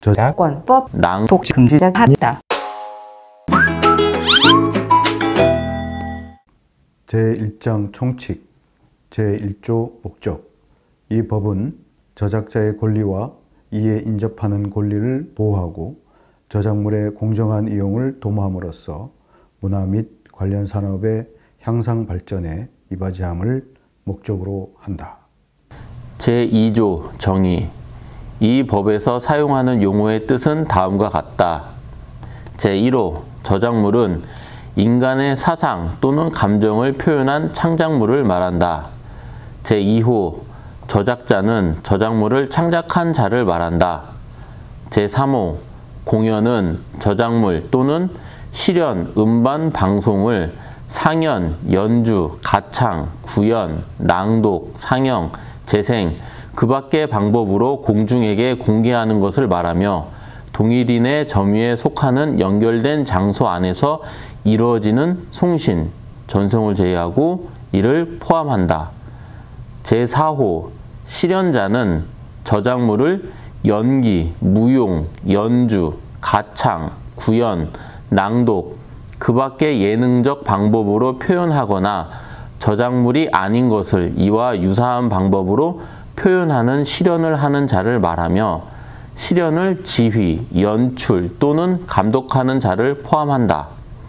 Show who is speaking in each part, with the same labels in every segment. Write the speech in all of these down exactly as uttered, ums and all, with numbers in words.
Speaker 1: 저작권법
Speaker 2: 낭독
Speaker 1: 금지하다.
Speaker 3: 제일 장 총칙, 제일 조 목적. 이 법은 저작자의 권리와 이에 인접하는 권리를 보호하고 저작물의 공정한 이용을 도모함으로써 문화 및 관련 산업의 향상 발전에 이바지함을 목적으로 한다.
Speaker 2: 제이 조 정의. 이 법에서 사용하는 용어의 뜻은 다음과 같다. 제일 호 저작물은 인간의 사상 또는 감정을 표현한 창작물을 말한다. 제이 호 저작자는 저작물을 창작한 자를 말한다. 제삼 호 공연은 저작물 또는 실연, 음반, 방송을 상연, 연주, 가창, 구연, 낭독, 상영, 재생, 그 밖의 방법으로 공중에게 공개하는 것을 말하며 동일인의 점유에 속하는 연결된 장소 안에서 이루어지는 송신, 전송을 제외하고 이를 포함한다. 제사 호 실연자는 저작물을 연기, 무용, 연주, 가창, 구연, 낭독, 그 밖의 예능적 방법으로 표현하거나 저작물이 아닌 것을 이와 유사한 방법으로 표현하는 실연을 하는 자를 말하며 실연을 지휘, 연출 또는 감독하는 자를 포함한다.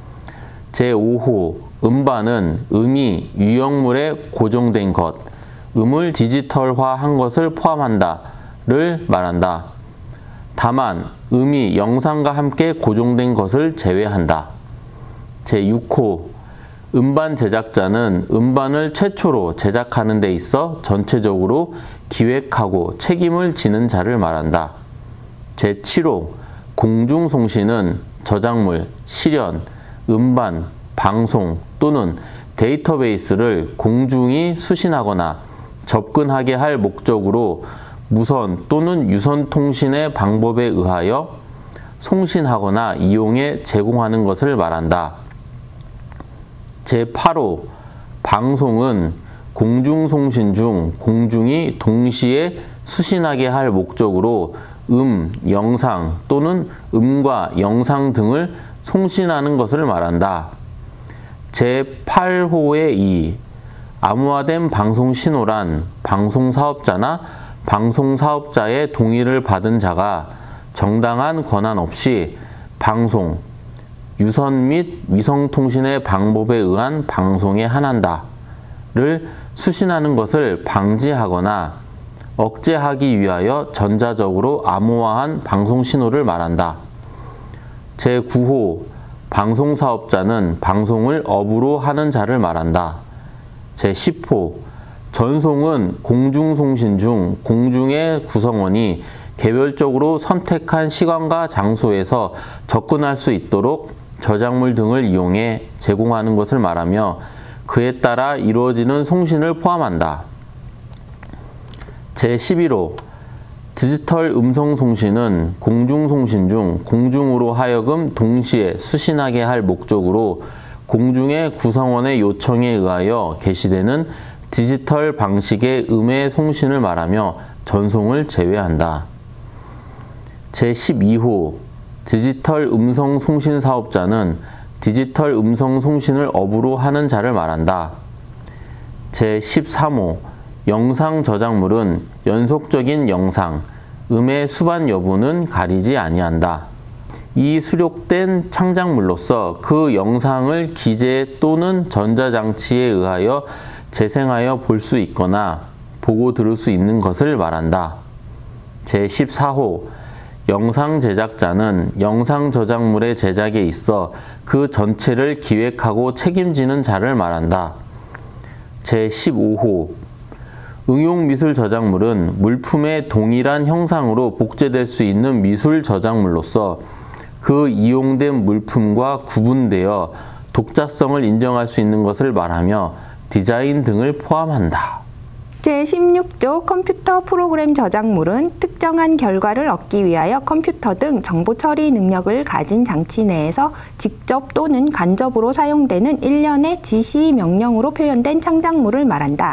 Speaker 2: 제오 호 음반은 음이 유형물에 고정된 것, 음을 디지털화한 것을 포함한다를 말한다. 다만 음이 영상과 함께 고정된 것을 제외한다. 제육 호 음반 제작자는 음반을 최초로 제작하는 데 있어 전체적으로 기획하고 책임을 지는 자를 말한다. 제칠 호 공중송신은 저작물, 실연, 음반, 방송 또는 데이터베이스를 공중이 수신하거나 접근하게 할 목적으로 무선 또는 유선 통신의 방법에 의하여 송신하거나 이용해 제공하는 것을 말한다. 제팔 호 방송은 공중송신 중 공중이 동시에 수신하게 할 목적으로 음, 영상 또는 음과 영상 등을 송신하는 것을 말한다. 제팔 호의 이 암호화된 방송신호란 방송사업자나 방송사업자의 동의를 받은 자가 정당한 권한 없이 방송, 유선 및 위성통신의 방법에 의한 방송에 한한다를 수신하는 것을 방지하거나 억제하기 위하여 전자적으로 암호화한 방송신호를 말한다. 제구 호 방송사업자는 방송을 업으로 하는 자를 말한다. 제십 호 전송은 공중송신 중 공중의 구성원이 개별적으로 선택한 시간과 장소에서 접근할 수 있도록 저작물 등을 이용해 제공하는 것을 말하며 그에 따라 이루어지는 송신을 포함한다. 제십일 호 디지털 음성송신은 공중송신 중 공중으로 하여금 동시에 수신하게 할 목적으로 공중의 구성원의 요청에 의하여 게시되는 디지털 방식의 음의 송신을 말하며 전송을 제외한다. 제십이 호 디지털 음성 송신 사업자는 디지털 음성 송신을 업으로 하는 자를 말한다. 제십삼 호 영상 저작물은 연속적인 영상, 음의 수반 여부는 가리지 아니한다. 이 수록된 창작물로서 그 영상을 기재 또는 전자장치에 의하여 재생하여 볼 수 있거나 보고 들을 수 있는 것을 말한다. 제십사 호 영상 제작자는 영상 저작물의 제작에 있어 그 전체를 기획하고 책임지는 자를 말한다. 제십오 호 응용미술 저작물은 물품의 동일한 형상으로 복제될 수 있는 미술 저작물로서 그 이용된 물품과 구분되어 독자성을 인정할 수 있는 것을 말하며 디자인 등을 포함한다.
Speaker 1: 제십육 조 컴퓨터 프로그램 저작물은 특정한 결과를 얻기 위하여 컴퓨터 등 정보 처리 능력을 가진 장치 내에서 직접 또는 간접으로 사용되는 일련의 지시 명령으로 표현된 창작물을 말한다.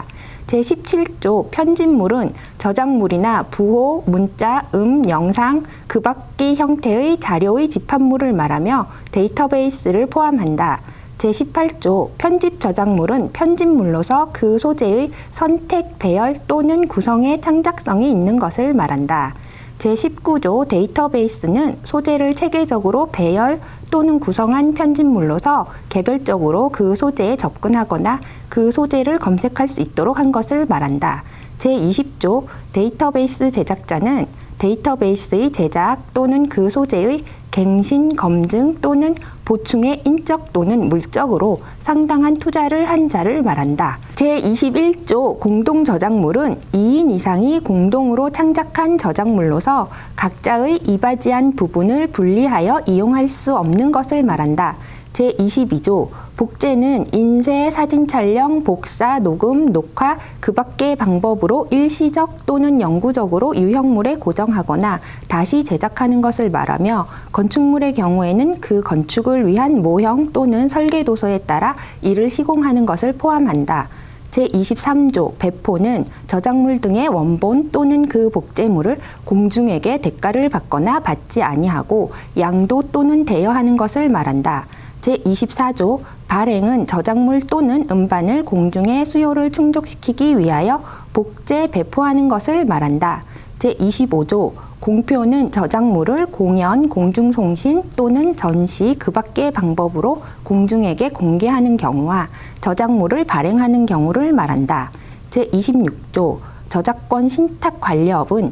Speaker 1: 제십칠 조 편집물은 저작물이나 부호, 문자, 음, 영상, 그 밖의 형태의 자료의 집합물을 말하며 데이터베이스를 포함한다. 제십팔 조 편집 저작물은 편집물로서 그 소재의 선택, 배열 또는 구성의 창작성이 있는 것을 말한다. 제십구 조 데이터베이스는 소재를 체계적으로 배열 또는 구성한 편집물로서 개별적으로 그 소재에 접근하거나 그 소재를 검색할 수 있도록 한 것을 말한다. 제이십 조 데이터베이스 제작자는 데이터베이스의 제작 또는 그 소재의 갱신, 검증 또는 보충의 인적 또는 물적으로 상당한 투자를 한 자를 말한다. 제이십일 조 공동저작물은 이 인 이상이 공동으로 창작한 저작물로서 각자의 이바지한 부분을 분리하여 이용할 수 없는 것을 말한다. 제이십이 조 복제는 인쇄, 사진 촬영, 복사, 녹음, 녹화, 그 밖의 방법으로 일시적 또는 영구적으로 유형물에 고정하거나 다시 제작하는 것을 말하며 건축물의 경우에는 그 건축을 위한 모형 또는 설계 도서에 따라 이를 시공하는 것을 포함한다. 제이십삼 조 배포는 저작물 등의 원본 또는 그 복제물을 공중에게 대가를 받거나 받지 아니하고 양도 또는 대여하는 것을 말한다. 제이십사 조 발행은 저작물 또는 음반을 공중의 수요를 충족시키기 위하여 복제, 배포하는 것을 말한다. 제이십오 조 공표는 저작물을 공연, 공중송신 또는 전시 그 밖의 방법으로 공중에게 공개하는 경우와 저작물을 발행하는 경우를 말한다. 제이십육 조 저작권 신탁 관리업은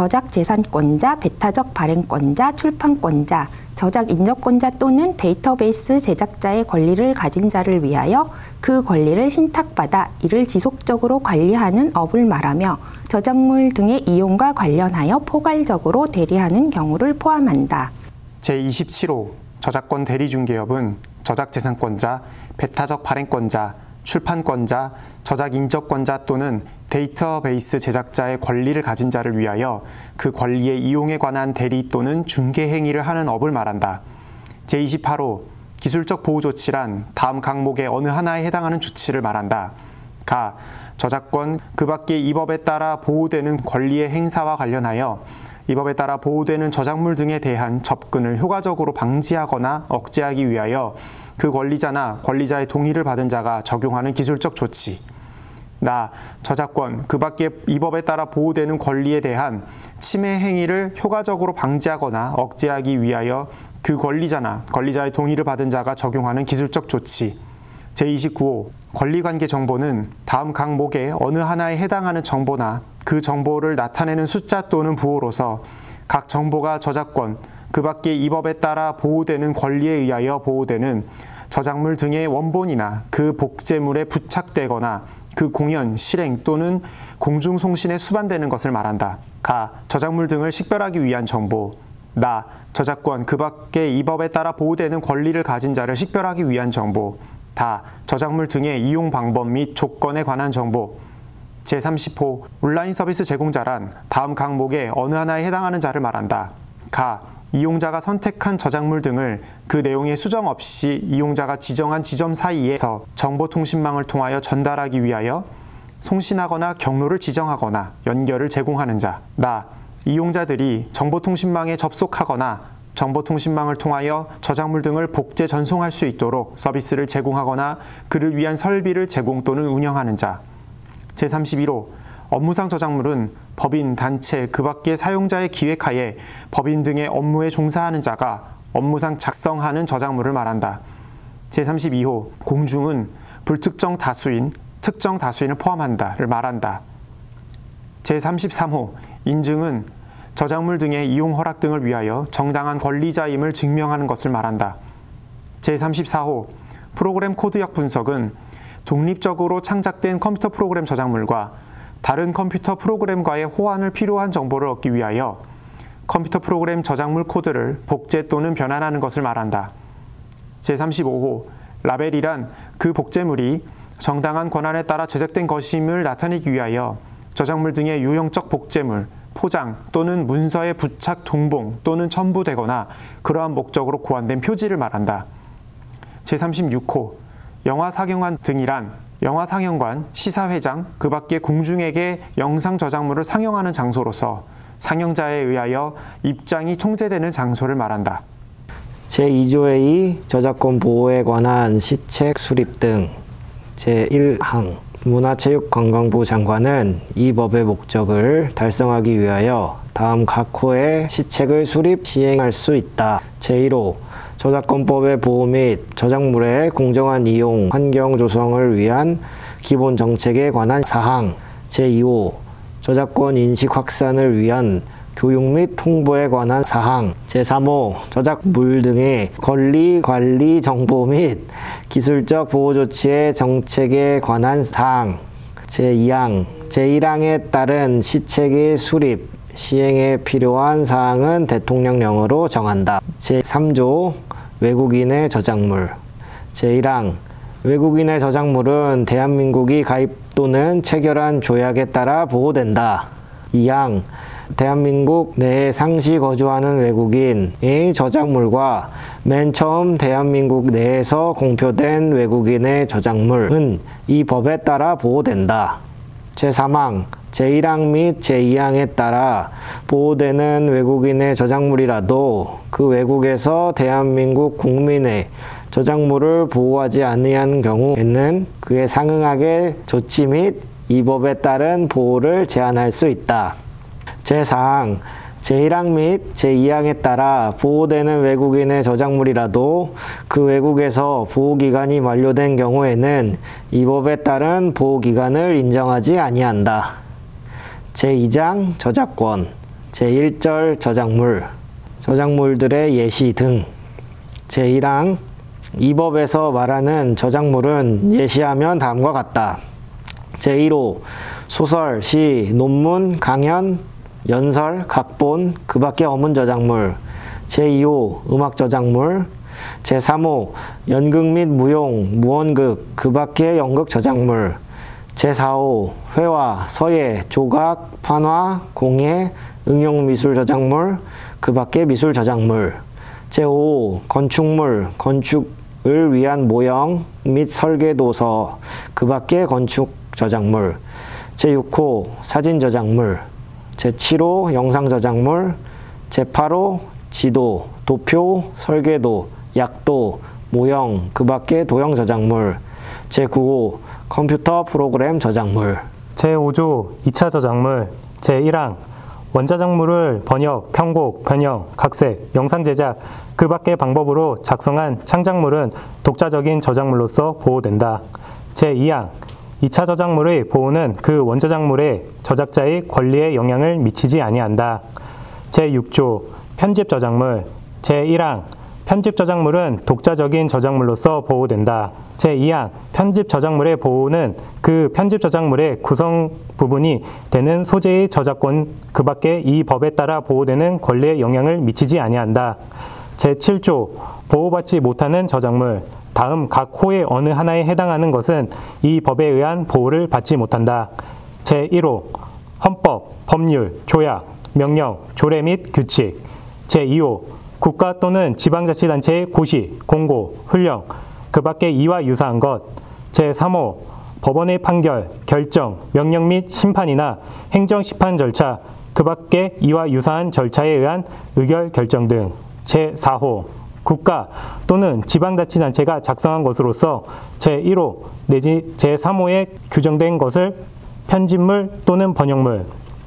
Speaker 1: 저작재산권자, 배타적 발행권자, 출판권자, 저작 인접권자 또는 데이터베이스 제작자의 권리를 가진 자를 위하여 그 권리를 신탁받아 이를 지속적으로 관리하는 업을 말하며 저작물 등의 이용과 관련하여 포괄적으로 대리하는 경우를 포함한다.
Speaker 4: 제이십칠 호 저작권 대리중개업은 저작재산권자, 배타적 발행권자, 출판권자, 저작인접권자 또는 데이터베이스 제작자의 권리를 가진 자를 위하여 그 권리의 이용에 관한 대리 또는 중개 행위를 하는 업을 말한다. 제이십팔 호 기술적 보호 조치란 다음 항목의 어느 하나에 해당하는 조치를 말한다. 가. 저작권 그 밖의 이 법에 따라 보호되는 권리의 행사와 관련하여 이 법에 따라 보호되는 저작물 등에 대한 접근을 효과적으로 방지하거나 억제하기 위하여 그 권리자나 권리자의 동의를 받은 자가 적용하는 기술적 조치. 나. 저작권 그 밖의 이 법에 따라 보호되는 권리에 대한 침해 행위를 효과적으로 방지하거나 억제하기 위하여 그 권리자나 권리자의 동의를 받은 자가 적용하는 기술적 조치. 제이십구 호 권리관계 정보는 다음 항목의 어느 하나에 해당하는 정보나 그 정보를 나타내는 숫자 또는 부호로서 각 정보가 저작권 그 밖의 이 법에 따라 보호되는 권리에 의하여 보호되는 저작물 등의 원본이나 그 복제물에 부착되거나 그 공연, 실행 또는 공중송신에 수반되는 것을 말한다. 가. 저작물 등을 식별하기 위한 정보. 나. 저작권 그 밖의 이 법에 따라 보호되는 권리를 가진 자를 식별하기 위한 정보. 다. 저작물 등의 이용 방법 및 조건에 관한 정보. 제삼십 호 온라인 서비스 제공자란 다음 항목의 어느 하나에 해당하는 자를 말한다. 가. 이용자가 선택한 저작물 등을 그 내용의 수정 없이 이용자가 지정한 지점 사이에서 정보통신망을 통하여 전달하기 위하여 송신하거나 경로를 지정하거나 연결을 제공하는 자. 나. 이용자들이 정보통신망에 접속하거나 정보통신망을 통하여 저작물 등을 복제 전송할 수 있도록 서비스를 제공하거나 그를 위한 설비를 제공 또는 운영하는 자. 제삼십일 호 업무상 저작물은 법인, 단체, 그 밖의 사용자의 기획하에 법인 등의 업무에 종사하는 자가 업무상 작성하는 저작물을 말한다. 제삼십이 호 공중은 불특정 다수인, 특정 다수인을 포함한다를 말한다. 제삼십삼 호 인증은 저작물 등의 이용 허락 등을 위하여 정당한 권리자임을 증명하는 것을 말한다. 제삼십사 호 프로그램 코드역 분석은 독립적으로 창작된 컴퓨터 프로그램 저작물과 다른 컴퓨터 프로그램과의 호환을 필요한 정보를 얻기 위하여 컴퓨터 프로그램 저작물 코드를 복제 또는 변환하는 것을 말한다. 제삼십오 호 라벨이란 그 복제물이 정당한 권한에 따라 제작된 것임을 나타내기 위하여 저작물 등의 유형적 복제물, 포장 또는 문서에 부착, 동봉 또는 첨부되거나 그러한 목적으로 고안된 표지를 말한다. 제삼십육 호 영화 사경환 등이란 영화 상영관, 시사회장, 그 밖의 공중에게 영상 저작물을 상영하는 장소로서 상영자에 의하여 입장이 통제되는 장소를 말한다.
Speaker 5: 제이 조의 저작권 보호에 관한 시책 수립 등 제일 항 문화체육관광부 장관은 이 법의 목적을 달성하기 위하여 다음 각 호의 시책을 수립 시행할 수 있다. 제일 호 저작권법의 보호 및 저작물의 공정한 이용 환경 조성을 위한 기본 정책에 관한 사항. 제이 호 저작권 인식 확산을 위한 교육 및 홍보에 관한 사항. 제삼 호 저작물 등의 권리 관리 정보 및 기술적 보호 조치의 정책에 관한 사항. 제이 항 제일 항에 따른 시책의 수립 시행에 필요한 사항은 대통령령으로 정한다. 제삼 조 외국인의 저작물. 제일 항 외국인의 저작물은 대한민국이 가입 또는 체결한 조약에 따라 보호된다. 이 항 대한민국 내에 상시 거주하는 외국인의 저작물과 맨 처음 대한민국 내에서 공표된 외국인의 저작물은 이 법에 따라 보호된다. 제삼 항 제일 항 및 제이 항에 따라 보호되는 외국인의 저작물이라도 그 외국에서 대한민국 국민의 저작물을 보호하지 아니한 경우에는 그에 상응하게 조치 및 이 법에 따른 보호를 제한할 수 있다. 제사 항 제일 항 및 제이 항에 따라 보호되는 외국인의 저작물이라도 그 외국에서 보호기간이 만료된 경우에는 이 법에 따른 보호기간을 인정하지 아니한다. 제이 장 저작권. 제일 절 저작물, 저작물들의 예시 등. 제일 항 이 법에서 말하는 저작물은 예시하면 다음과 같다. 제일 호 소설, 시, 논문, 강연, 연설, 각본, 그 밖의 어문 저작물. 제이 호 음악 저작물. 제삼 호 연극 및 무용, 무언극, 그 밖의 연극 저작물. 제사 호 회화, 서예, 조각, 판화, 공예, 응용미술 저작물, 그 밖의 미술 저작물. 제오 호 건축물, 건축을 위한 모형 및 설계 도서, 그 밖의 건축 저작물. 제육 호 사진 저작물. 제칠 호 영상 저작물. 제팔 호 지도, 도표, 설계도, 약도, 모형, 그 밖의 도형 저작물. 제구 호 컴퓨터 프로그램 저작물.
Speaker 6: 제오 조 이 차 저작물. 제일 항 원저작물을 번역, 편곡, 변형, 각색, 영상 제작, 그 밖의 방법으로 작성한 창작물은 독자적인 저작물로서 보호된다. 제이 항 이 차 저작물의 보호는 그 원저작물의 저작자의 권리에 영향을 미치지 아니한다. 제육 조 편집 저작물. 제일 항 편집 저작물은 독자적인 저작물로서 보호된다. 제이 항 편집 저작물의 보호는 그 편집 저작물의 구성 부분이 되는 소재의 저작권 그 밖에 이 법에 따라 보호되는 권리에 영향을 미치지 아니한다. 제칠 조 보호받지 못하는 저작물. 다음 각 호의 어느 하나에 해당하는 것은 이 법에 의한 보호를 받지 못한다. 제일 호 헌법, 법률, 조약, 명령, 조례 및 규칙. 제이 호 국가 또는 지방자치단체의 고시, 공고, 훈령, 그 밖에 이와 유사한 것. 제삼 호 법원의 판결, 결정, 명령 및 심판이나 행정심판 절차, 그 밖에 이와 유사한 절차에 의한 의결 결정 등. 제사 호 국가 또는 지방자치단체가 작성한 것으로서 제일 호 내지 제삼 호에 규정된 것을 편집물 또는 번역물.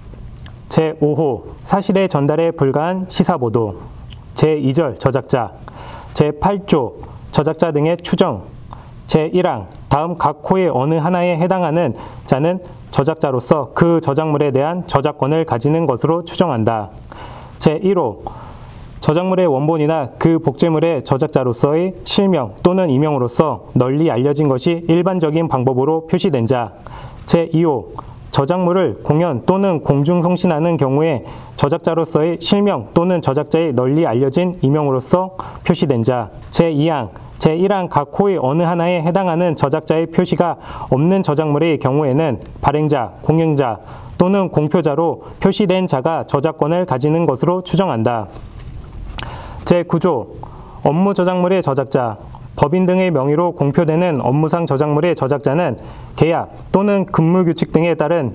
Speaker 6: 제오 호 사실의 전달에 불과한 시사보도. 제이 절 저작자. 제팔 조 저작자 등의 추정. 제일 항 다음 각 호의 어느 하나에 해당하는 자는 저작자로서 그 저작물에 대한 저작권을 가지는 것으로 추정한다. 제일 호 저작물의 원본이나 그 복제물의 저작자로서의 실명 또는 이명으로서 널리 알려진 것이 일반적인 방법으로 표시된 자. 제이 호 저작물을 공연 또는 공중 송신하는 경우에 저작자로서의 실명 또는 저작자의 널리 알려진 이명으로서 표시된 자. 제이 항 제일 항 각 호의 어느 하나에 해당하는 저작자의 표시가 없는 저작물의 경우에는 발행자, 공연자 또는 공표자로 표시된 자가 저작권을 가지는 것으로 추정한다. 제구 조 업무 저작물의 저작자. 법인 등의 명의로 공표되는 업무상 저작물의 저작자는 계약 또는 근무규칙 등에 따른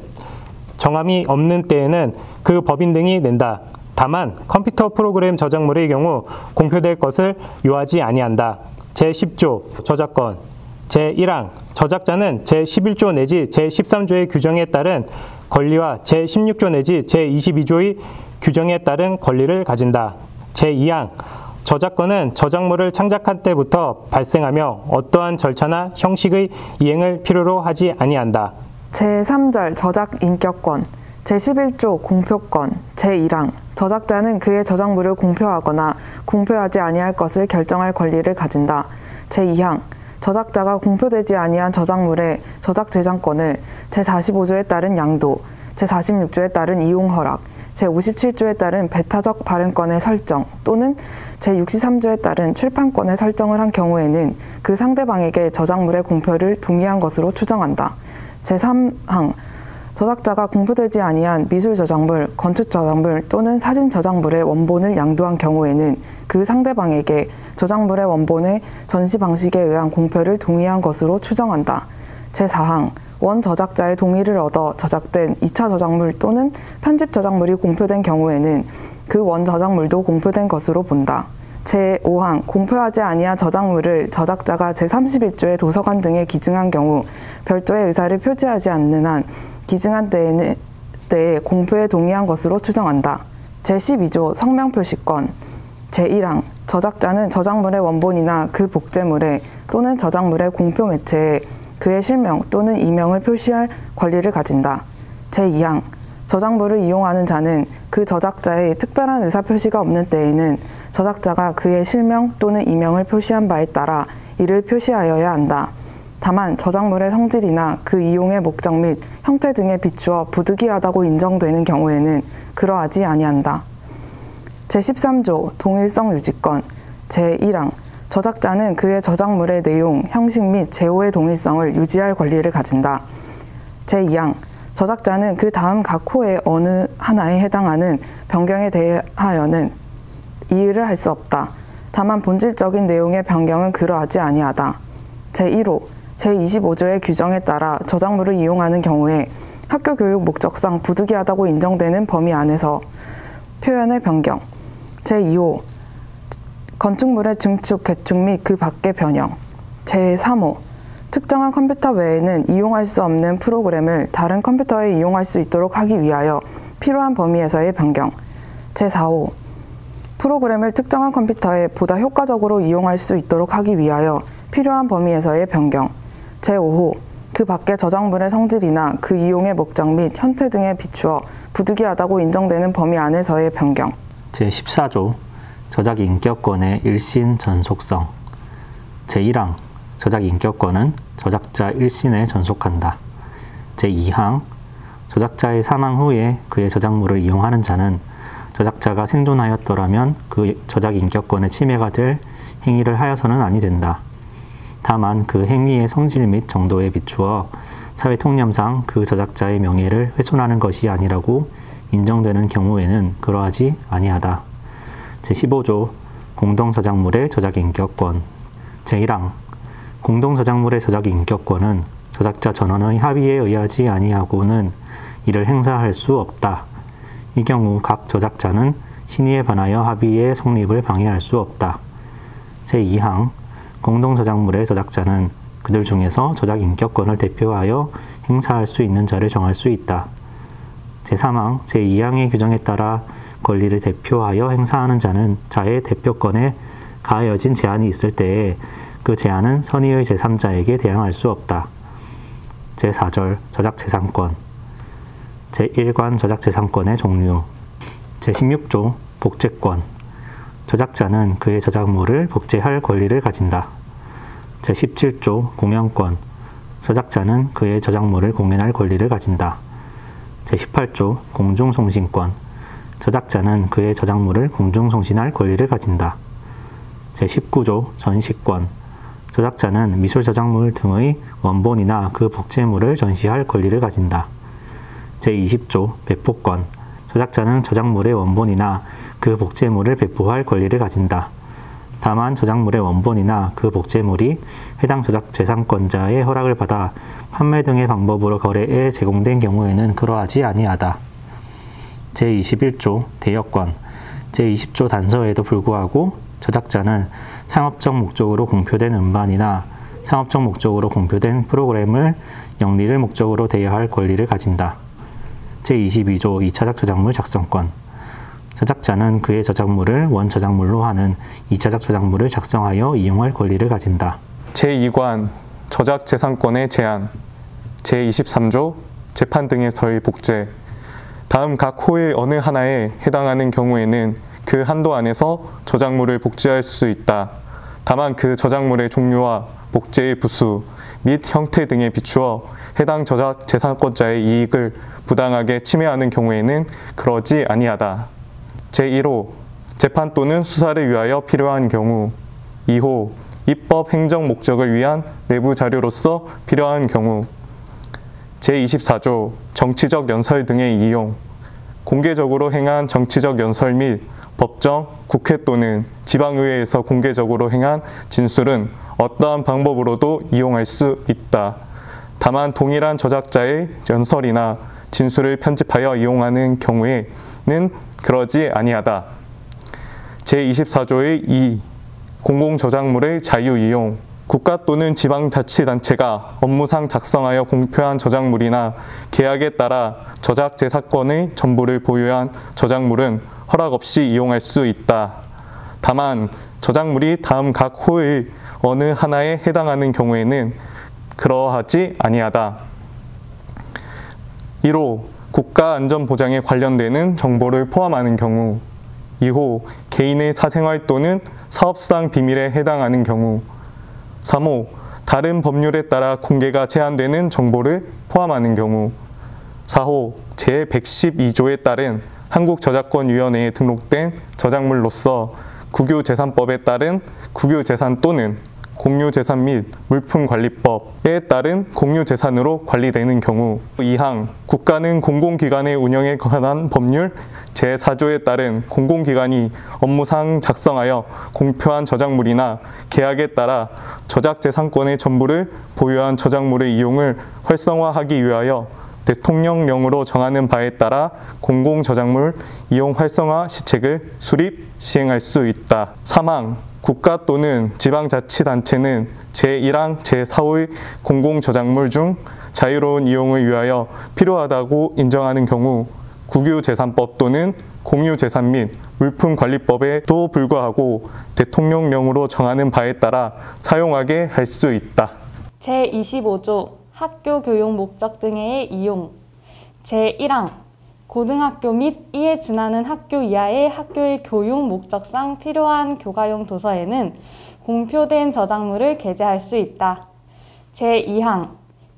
Speaker 6: 정함이 없는 때에는 그 법인 등이 낸다. 다만 컴퓨터 프로그램 저작물의 경우 공표될 것을 요하지 아니한다. 제십 조 저작권 제일 항 저작자는 제십일 조 내지 제십삼 조의 규정에 따른 권리와 제십육 조 내지 제이십이 조의 규정에 따른 권리를 가진다. 제이 항 저작권은 저작물을 창작한 때부터 발생하며 어떠한 절차나 형식의 이행을 필요로 하지 아니한다.
Speaker 7: 제삼 절 저작인격권 제십일 조 공표권 제일 항 저작자는 그의 저작물을 공표하거나 공표하지 아니할 것을 결정할 권리를 가진다. 제이 항 저작자가 공표되지 아니한 저작물의 저작재산권을 제사십오 조에 따른 양도, 제사십육 조에 따른 이용허락, 제오십칠 조에 따른 배타적 발행권의 설정 또는 제육십삼 조에 따른 출판권의 설정을 한 경우에는 그 상대방에게 저작물의 공표를 동의한 것으로 추정한다. 제삼 항 저작자가 공표되지 아니한 미술 저작물, 건축 저작물 또는 사진 저작물의 원본을 양도한 경우에는 그 상대방에게 저작물의 원본의 전시 방식에 의한 공표를 동의한 것으로 추정한다. 제사 항 원 저작자의 동의를 얻어 저작된 이 차 저작물 또는 편집 저작물이 공표된 경우에는 그 원 저작물도 공표된 것으로 본다. 제오 항 공표하지 아니한 저작물을 저작자가 제삼십일 조의 도서관 등에 기증한 경우 별도의 의사를 표지하지 않는 한 기증한 때에는, 때에 공표에 동의한 것으로 추정한다. 제십이 조 성명표시권 제일 항 저작자는 저작물의 원본이나 그 복제물에 또는 저작물의 공표 매체에 그의 실명 또는 이명을 표시할 권리를 가진다. 제이 항 저작물을 이용하는 자는 그 저작자의 특별한 의사표시가 없는 때에는 저작자가 그의 실명 또는 이명을 표시한 바에 따라 이를 표시하여야 한다. 다만 저작물의 성질이나 그 이용의 목적 및 형태 등에 비추어 부득이하다고 인정되는 경우에는 그러하지 아니한다. 제십삼 조 동일성 유지권 제일 항 저작자는 그의 저작물의 내용, 형식 및 제호의 동일성을 유지할 권리를 가진다. 제이 항 저작자는 그 다음 각 호의 어느 하나에 해당하는 변경에 대하여는 이의를 할 수 없다. 다만 본질적인 내용의 변경은 그러하지 아니하다. 제일 호 제이십오 조의 규정에 따라 저작물을 이용하는 경우에 학교 교육 목적상 부득이하다고 인정되는 범위 안에서 표현의 변경 제이 호 건축물의 증축, 개축 및 그 밖의 변형 제삼 호 특정한 컴퓨터 외에는 이용할 수 없는 프로그램을 다른 컴퓨터에 이용할 수 있도록 하기 위하여 필요한 범위에서의 변경 제사 호 프로그램을 특정한 컴퓨터에 보다 효과적으로 이용할 수 있도록 하기 위하여 필요한 범위에서의 변경 제오 호 그 밖의 저작물의 성질이나 그 이용의 목적 및 형태 등에 비추어 부득이하다고 인정되는 범위 안에서의 변경
Speaker 8: 제십사 조 저작인격권의 일신 전속성 제일 항 저작인격권은 저작자 일신에 전속한다. 제이 항 저작자의 사망 후에 그의 저작물을 이용하는 자는 저작자가 생존하였더라면 그 저작인격권의 침해가 될 행위를 하여서는 아니 된다. 다만 그 행위의 성질 및 정도에 비추어 사회통념상 그 저작자의 명예를 훼손하는 것이 아니라고 인정되는 경우에는 그러하지 아니하다. 제십오 조 공동저작물의 저작인격권 제일 항 공동저작물의 저작인격권은 저작자 전원의 합의에 의하지 아니하고는 이를 행사할 수 없다. 이 경우 각 저작자는 신의에 반하여 합의의 성립을 방해할 수 없다. 제이 항 공동저작물의 저작자는 그들 중에서 저작인격권을 대표하여 행사할 수 있는 자를 정할 수 있다. 제삼 항 제이 항의 규정에 따라 권리를 대표하여 행사하는 자는 자의 대표권에 가해진 제한이 있을 때에 그 제한은 선의의 제삼자에게 대항할 수 없다. 제사 절 저작재산권 제일 관 저작재산권의 종류 제십육 조 복제권 저작자는 그의 저작물을 복제할 권리를 가진다. 제십칠 조 공연권 저작자는 그의 저작물을 공연할 권리를 가진다. 제십팔 조 공중송신권 저작자는 그의 저작물을 공중송신할 권리를 가진다. 제십구 조 전시권 저작자는 미술 저작물 등의 원본이나 그 복제물을 전시할 권리를 가진다. 제이십 조 배포권 저작자는 저작물의 원본이나 그 복제물을 배포할 권리를 가진다. 다만 저작물의 원본이나 그 복제물이 해당 저작 재산권자의 허락을 받아 판매 등의 방법으로 거래에 제공된 경우에는 그러하지 아니하다. 제이십일 조 대여권 제이십 조 단서에도 불구하고 저작자는 상업적 목적으로 공표된 음반이나 상업적 목적으로 공표된 프로그램을 영리를 목적으로 대여할 권리를 가진다. 제이십이 조 이 차적 저작물 작성권 저작자는 그의 저작물을 원저작물로 하는 이 차적 저작물을 작성하여 이용할 권리를 가진다.
Speaker 9: 제이 관 저작재산권의 제한 제이십삼 조 재판 등에서의 복제 다음 각 호의 어느 하나에 해당하는 경우에는 그 한도 안에서 저작물을 복제할 수 있다. 다만 그 저작물의 종류와 복제의 부수 및 형태 등에 비추어 해당 저작 재산권자의 이익을 부당하게 침해하는 경우에는 그러지 아니하다. 제일 호 재판 또는 수사를 위하여 필요한 경우 이 호 입법 행정 목적을 위한 내부 자료로서 필요한 경우 제이십사 조 정치적 연설 등의 이용 공개적으로 행한 정치적 연설 및 법정, 국회 또는 지방의회에서 공개적으로 행한 진술은 어떠한 방법으로도 이용할 수 있다. 다만 동일한 저작자의 연설이나 진술을 편집하여 이용하는 경우에는 그러지 아니하다. 제이십사 조의 이 공공저작물의 자유이용 국가 또는 지방자치단체가 업무상 작성하여 공표한 저작물이나 계약에 따라 저작재산권의 전부를 보유한 저작물은 허락 없이 이용할 수 있다. 다만 저작물이 다음 각 호의 어느 하나에 해당하는 경우에는 그러하지 아니하다. 일 호 국가안전보장에 관련되는 정보를 포함하는 경우 이 호 개인의 사생활 또는 사업상 비밀에 해당하는 경우 삼 호 다른 법률에 따라 공개가 제한되는 정보를 포함하는 경우 사 호 제백십이 조에 따른 한국저작권위원회에 등록된 저작물로서 국유재산법에 따른 국유재산 또는 공유재산 및 물품관리법에 따른 공유재산으로 관리되는 경우 이 항 국가는 공공기관의 운영에 관한 법률 제사 조에 따른 공공기관이 업무상 작성하여 공표한 저작물이나 계약에 따라 저작재산권의 전부를 보유한 저작물의 이용을 활성화하기 위하여 대통령령으로 정하는 바에 따라 공공저작물 이용 활성화 시책을 수립, 시행할 수 있다. 삼 항 국가 또는 지방자치단체는 제일 항 제사 호의 공공저작물 중 자유로운 이용을 위하여 필요하다고 인정하는 경우 국유재산법 또는 공유재산 및 물품관리법에도 불구하고 대통령령으로 정하는 바에 따라 사용하게 할 수 있다.
Speaker 10: 제이십오 조 학교 교육 목적 등의 이용 제일 항 고등학교 및 이에 준하는 학교 이하의 학교의 교육 목적상 필요한 교과용 도서에는 공표된 저작물을 게재할 수 있다. 제이 항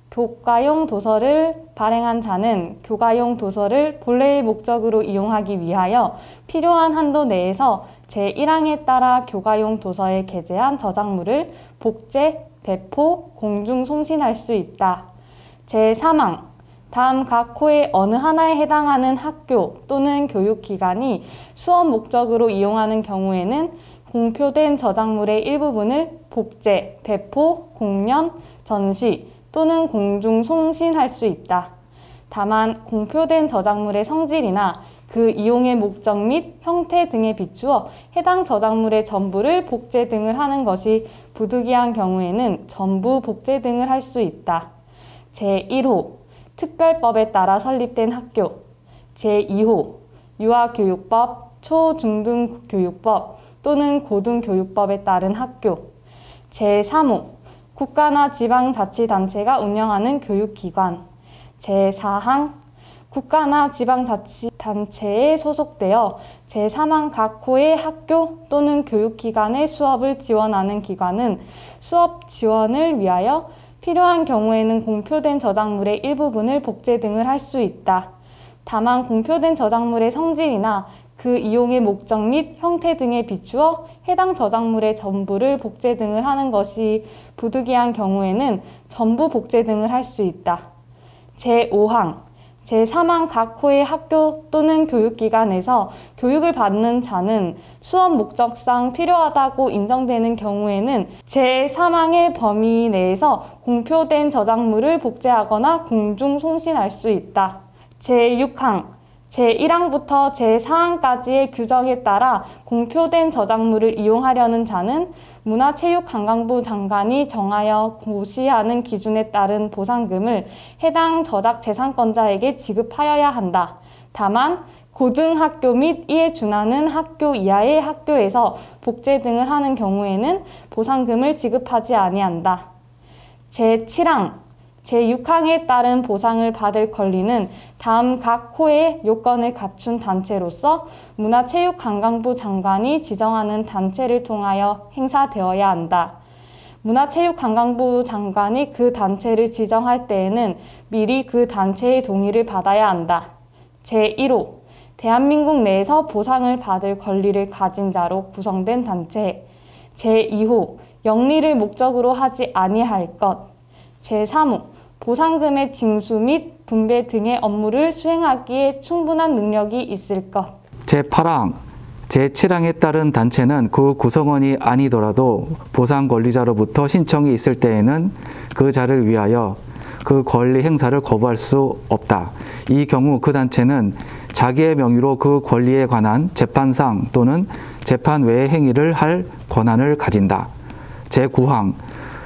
Speaker 10: 교과용 도서를 발행한 자는 교과용 도서를 본래의 목적으로 이용하기 위하여 필요한 한도 내에서 제일 항에 따라 교과용 도서에 게재한 저작물을 복제, 배포, 공중 송신할 수 있다. 제삼 항 다음 각 호의 어느 하나에 해당하는 학교 또는 교육기관이 수업 목적으로 이용하는 경우에는 공표된 저작물의 일부분을 복제, 배포, 공연, 전시 또는 공중 송신할 수 있다. 다만 공표된 저작물의 성질이나 그 이용의 목적 및 형태 등에 비추어 해당 저작물의 전부를 복제 등을 하는 것이 부득이한 경우에는 전부 복제 등을 할 수 있다. 제일 호 특별법에 따라 설립된 학교 제이 호 유아교육법, 초, 중등교육법 또는 고등교육법에 따른 학교 제삼 호 국가나 지방자치단체가 운영하는 교육기관 제사 항 국가나 지방자치단체에 소속되어 제삼 항 각 호의 학교 또는 교육기관의 수업을 지원하는 기관은 수업 지원을 위하여 필요한 경우에는 공표된 저작물의 일부분을 복제 등을 할 수 있다. 다만 공표된 저작물의 성질이나 그 이용의 목적 및 형태 등에 비추어 해당 저작물의 전부를 복제 등을 하는 것이 부득이한 경우에는 전부 복제 등을 할 수 있다. 제오 항 제삼 항 각 호의 학교 또는 교육기관에서 교육을 받는 자는 수업 목적상 필요하다고 인정되는 경우에는 제삼 항의 범위 내에서 공표된 저작물을 복제하거나 공중 송신할 수 있다. 제육 항 제일 항부터 제사 항까지의 규정에 따라 공표된 저작물을 이용하려는 자는 문화체육관광부 장관이 정하여 고시하는 기준에 따른 보상금을 해당 저작재산권자에게 지급하여야 한다. 다만 고등학교 및 이에 준하는 학교 이하의 학교에서 복제 등을 하는 경우에는 보상금을 지급하지 아니한다. 제칠 항 제육 항에 따른 보상을 받을 권리는 다음 각 호의 요건을 갖춘 단체로서 문화체육관광부 장관이 지정하는 단체를 통하여 행사되어야 한다. 문화체육관광부 장관이 그 단체를 지정할 때에는 미리 그 단체의 동의를 받아야 한다. 제일 호 대한민국 내에서 보상을 받을 권리를 가진 자로 구성된 단체. 제이 호 영리를 목적으로 하지 아니할 것. 제삼 호 보상금의 징수 및 분배 등의 업무를 수행하기에 충분한 능력이 있을 것.
Speaker 11: 제팔 항 제칠 항에 따른 단체는 그 구성원이 아니더라도 보상 권리자로부터 신청이 있을 때에는 그 자를 위하여 그 권리 행사를 거부할 수 없다. 이 경우 그 단체는 자기의 명의로 그 권리에 관한 재판상 또는 재판 외의 행위를 할 권한을 가진다. 제구 항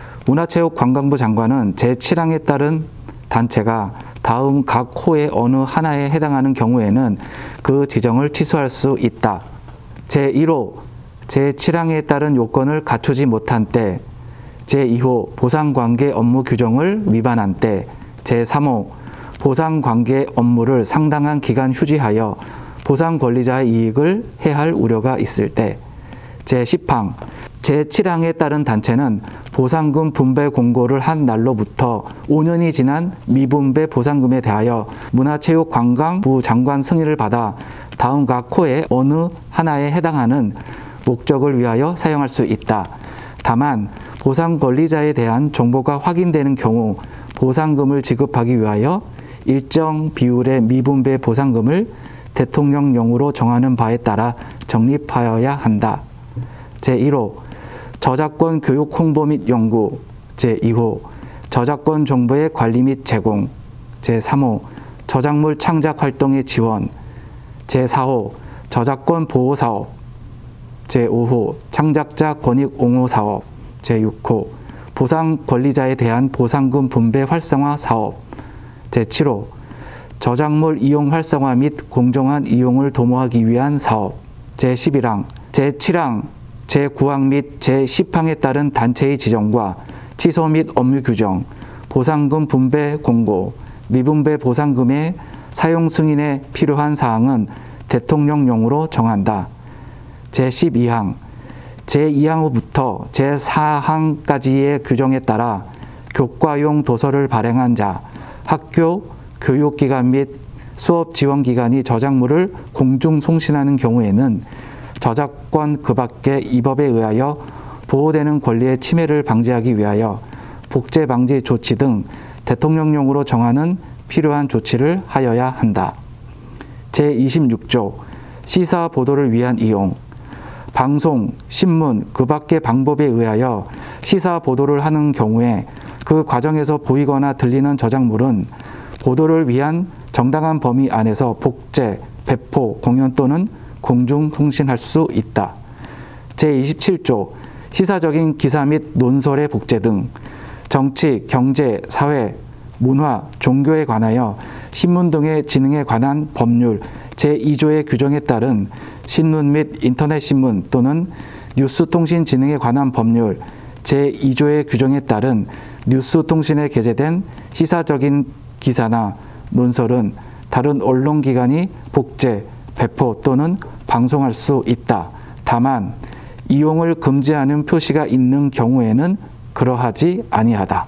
Speaker 11: 문화체육관광부 장관은 제칠 항에 따른 단체가 다음 각 호의 어느 하나에 해당하는 경우에는 그 지정을 취소할 수 있다. 제일 호 제칠 항에 따른 요건을 갖추지 못한 때, 제이 호 보상관계 업무 규정을 위반한 때, 제삼 호 보상관계 업무를 상당한 기간 휴지하여 보상권리자의 이익을 해할 우려가 있을 때, 제십 항 제칠 항에 따른 단체는 보상금 분배 공고를 한 날로부터 오 년이 지난 미분배 보상금에 대하여 문화체육관광부 장관 승인을 받아 다음 각 호의 어느 하나에 해당하는 목적을 위하여 사용할 수 있다. 다만 보상 권리자에 대한 정보가 확인되는 경우 보상금을 지급하기 위하여 일정 비율의 미분배 보상금을 대통령령으로 정하는 바에 따라 적립하여야 한다. 제일 호 저작권 교육 홍보 및 연구. 제이 호 저작권 정보의 관리 및 제공. 제삼 호 저작물 창작 활동의 지원. 제사 호 저작권 보호 사업. 제오 호 창작자 권익 옹호 사업. 제육 호 보상 권리자에 대한 보상금 분배 활성화 사업. 제칠 호 저작물 이용 활성화 및 공정한 이용을 도모하기 위한 사업. 제십일 항 제칠 항 제구 항 및 제십 항에 따른 단체의 지정과 취소 및 업무 규정, 보상금 분배 공고, 미분배 보상금의 사용 승인에 필요한 사항은 대통령령으로 정한다. 제십이 항 제이 항부터 제사 항까지의 규정에 따라 교과용 도서를 발행한 자, 학교, 교육기관 및 수업지원기관이 저작물을 공중 송신하는 경우에는 저작권 그 밖에 이 법에 의하여 보호되는 권리의 침해를 방지하기 위하여 복제 방지 조치 등 대통령령으로 정하는 필요한 조치를 하여야 한다. 제이십육 조 시사 보도를 위한 이용. 방송, 신문 그 밖의 방법에 의하여 시사 보도를 하는 경우에 그 과정에서 보이거나 들리는 저작물은 보도를 위한 정당한 범위 안에서 복제, 배포, 공연 또는 공중 송신할 수 있다. 제이십칠 조 시사적인 기사 및 논설의 복제 등 정치, 경제, 사회, 문화, 종교에 관하여 신문 등의 진흥에 관한 법률 제이 조의 규정에 따른 신문 및 인터넷 신문 또는 뉴스통신진흥에 관한 법률 제이 조의 규정에 따른 뉴스통신에 게재된 시사적인 기사나 논설은 다른 언론기관이 복제, 배포 또는 방송할 수 있다. 다만 이용을 금지하는 표시가 있는 경우에는 그러하지 아니하다.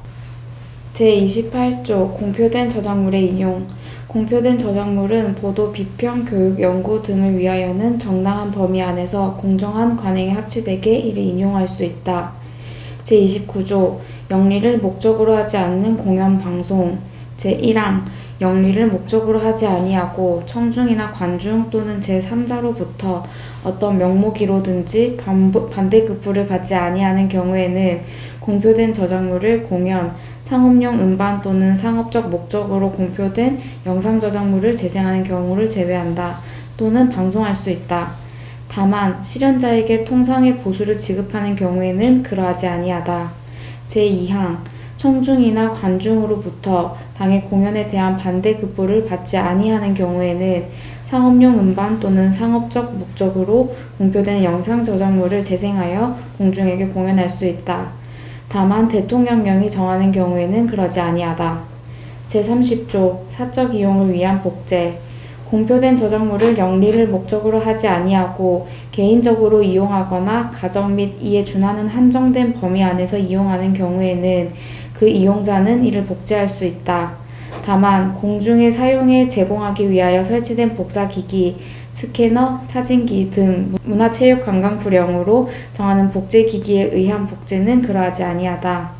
Speaker 12: 제이십팔 조 공표된 저작물의 이용. 공표된 저작물은 보도, 비평, 교육, 연구 등을 위하여는 정당한 범위 안에서 공정한 관행에 합치되게 이를 인용할 수 있다. 제이십구 조 영리를 목적으로 하지 않는 공연 방송. 제일 항 영리를 목적으로 하지 아니하고 청중이나 관중 또는 제삼자로부터 어떤 명목이로든지 반대급부를 받지 아니하는 경우에는 공표된 저작물을 공연, 상업용 음반 또는 상업적 목적으로 공표된 영상 저작물을 재생하는 경우를 제외한다. 또는 방송할 수 있다. 다만 실현자에게 통상의 보수를 지급하는 경우에는 그러하지 아니하다. 제이 항 청중이나 관중으로부터 당의 공연에 대한 반대급부를 받지 아니하는 경우에는 상업용 음반 또는 상업적 목적으로 공표된 영상 저작물을 재생하여 공중에게 공연할 수 있다. 다만 대통령령이 정하는 경우에는 그러지 아니하다. 제삼십 조 사적 이용을 위한 복제 공표된 저작물을 영리를 목적으로 하지 아니하고 개인적으로 이용하거나 가정 및 이에 준하는 한정된 범위 안에서 이용하는 경우에는 그 이용자는 이를 복제할 수 있다. 다만 공중의 사용에 제공하기 위하여 설치된 복사기기, 스캐너, 사진기 등 문화체육관광부령으로 정하는 복제기기에 의한 복제는 그러하지 아니하다.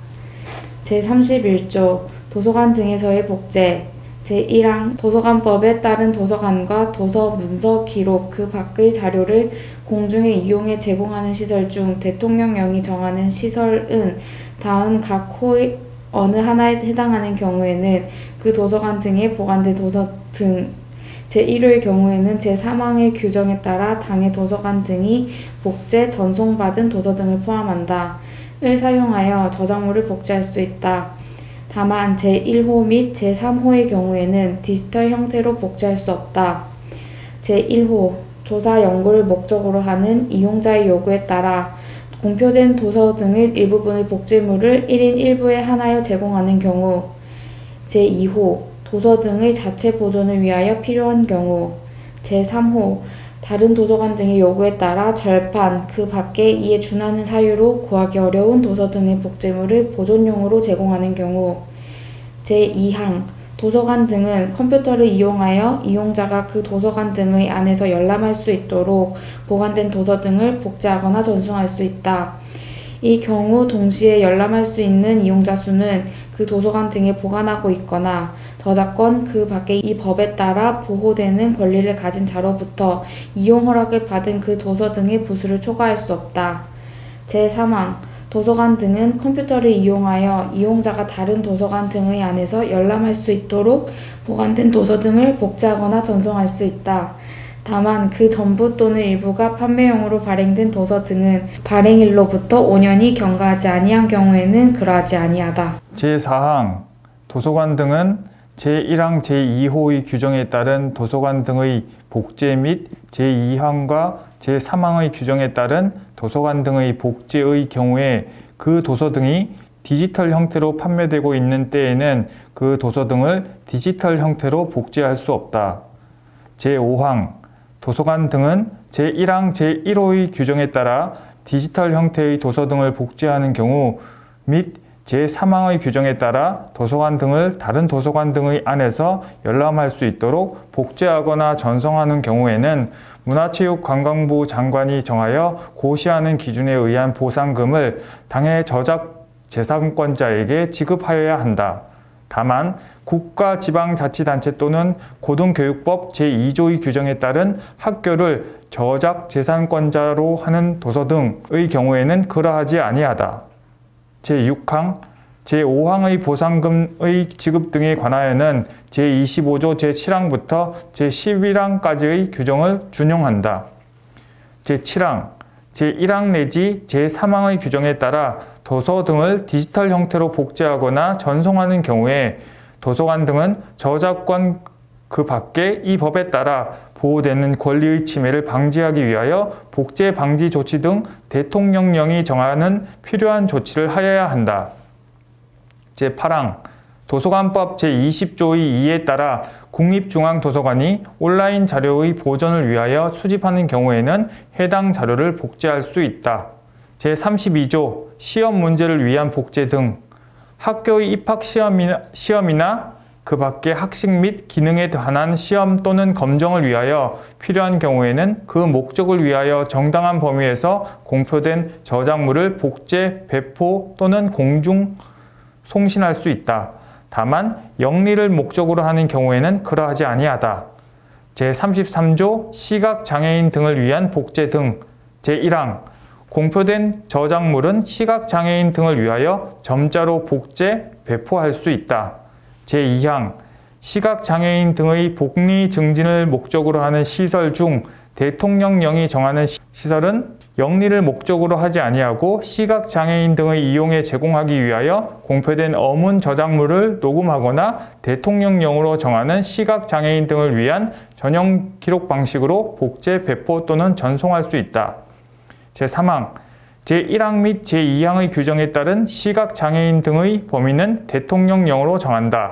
Speaker 12: 제삼십일 조 도서관 등에서의 복제 제일 항 도서관법에 따른 도서관과 도서 문서 기록 그 밖의 자료를 공중의 이용에 제공하는 시설 중 대통령령이 정하는 시설은 다음 각 호의 어느 하나에 해당하는 경우에는 그 도서관 등에 보관된 도서 등 제일 호의 경우에는 제삼 항의 규정에 따라 당의 도서관 등이 복제, 전송받은 도서 등을 포함한다. 을 사용하여 저작물을 복제할 수 있다. 다만 제일 호 및 제삼 호의 경우에는 디지털 형태로 복제할 수 없다. 제일 호 조사 연구를 목적으로 하는 이용자의 요구에 따라 공표된 도서 등의 일부분의 복제물을 일 인 일 부에 하나여 제공하는 경우 제이 호 도서 등의 자체 보존을 위하여 필요한 경우 제삼 호 다른 도서관 등의 요구에 따라 절판, 그 밖에 이에 준하는 사유로 구하기 어려운 도서 등의 복제물을 보존용으로 제공하는 경우 제이 항 도서관 등은 컴퓨터를 이용하여 이용자가 그 도서관 등의 안에서 열람할 수 있도록 보관된 도서 등을 복제하거나 전송할 수 있다. 이 경우 동시에 열람할 수 있는 이용자 수는 그 도서관 등에 보관하고 있거나 저작권 그 밖에 이 법에 따라 보호되는 권리를 가진 자로부터 이용 허락을 받은 그 도서 등의 부수를 초과할 수 없다. 제삼 항 도서관 등은 컴퓨터를 이용하여 이용자가 다른 도서관 등의 안에서 열람할 수 있도록 보관된 도서 등을 복제하거나 전송할 수 있다. 다만 그 전부 또는 일부가 판매용으로 발행된 도서 등은 발행일로부터 오 년이 경과하지 아니한 경우에는 그러하지 아니하다.
Speaker 13: 제사 항 도서관 등은 제일 항 제이 호의 규정에 따른 도서관 등의 복제 및 제이 항과 제삼 항의 규정에 따른 도서관 등의 복제의 경우에 그 도서 등이 디지털 형태로 판매되고 있는 때에는 그 도서 등을 디지털 형태로 복제할 수 없다. 제오 항 도서관 등은 제일 항 제일 호의 규정에 따라 디지털 형태의 도서 등을 복제하는 경우 및 제삼 항의 규정에 따라 도서관 등을 다른 도서관 등의 안에서 열람할 수 있도록 복제하거나 전송하는 경우에는 문화체육관광부 장관이 정하여 고시하는 기준에 의한 보상금을 당의 저작 재산권자에게 지급하여야 한다. 다만 국가 지방자치단체 또는 고등교육법 제이 조의 규정에 따른 학교를 저작 재산권자로 하는 도서 등의 경우에는 그러하지 아니하다. 제육 항 제오 항의 보상금의 지급 등에 관하여는 제이십오 조 제칠 항부터 제십일 항까지의 규정을 준용한다. 제칠 항 제일 항 내지 제삼 항의 규정에 따라 도서 등을 디지털 형태로 복제하거나 전송하는 경우에 도서관 등은 저작권 그 밖에 이 법에 따라 보호되는 권리의 침해를 방지하기 위하여 복제 방지 조치 등 대통령령이 정하는 필요한 조치를 하여야 한다. 제팔 항 도서관법 제이십 조의 이에 따라 국립중앙도서관이 온라인 자료의 보존을 위하여 수집하는 경우에는 해당 자료를 복제할 수 있다. 제삼십이 조 시험 문제를 위한 복제 등 학교의 입학 시험이나, 시험이나 그 밖의 학식 및 기능에 관한 시험 또는 검정을 위하여 필요한 경우에는 그 목적을 위하여 정당한 범위에서 공표된 저작물을 복제, 배포 또는 공중 송신할 수 있다. 다만 영리를 목적으로 하는 경우에는 그러하지 아니하다. 제삼십삼 조 시각장애인 등을 위한 복제 등 제일 항 공표된 저작물은 시각장애인 등을 위하여 점자로 복제, 배포할 수 있다. 제이 항 시각장애인 등의 복리 증진을 목적으로 하는 시설 중 대통령령이 정하는 시설은 영리를 목적으로 하지 아니하고 시각장애인 등의 이용에 제공하기 위하여 공표된 어문 저작물을 녹음하거나 대통령령으로 정하는 시각장애인 등을 위한 전용 기록 방식으로 복제, 배포 또는 전송할 수 있다. 제삼 항 제일 항 및 제이 항의 규정에 따른 시각장애인 등의 범위는 대통령령으로 정한다.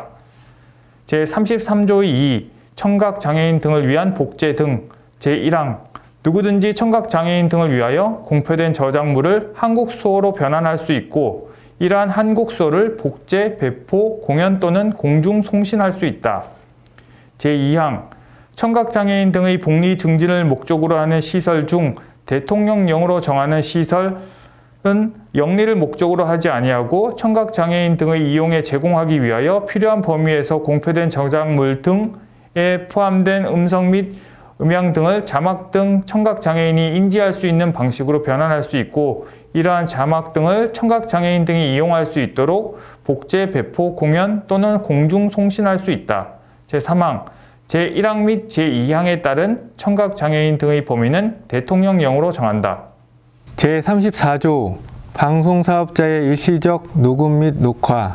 Speaker 13: 제삼십삼 조의 이 청각장애인 등을 위한 복제 등 제일 항 누구든지 청각장애인 등을 위하여 공표된 저작물을 한국 수어로 변환할 수 있고 이러한 한국 수어를 복제, 배포, 공연 또는 공중 송신할 수 있다. 제이 항 청각장애인 등의 복리 증진을 목적으로 하는 시설 중 대통령령으로 정하는 시설은 영리를 목적으로 하지 아니하고 청각장애인 등의 이용에 제공하기 위하여 필요한 범위에서 공표된 저작물 등에 포함된 음성 및 음향 등을 자막 등 청각장애인이 인지할 수 있는 방식으로 변환할 수 있고 이러한 자막 등을 청각장애인 등이 이용할 수 있도록 복제, 배포, 공연 또는 공중 송신할 수 있다. 제삼 항 제일 항 및 제이 항에 따른 청각장애인 등의 범위는 대통령령으로 정한다.
Speaker 14: 제삼십사 조 방송사업자의 일시적 녹음 및 녹화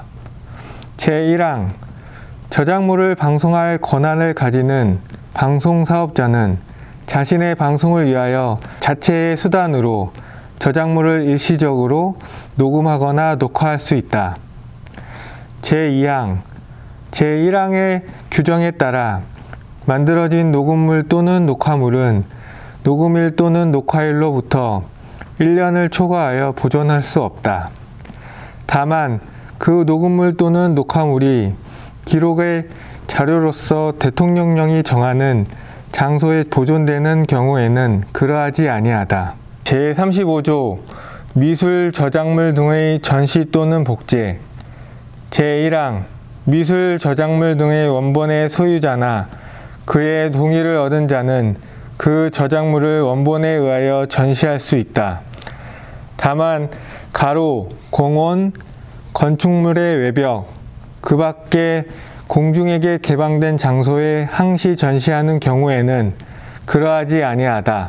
Speaker 14: 제일 항 저작물을 방송할 권한을 가지는 방송사업자는 자신의 방송을 위하여 자체의 수단으로 저작물을 일시적으로 녹음하거나 녹화할 수 있다. 제이 항 제일 항의 규정에 따라 만들어진 녹음물 또는 녹화물은 녹음일 또는 녹화일로부터 일 년을 초과하여 보존할 수 없다. 다만 그 녹음물 또는 녹화물이 기록의 자료로서 대통령령이 정하는 장소에 보존되는 경우에는 그러하지 아니하다. 제삼십오 조 미술 저작물 등의 전시 또는 복제 제일 항 미술 저작물 등의 원본의 소유자나 그의 동의를 얻은 자는 그 저작물을 원본에 의하여 전시할 수 있다. 다만 가로, 공원, 건축물의 외벽, 그 밖에 공중에게 개방된 장소에 항시 전시하는 경우에는 그러하지 아니하다.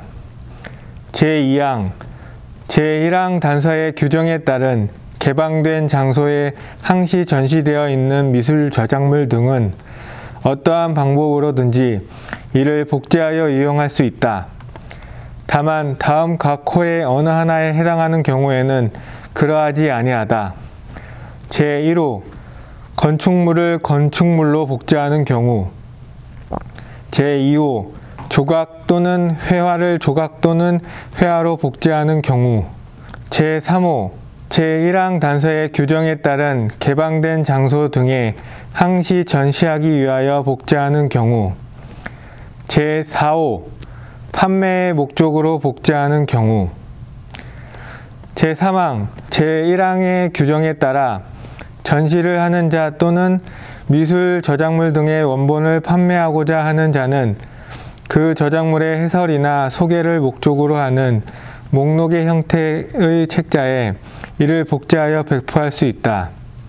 Speaker 14: 제이 항 제일 항 단서의 규정에 따른 개방된 장소에 항시 전시되어 있는 미술 저작물 등은 어떠한 방법으로든지 이를 복제하여 이용할 수 있다. 다만 다음 각 호의 어느 하나에 해당하는 경우에는 그러하지 아니하다. 제일 호 건축물을 건축물로 복제하는 경우 제이 호 조각 또는 회화를 조각 또는 회화로 복제하는 경우 제삼 호 제일 항 단서의 규정에 따른 개방된 장소 등에 항시 전시하기 위하여 복제하는 경우 제사 호 판매의 목적으로 복제하는 경우 제삼 항 제일 항의 규정에 따라 전시를 하는 자 또는 미술 저작물 등의 원본을 판매하고자 하는 자는 그 저작물의 해설이나 소개를 목적으로 하는 목록의 형태의 책자에 이를 복제하여 배포할 수 있다.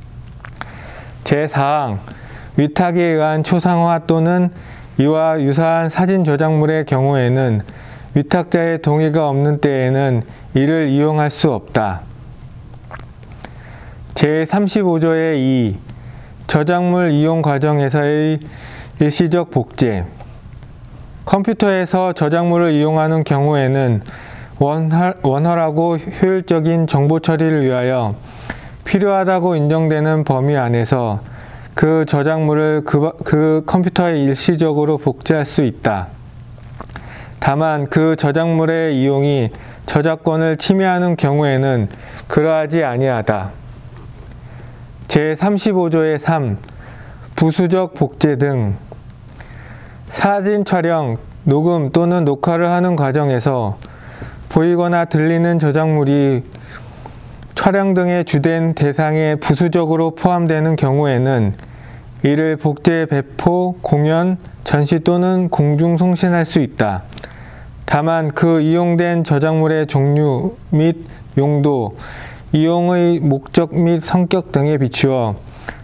Speaker 14: 제사 항 위탁에 의한 초상화 또는 이와 유사한 사진 저작물의 경우에는 위탁자의 동의가 없는 때에는 이를 이용할 수 없다. 제삼십오 조의 이 저작물 이용 과정에서의 일시적 복제 컴퓨터에서 저작물을 이용하는 경우에는 원활, 원활하고 효율적인 정보 처리를 위하여 필요하다고 인정되는 범위 안에서 그 저작물을 그, 그 컴퓨터에 일시적으로 복제할 수 있다. 다만 그 저작물의 이용이 저작권을 침해하는 경우에는 그러하지 아니하다. 제삼십오 조의 삼 부수적 복제 등 사진 촬영, 녹음 또는 녹화를 하는 과정에서 보이거나 들리는 저작물이 촬영 등의 주된 대상에 부수적으로 포함되는 경우에는 이를 복제, 배포, 공연, 전시 또는 공중 송신할 수 있다. 다만 그 이용된 저작물의 종류 및 용도, 이용의 목적 및 성격 등에 비추어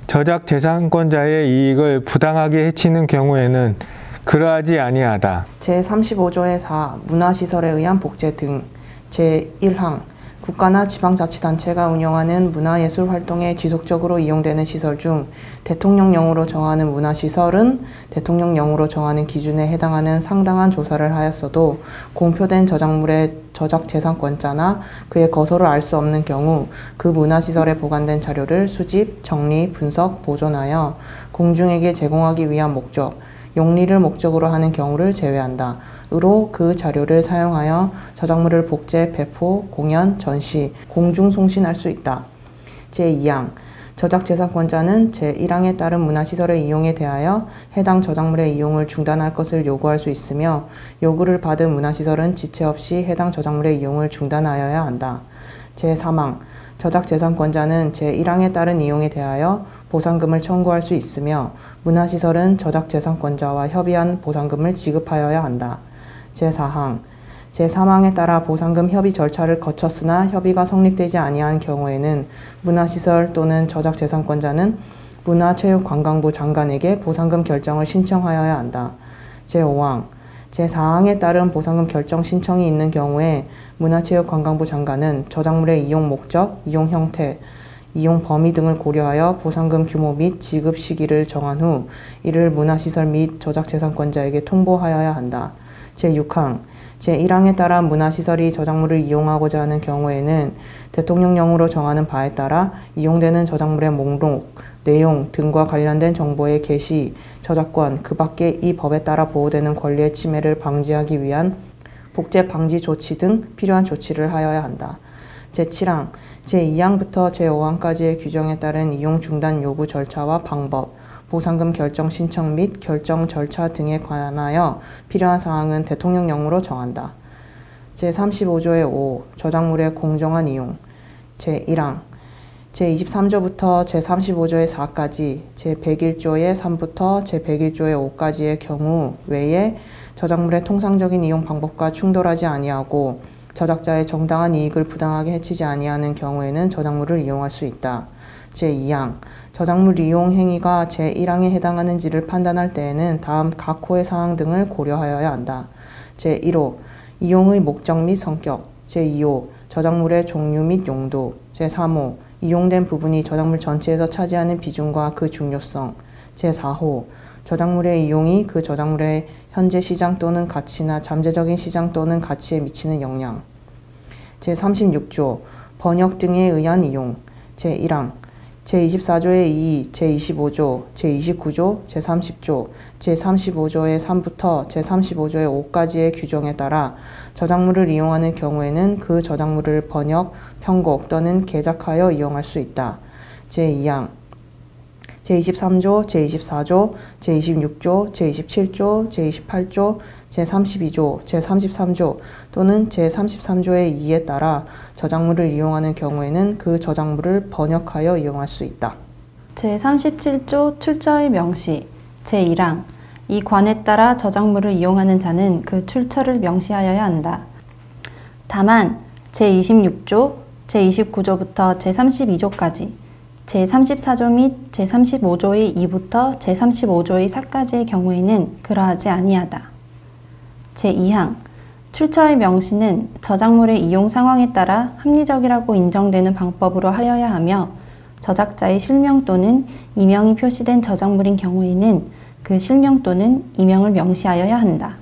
Speaker 14: 저작재산권자의 이익을 부당하게 해치는 경우에는 그러하지 아니하다.
Speaker 15: 제삼십오조의 사 문화시설에 의한 복제 등 제일 항 국가나 지방자치단체가 운영하는 문화예술 활동에 지속적으로 이용되는 시설 중 대통령령으로 정하는 문화시설은 대통령령으로 정하는 기준에 해당하는 상당한 조사를 하였어도 공표된 저작물의 저작재산권자나 그의 거소를 알 수 없는 경우 그 문화시설에 보관된 자료를 수집, 정리, 분석, 보존하여 공중에게 제공하기 위한 목적, 용리를 목적으로 하는 경우를 제외한다. 으로 그 자료를 사용하여 저작물을 복제, 배포, 공연, 전시, 공중 송신할 수 있다. 제이 항 저작재산권자는 제일 항에 따른 문화시설의 이용에 대하여 해당 저작물의 이용을 중단할 것을 요구할 수 있으며 요구를 받은 문화시설은 지체 없이 해당 저작물의 이용을 중단하여야 한다. 제삼 항 저작재산권자는 제일 항에 따른 이용에 대하여 보상금을 청구할 수 있으며 문화시설은 저작재산권자와 협의한 보상금을 지급하여야 한다. 제사 항 제삼 항에 따라 보상금 협의 절차를 거쳤으나 협의가 성립되지 아니한 경우에는 문화시설 또는 저작재산권자는 문화체육관광부 장관에게 보상금 결정을 신청하여야 한다. 제오 항 제사 항에 따른 보상금 결정 신청이 있는 경우에 문화체육관광부 장관은 저작물의 이용 목적, 이용 형태, 이용 범위 등을 고려하여 보상금 규모 및 지급 시기를 정한 후 이를 문화시설 및 저작재산권자에게 통보하여야 한다. 제육 항 제일 항에 따라 문화시설이 저작물을 이용하고자 하는 경우에는 대통령령으로 정하는 바에 따라 이용되는 저작물의 목록, 내용 등과 관련된 정보의 게시, 저작권, 그 밖에 이 법에 따라 보호되는 권리의 침해를 방지하기 위한 복제 방지 조치 등 필요한 조치를 하여야 한다. 제칠 항 제이 항부터 제오 항까지의 규정에 따른 이용 중단 요구 절차와 방법, 보상금 결정 신청 및 결정 절차 등에 관하여 필요한 사항은 대통령령으로 정한다. 제삼십오조의 오 저작물의 공정한 이용 제일 항 제이십삼조부터 제삼십오조의 사까지 제백일조의 삼부터 제백일조의 오까지의 경우 외에 저작물의 통상적인 이용 방법과 충돌하지 아니하고 저작자의 정당한 이익을 부당하게 해치지 아니하는 경우에는 저작물을 이용할 수 있다. 제이 항 저작물 이용 행위가 제일 항에 해당하는지를 판단할 때에는 다음 각 호의 사항 등을 고려하여야 한다. 제일 호 이용의 목적 및 성격 제이 호 저작물의 종류 및 용도 제삼 호 이용된 부분이 저작물 전체에서 차지하는 비중과 그 중요성 제사 호 저작물의 이용이 그 저작물의 현재 시장 또는 가치나 잠재적인 시장 또는 가치에 미치는 영향 제삼십육조 번역 등에 의한 이용 제일 항 제이십사조의 이, 제이십오조, 제이십구조, 제삼십조, 제삼십오조의 삼부터 제삼십오조의 오까지의 규정에 따라 저작물을 이용하는 경우에는 그 저작물을 번역, 편곡 또는 개작하여 이용할 수 있다. 제이 항 제이십삼조, 제이십사조, 제이십육조, 제이십칠조, 제이십팔조, 제삼십이조, 제삼십삼조 또는 제삼십삼조의 이에 따라 저작물을 이용하는 경우에는 그 저작물을 번역하여 이용할 수 있다.
Speaker 1: 제삼십칠조 출처의 명시 제일 항 이 관에 따라 저작물을 이용하는 자는 그 출처를 명시하여야 한다. 다만 제이십육조, 제이십구조부터 제삼십이조까지 제삼십사조 및 제삼십오조의 이부터 제삼십오조의 사까지의 경우에는 그러하지 아니하다. 제이 항 출처의 명시는 저작물의 이용 상황에 따라 합리적이라고 인정되는 방법으로 하여야 하며 저작자의 실명 또는 이명이 표시된 저작물인 경우에는 그 실명 또는 이명을 명시하여야 한다.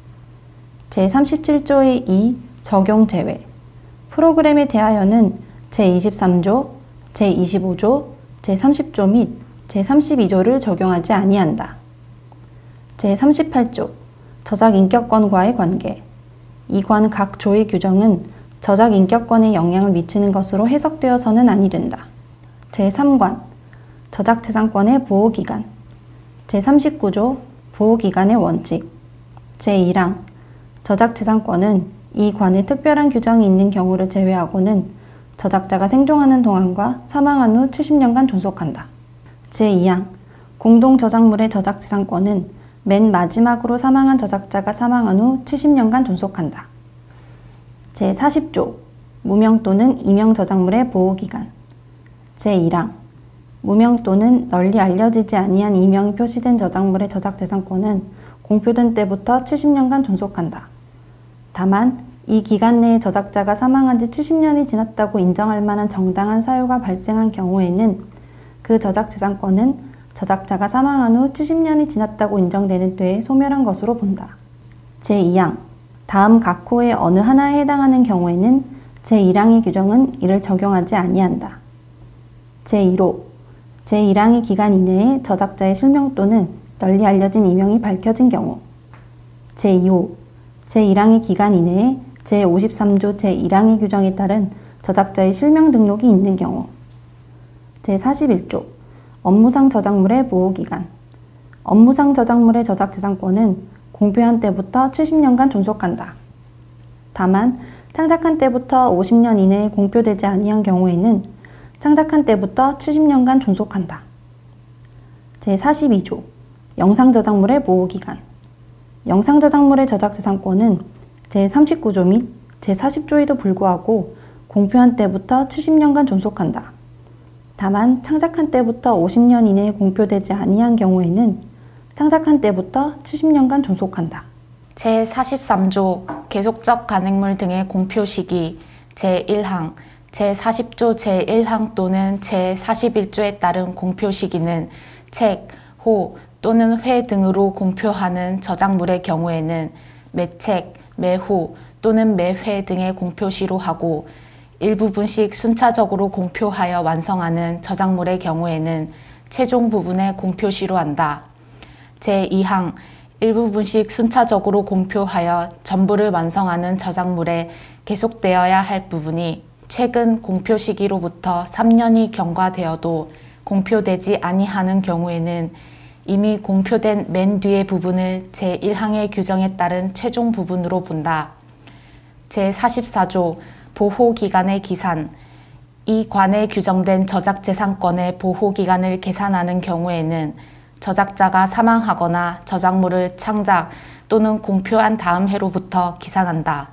Speaker 1: 제삼십칠조의 이 적용 제외 프로그램에 대하여는 제이십삼조, 제이십오조, 제삼십조 및 제삼십이조를 적용하지 아니한다. 제삼십팔조 저작인격권과의 관계 이 관 각 조의 규정은 저작인격권에 영향을 미치는 것으로 해석되어서는 아니 된다. 제삼 관 저작재산권의 보호기간 제삼십구조 보호기간의 원칙 제일 항 저작재산권은 이 관에 특별한 규정이 있는 경우를 제외하고는 저작자가 생존하는 동안과 사망한 후 칠십 년간 존속한다. 제이 항
Speaker 16: 공동저작물의 저작재산권은 맨 마지막으로 사망한 저작자가 사망한 후 칠십 년간 존속한다. 제사십 조 무명 또는 이명 저작물의 보호기간. 제일 항 무명 또는 널리 알려지지 아니한 이명이 표시된 저작물의 저작재산권은 공표된 때부터 칠십 년간 존속한다. 다만 이 기간 내에 저작자가 사망한 지 칠십 년이 지났다고 인정할 만한 정당한 사유가 발생한 경우에는 그 저작재산권은 저작자가 사망한 후 칠십 년이 지났다고 인정되는 때에 소멸한 것으로 본다. 제이 항 다음 각 호의 어느 하나에 해당하는 경우에는 제일 항의 규정은 이를 적용하지 아니한다. 제일 호 제일 항의 기간 이내에 저작자의 실명 또는 널리 알려진 이명이 밝혀진 경우. 제이 호 제일 항의 기간 이내에 제오십삼 조 제일 항의 규정에 따른 저작자의 실명 등록이 있는 경우. 제사십일 조 업무상 저작물의 보호기간. 업무상 저작물의 저작재산권은 공표한 때부터 칠십 년간 존속한다. 다만 창작한 때부터 오십 년 이내에 공표되지 아니한 경우에는 창작한 때부터 칠십 년간 존속한다. 제사십이 조 영상 저작물의 보호기간. 영상 저작물의 저작재산권은 제삼십구 조 및 제사십 조에도 불구하고 공표한 때부터 칠십 년간 존속한다. 다만 창작한 때부터 오십 년 이내에 공표되지 아니한 경우에는 창작한 때부터 칠십 년간 존속한다.
Speaker 17: 제사십삼 조 계속적 간행물 등의 공표 시기. 제일 항 제사십 조 제일 항 또는 제사십일 조에 따른 공표 시기는 책, 호 또는 회 등으로 공표하는 저작물의 경우에는 매책, 매호 또는 매회 등의 공표시로 하고 일부분씩 순차적으로 공표하여 완성하는 저작물의 경우에는 최종 부분의 공표시로 한다. 제이 항 일부분씩 순차적으로 공표하여 전부를 완성하는 저작물에 계속되어야 할 부분이 최근 공표 시기로부터 삼 년이 경과되어도 공표되지 아니하는 경우에는 이미 공표된 맨 뒤의 부분을 제일 항의 규정에 따른 최종 부분으로 본다. 제사십사 조 보호기간의 기산. 이 관에 규정된 저작재산권의 보호기간을 계산하는 경우에는 저작자가 사망하거나 저작물을 창작 또는 공표한 다음 해로부터 기산한다.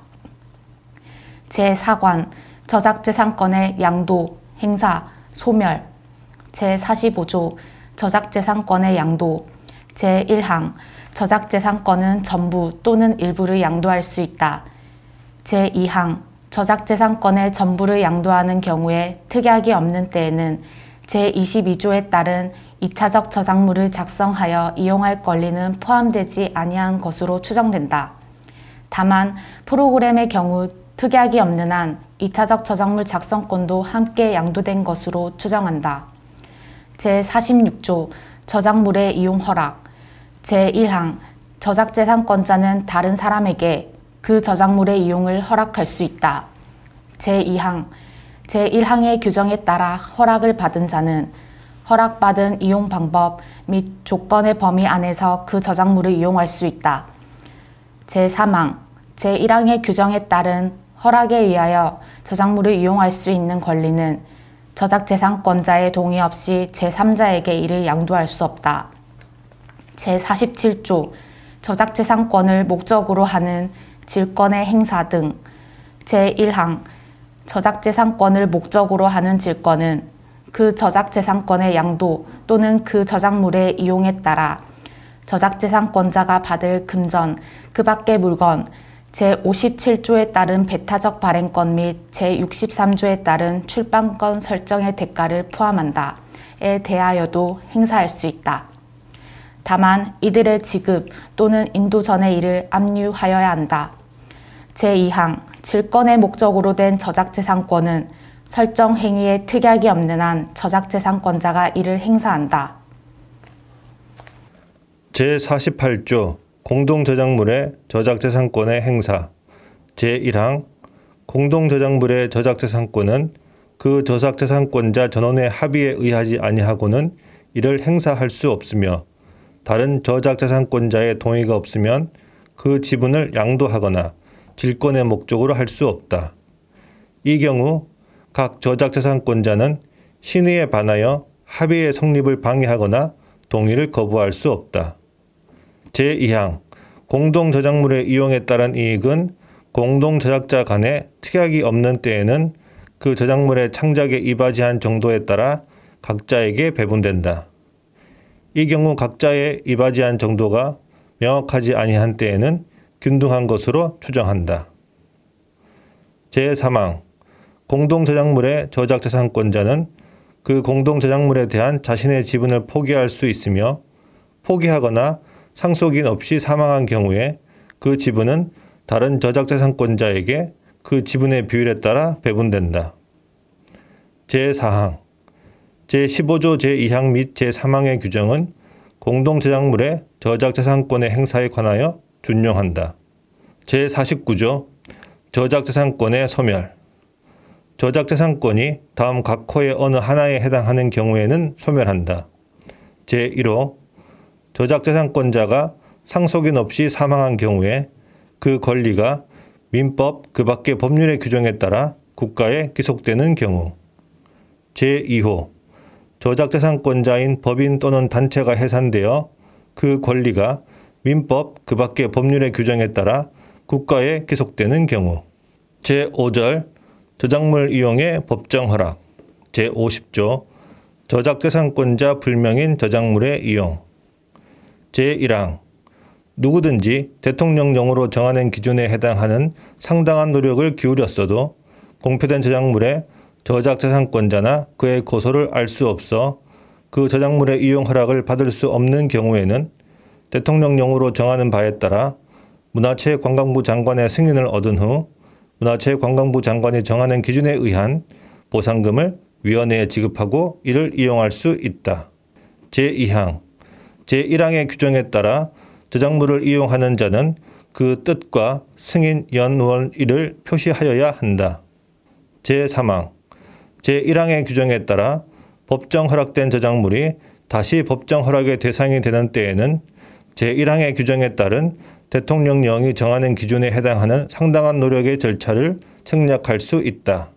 Speaker 17: 제사 관 저작재산권의 양도, 행사, 소멸. 제사십오 조 저작재산권의 양도. 제일 항 저작재산권은 전부 또는 일부를 양도할 수 있다. 제이 항 저작재산권의 전부를 양도하는 경우에 특약이 없는 때에는 제이십이 조에 따른 이차적 저작물을 작성하여 이용할 권리는 포함되지 아니한 것으로 추정된다. 다만 프로그램의 경우 특약이 없는 한 이차적 저작물 작성권도 함께 양도된 것으로 추정한다. 제사십육 조 저작물의 이용 허락. 제일 항 저작재산권자는 다른 사람에게 그 저작물의 이용을 허락할 수 있다. 제이 항 제일 항의 규정에 따라 허락을 받은 자는 허락받은 이용 방법 및 조건의 범위 안에서 그 저작물을 이용할 수 있다. 제삼 항 제일 항의 규정에 따른 허락에 의하여 저작물을 이용할 수 있는 권리는 저작재산권자의 동의 없이 제삼자에게 이를 양도할 수 없다. 제사십칠 조 저작재산권을 목적으로 하는 질권의 행사 등. 제일 항 저작재산권을 목적으로 하는 질권은 그 저작재산권의 양도 또는 그 저작물의 이용에 따라 저작재산권자가 받을 금전, 그 밖의 물건, 제오십칠 조에 따른 배타적 발행권 및 제육십삼 조에 따른 출판권 설정의 대가를 포함한다. 에 대하여도 행사할 수 있다. 다만 이들의 지급 또는 인도 전에 이를 압류하여야 한다. 제이 항 질권의 목적으로 된 저작재산권은 설정 행위에 특약이 없는 한 저작재산권자가 이를 행사한다.
Speaker 18: 제사십팔 조 공동저작물의 저작재산권의 행사. 제일 항 공동저작물의 저작재산권은 그 저작재산권자 전원의 합의에 의하지 아니하고는 이를 행사할 수 없으며 다른 저작재산권자의 동의가 없으면 그 지분을 양도하거나 질권의 목적으로 할 수 없다. 이 경우 각 저작재산권자는 신의에 반하여 합의의 성립을 방해하거나 동의를 거부할 수 없다. 제이 항 공동 저작물의 이용에 따른 이익은 공동 저작자 간에 특약이 없는 때에는 그 저작물의 창작에 이바지한 정도에 따라 각자에게 배분된다. 이 경우 각자의 이바지한 정도가 명확하지 아니한 때에는 균등한 것으로 추정한다. 제삼 항 공동 저작물의 저작재산권자는 그 공동 저작물에 대한 자신의 지분을 포기할 수 있으며 포기하거나 상속인 없이 사망한 경우에 그 지분은 다른 저작재산권자에게 그 지분의 비율에 따라 배분된다. 제사 항 제십오 조 제이 항 및 제삼 항의 규정은 공동 저작물의 저작재산권의 행사에 관하여 준용한다. 제사십구 조 저작재산권의 소멸 저작재산권이 다음 각 호의 어느 하나에 해당하는 경우에는 소멸한다. 제일 호 저작재산권자가 상속인 없이 사망한 경우에 그 권리가 민법 그 밖의 법률의 규정에 따라 국가에 귀속되는 경우. 제이 호 저작재산권자인 법인 또는 단체가 해산되어 그 권리가 민법 그 밖의 법률의 규정에 따라 국가에 귀속되는 경우. 제오 절 저작물 이용의 법정 허락. 제오십 조 저작재산권자 불명인 저작물의 이용. 제일 항 누구든지 대통령령으로 정하는 기준에 해당하는 상당한 노력을 기울였어도 공표된 저작물의 저작재산권자나 그의 고소를 알 수 없어 그 저작물의 이용 허락을 받을 수 없는 경우에는 대통령령으로 정하는 바에 따라 문화체육관광부 장관의 승인을 얻은 후 문화체육관광부 장관이 정하는 기준에 의한 보상금을 위원회에 지급하고 이를 이용할 수 있다. 제이 항 제일 항의 규정에 따라 저작물을 이용하는 자는 그 뜻과 승인 연원일을 표시하여야 한다. 제삼 항 제일 항의 규정에 따라 법정 허락된 저작물이 다시 법정 허락의 대상이 되는 때에는 제일 항의 규정에 따른 대통령령이 정하는 기준에 해당하는 상당한 노력의 절차를 생략할 수 있다.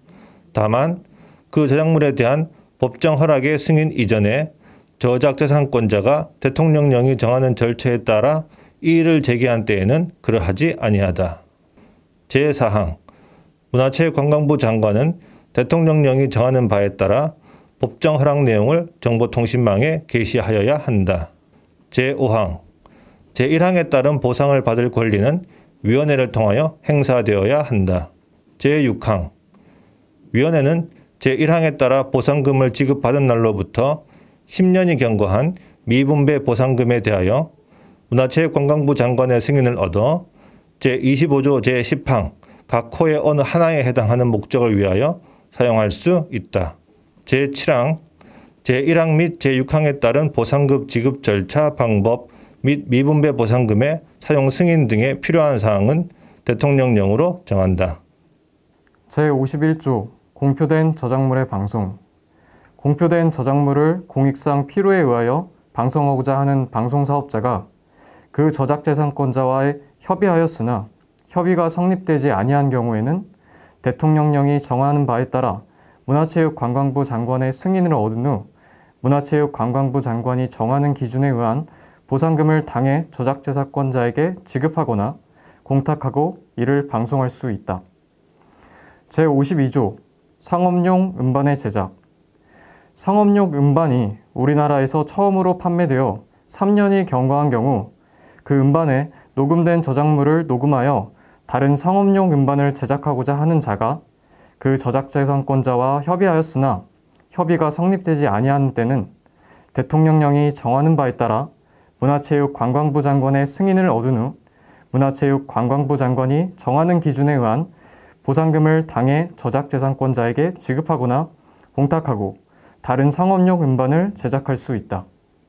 Speaker 18: 다만 그 저작물에 대한 법정 허락의 승인 이전에 저작재산권자가 대통령령이 정하는 절차에 따라 이의를 제기한 때에는 그러하지 아니하다. 제사 항 문화체육관광부 장관은 대통령령이 정하는 바에 따라 법정 허락 내용을 정보통신망에 게시하여야 한다. 제오 항 제일 항에 따른 보상을 받을 권리는 위원회를 통하여 행사되어야 한다. 제육 항 위원회는 제일 항에 따라 보상금을 지급받은 날로부터 십 년이 경과한 미분배 보상금에 대하여 문화체육관광부 장관의 승인을 얻어 제이십오 조 제십 항 각 호의 어느 하나에 해당하는 목적을 위하여 사용할 수 있다. 제칠 항 제일 항 및 제육 항에 따른 보상금 지급 절차 방법 및 미분배 보상금의 사용 승인 등에 필요한 사항은 대통령령으로 정한다.
Speaker 19: 제오십일 조 공표된 저작물의 방송. 공표된 저작물을 공익상 필요에 의하여 방송하고자 하는 방송사업자가 그 저작재산권자와의 협의하였으나 협의가 성립되지 아니한 경우에는 대통령령이 정하는 바에 따라 문화체육관광부 장관의 승인을 얻은 후 문화체육관광부 장관이 정하는 기준에 의한 보상금을 당해 저작재산권자에게 지급하거나 공탁하고 이를 방송할 수 있다. 제오십이 조 상업용 음반의 제작. 상업용 음반이 우리나라에서 처음으로 판매되어 삼 년이 경과한 경우 그 음반에 녹음된 저작물을 녹음하여 다른 상업용 음반을 제작하고자 하는 자가 그 저작재산권자와 협의하였으나 협의가 성립되지 아니하는 때는 대통령령이 정하는 바에 따라 문화체육관광부 장관의 승인을 얻은 후 문화체육관광부 장관이 정하는 기준에 의한 보상금을 당해 저작재산권자에게 지급하거나 공탁하고 다른 상업용 음반을 제작할 수 있다.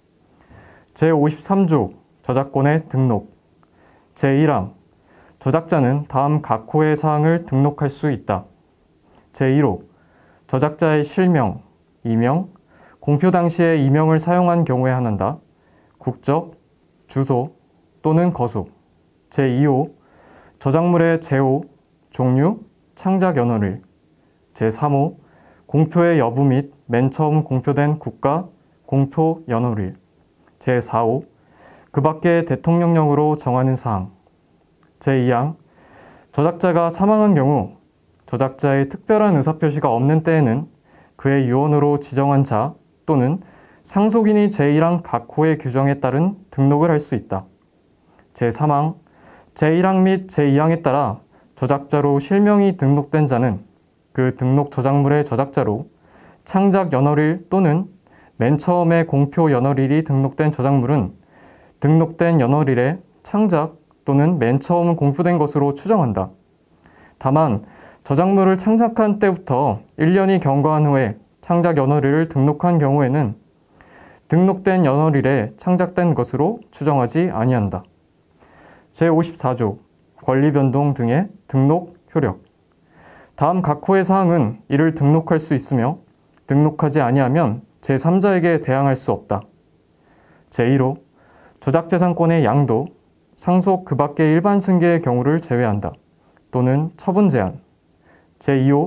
Speaker 19: 제오십삼 조 저작권의 등록. 제일 항 저작자는 다음 각 호의 사항을 등록할 수 있다. 제일 호 저작자의 실명, 이명, 공표 당시에 이명을 사용한 경우에 한한다. 국적, 주소 또는 거소. 제이 호 저작물의 제호, 종류, 창작 연월일. 제삼 호 공표의 여부 및 맨 처음 공표된 국가, 공표 연월일. 제사 호 그 밖의 대통령령으로 정하는 사항. 제이 항 저작자가 사망한 경우 저작자의 특별한 의사표시가 없는 때에는 그의 유언으로 지정한 자 또는 상속인이 제일 항 각 호의 규정에 따른 등록을 할 수 있다. 제삼 항 제일 항 및 제이 항에 따라 저작자로 실명이 등록된 자는 그 등록 저작물의 저작자로 창작 연월일 또는 맨 처음에 공표 연월일이 등록된 저작물은 등록된 연월일에 창작 또는 맨 처음 공표된 것으로 추정한다. 다만 저작물을 창작한 때부터 일 년이 경과한 후에 창작 연월일을 등록한 경우에는 등록된 연월일에 창작된 것으로 추정하지 아니한다. 제오십사 조 권리 변동 등의 등록 효력. 다음 각 호의 사항은 이를 등록할 수 있으며 등록하지 아니하면 제삼자에게 대항할 수 없다. 제일 호 저작재산권의 양도, 상속 그 밖의 일반 승계의 경우를 제외한다. 또는 처분 제한. 제이 호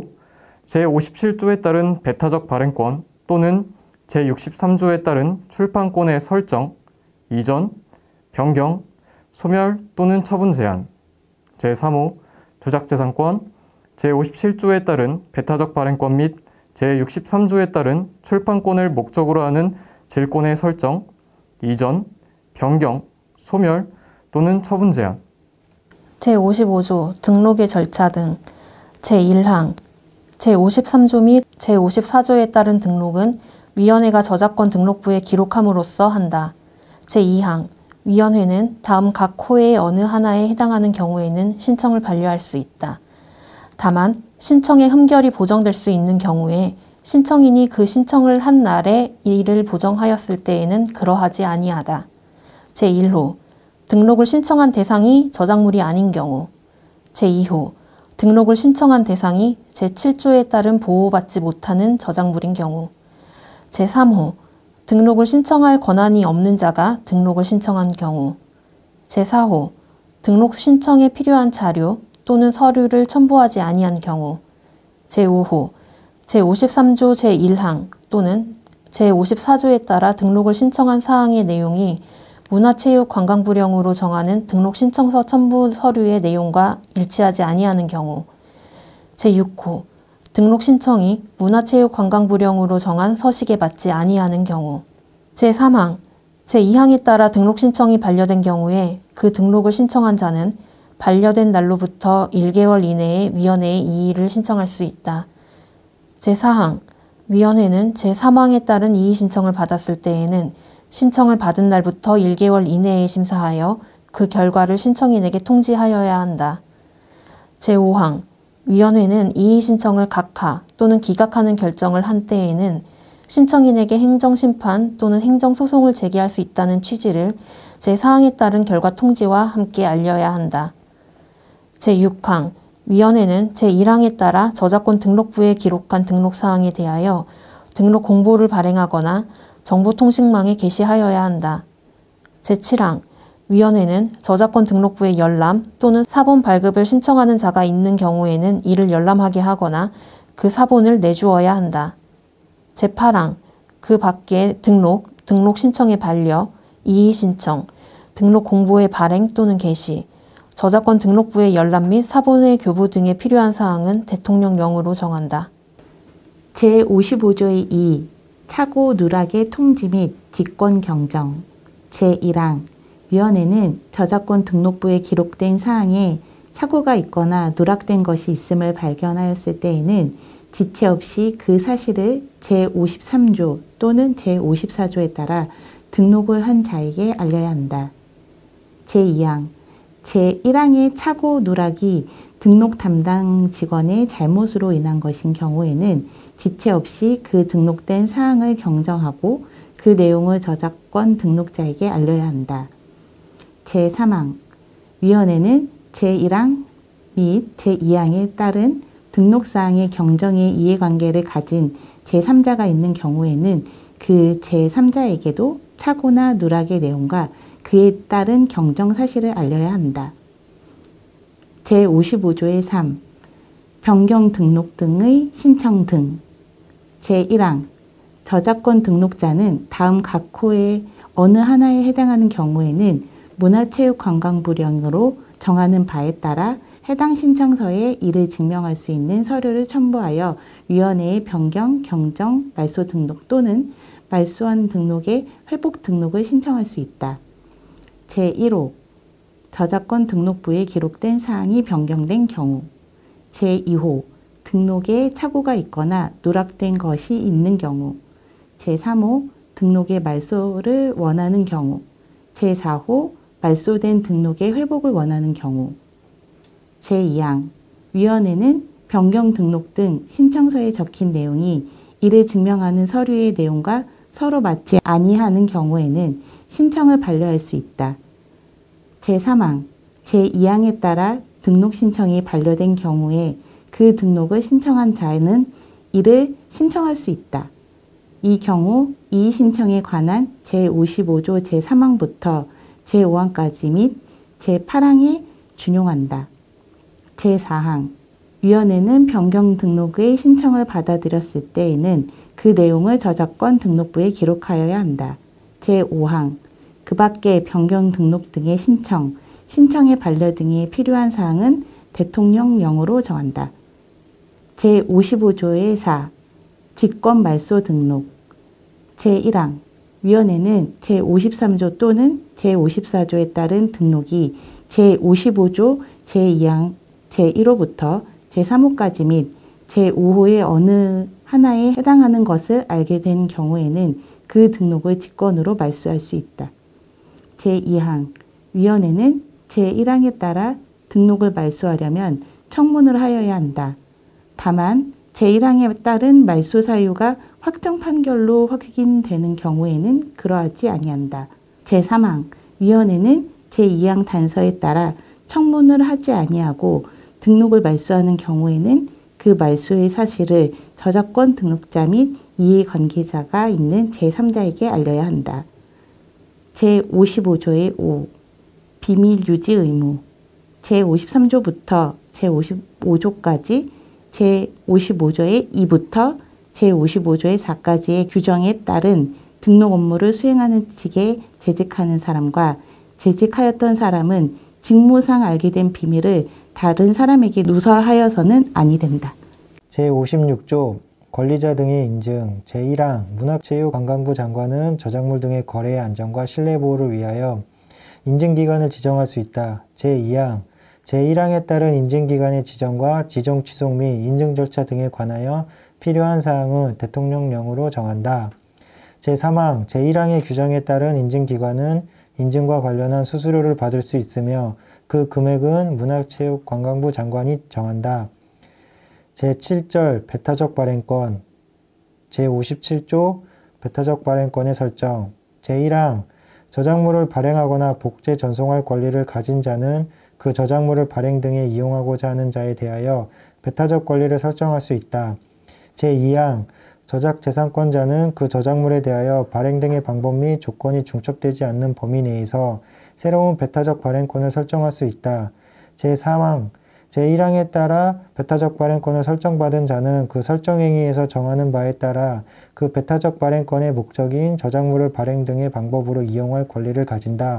Speaker 19: 제오십칠 조에 따른 배타적 발행권 또는 제육십삼 조에 따른 출판권의 설정, 이전, 변경, 소멸 또는 처분 제한. 제삼 호 조작재산권 제오십칠 조에 따른 배타적 발행권 및 제육십삼 조에 따른 출판권을 목적으로 하는 질권의 설정, 이전, 변경, 소멸 또는 처분 제한.
Speaker 16: 제오십오 조 등록의 절차 등. 제일 항 제오십삼 조 및 제오십사 조에 따른 등록은 위원회가 저작권 등록부에 기록함으로써 한다. 제이 항 위원회는 다음 각 호의 어느 하나에 해당하는 경우에는 신청을 반려할 수 있다. 다만 신청의 흠결이 보정될 수 있는 경우에 신청인이 그 신청을 한 날에 이를 보정하였을 때에는 그러하지 아니하다. 제일 호 등록을 신청한 대상이 저작물이 아닌 경우. 제이 호 등록을 신청한 대상이 제칠 조에 따른 보호받지 못하는 저작물인 경우. 제삼 호 등록을 신청할 권한이 없는 자가 등록을 신청한 경우. 제사 호 등록 신청에 필요한 자료 또는 서류를 첨부하지 아니한 경우. 제오 호 제오십삼 조 제일 항 또는 제오십사 조에 따라 등록을 신청한 사항의 내용이 문화체육관광부령으로 정하는 등록신청서 첨부 서류의 내용과 일치하지 아니하는 경우. 제육 호 등록신청이 문화체육관광부령으로 정한 서식에 맞지 아니하는 경우. 제삼 항 제이 항에 따라 등록신청이 반려된 경우에 그 등록을 신청한 자는 반려된 날로부터 일 개월 이내에 위원회에 이의를 신청할 수 있다. 제사 항 위원회는 제삼 항에 따른 이의 신청을 받았을 때에는 신청을 받은 날부터 일 개월 이내에 심사하여 그 결과를 신청인에게 통지하여야 한다. 제오 항 위원회는 이의 신청을 각하 또는 기각하는 결정을 한 때에는 신청인에게 행정심판 또는 행정소송을 제기할 수 있다는 취지를 제사 항에 따른 결과 통지와 함께 알려야 한다. 제육 항 위원회는 제일 항에 따라 저작권 등록부에 기록한 등록사항에 대하여 등록 공보를 발행하거나 정보통신망에 게시하여야 한다. 제칠 항 위원회는 저작권 등록부에 열람 또는 사본 발급을 신청하는 자가 있는 경우에는 이를 열람하게 하거나 그 사본을 내주어야 한다. 제팔 항 그 밖에 등록, 등록 신청의 반려, 이의 신청, 등록 공보의 발행 또는 게시, 저작권 등록부의 열람 및 사본의 교부 등에 필요한 사항은 대통령령으로 정한다.
Speaker 20: 제오십오 조의 이 착오 누락의 통지 및 직권 경정. 제일 항 위원회는 저작권 등록부에 기록된 사항에 착오가 있거나 누락된 것이 있음을 발견하였을 때에는 지체 없이 그 사실을 제오십삼 조 또는 제오십사 조에 따라 등록을 한 자에게 알려야 한다. 제이 항 제일 항의 착오 누락이 등록 담당 직원의 잘못으로 인한 것인 경우에는 지체 없이 그 등록된 사항을 경정하고 그 내용을 저작권 등록자에게 알려야 한다. 제삼 항 위원회는 제일 항 및 제이 항에 따른 등록사항의 경정의 이해관계를 가진 제삼자가 있는 경우에는 그 제삼자에게도 착오나 누락의 내용과 그에 따른 경정 사실을 알려야 한다. 제오십오 조의 삼 변경 등록 등의 신청 등. 제일 항 저작권 등록자는 다음 각 호의 어느 하나에 해당하는 경우에는 문화체육관광부령으로 정하는 바에 따라 해당 신청서에 이를 증명할 수 있는 서류를 첨부하여 위원회에 변경, 경정, 말소 등록 또는 말소한 등록의 회복 등록을 신청할 수 있다. 제일 호 저작권 등록부에 기록된 사항이 변경된 경우. 제이 호 등록에 착오가 있거나 누락된 것이 있는 경우. 제삼 호 등록의 말소를 원하는 경우. 제사 호 말소된 등록의 회복을 원하는 경우. 제이 항 위원회는 변경 등록 등 신청서에 적힌 내용이 이를 증명하는 서류의 내용과 서로 맞지 아니하는 경우에는 신청을 반려할 수 있다. 제삼 항 제이 항에 따라 등록 신청이 반려된 경우에 그 등록을 신청한 자는 이를 신청할 수 있다. 이 경우 이의 신청에 관한 제오십오 조 제삼 항부터 제오 항까지 및 제팔 항에 준용한다. 제사 항 위원회는 변경 등록의 신청을 받아들였을 때에는 그 내용을 저작권 등록부에 기록하여야 한다. 제오 항 그 밖에 변경 등록 등의 신청, 신청의 반려 등에 필요한 사항은 대통령령으로 정한다. 제오십오 조의 사 직권 말소 등록. 제일 항 위원회는 제오십삼 조 또는 제오십사 조에 따른 등록이 제오십오 조 제이 항 제일 호부터 제삼 호까지 및 제오 호의 어느 하나에 해당하는 것을 알게 된 경우에는 그 등록을 직권으로 말소할 수 있다. 제이 항 위원회는 제일 항에 따라 등록을 말소하려면 청문을 하여야 한다. 다만 제일 항에 따른 말소 사유가 확정 판결로 확인되는 경우에는 그러하지 아니한다. 제삼 항 위원회는 제이 항 단서에 따라 청문을 하지 아니하고 등록을 말소하는 경우에는 그 말소의 사실을 저작권 등록자 및 이해관계자가 있는 제삼 자에게 알려야 한다. 제오십오 조의 오 비밀 유지 의무. 제오십삼 조부터 제오십오 조까지 제오십오 조의 이부터 제오십오 조의 사까지의 규정에 따른 등록 업무를 수행하는 직에 재직하는 사람과 재직하였던 사람은 직무상 알게 된 비밀을 다른 사람에게 누설하여서는 아니 된다.
Speaker 5: 제오십육 조 권리자 등의 인증. 제일 항 문화체육관광부 장관은 저작물 등의 거래의 안전과 신뢰 보호를 위하여 인증기관을 지정할 수 있다. 제이 항 제일 항에 따른 인증기관의 지정과 지정 취소 및 인증 절차 등에 관하여 필요한 사항은 대통령령으로 정한다. 제삼 항 제일 항의 규정에 따른 인증기관은 인증과 관련한 수수료를 받을 수 있으며 그 금액은 문화체육관광부 장관이 정한다. 제칠 절 배타적 발행권. 제오십칠 조 배타적 발행권의 설정. 제일 항 저작물을 발행하거나 복제 전송할 권리를 가진 자는 그 저작물을 발행 등에 이용하고자 하는 자에 대하여 배타적 권리를 설정할 수 있다. 제이 항 저작재산권자는 그 저작물에 대하여 발행 등의 방법 및 조건이 중첩되지 않는 범위 내에서 새로운 배타적 발행권을 설정할 수 있다. 제삼 항 제일 항에 따라 배타적 발행권을 설정받은 자는 그 설정행위에서 정하는 바에 따라 그 배타적 발행권의 목적인 저작물을 발행 등의 방법으로 이용할 권리를 가진다.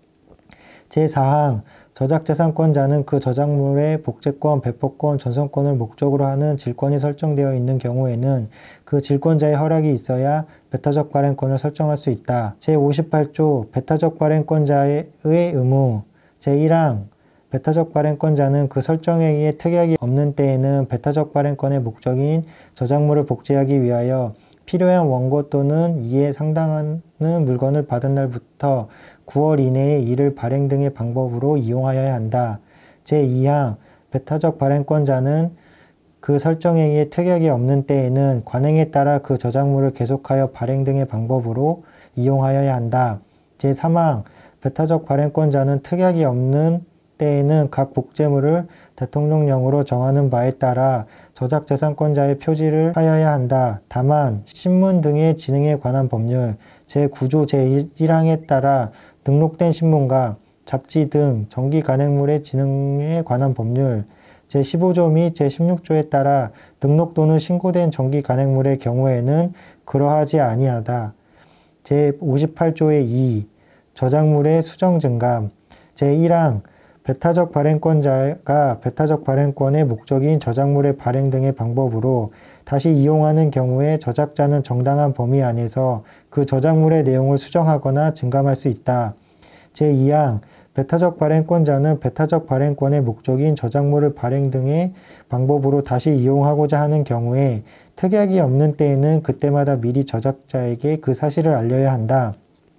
Speaker 5: 제사 항 저작재산권자는 그 저작물의 복제권, 배포권, 전송권을 목적으로 하는 질권이 설정되어 있는 경우에는 그 질권자의 허락이 있어야 배타적 발행권을 설정할 수 있다. 제오십팔 조 배타적 발행권자의 의무. 제일 항 배타적 발행권자는 그 설정행위에 특약이 없는 때에는 배타적 발행권의 목적인 저작물을 복제하기 위하여 필요한 원고 또는 이에 상당하는 물건을 받은 날부터 구월 이내에 이를 발행 등의 방법으로 이용하여야 한다. 제이 항 배타적 발행권자는 그 설정행위에 특약이 없는 때에는 관행에 따라 그 저작물을 계속하여 발행 등의 방법으로 이용하여야 한다. 제삼 항 배타적 발행권자는 특약이 없는 때에는 각 복제물을 대통령령으로 정하는 바에 따라 저작재산권자의 표지를 하여야 한다. 다만 신문 등의 진흥에 관한 법률 제구 조 제일 항에 따라 등록된 신문과 잡지 등 정기 간행물의 진흥에 관한 법률 제십오 조 및 제십육 조에 따라 등록 또는 신고된 정기 간행물의 경우에는 그러하지 아니하다.
Speaker 21: 제오십팔 조의 이 저작물의 수정 증감, 제일 항 배타적 발행권자가 배타적 발행권의 목적인 저작물의 발행 등의 방법으로 다시 이용하는 경우에 저작자는 정당한 범위 안에서 그 저작물의 내용을 수정하거나 증감할 수 있다. 제이 항 배타적 발행권자는 배타적 발행권의 목적인 저작물을 발행 등의 방법으로 다시 이용하고자 하는 경우에 특약이 없는 때에는 그때마다 미리 저작자에게 그 사실을 알려야 한다.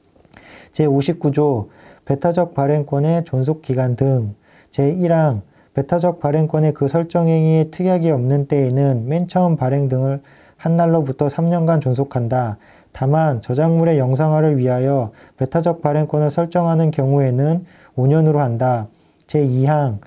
Speaker 21: 제오십구 조 배타적 발행권의 존속기간 등, 제일 항 배타적 발행권의 그 설정 행위에 특약이 없는 때에는 맨 처음 발행 등을 한 날로부터 삼 년간 존속한다. 다만 저작물의 영상화를 위하여 배타적 발행권을 설정하는 경우에는 오 년으로 한다. 제이 항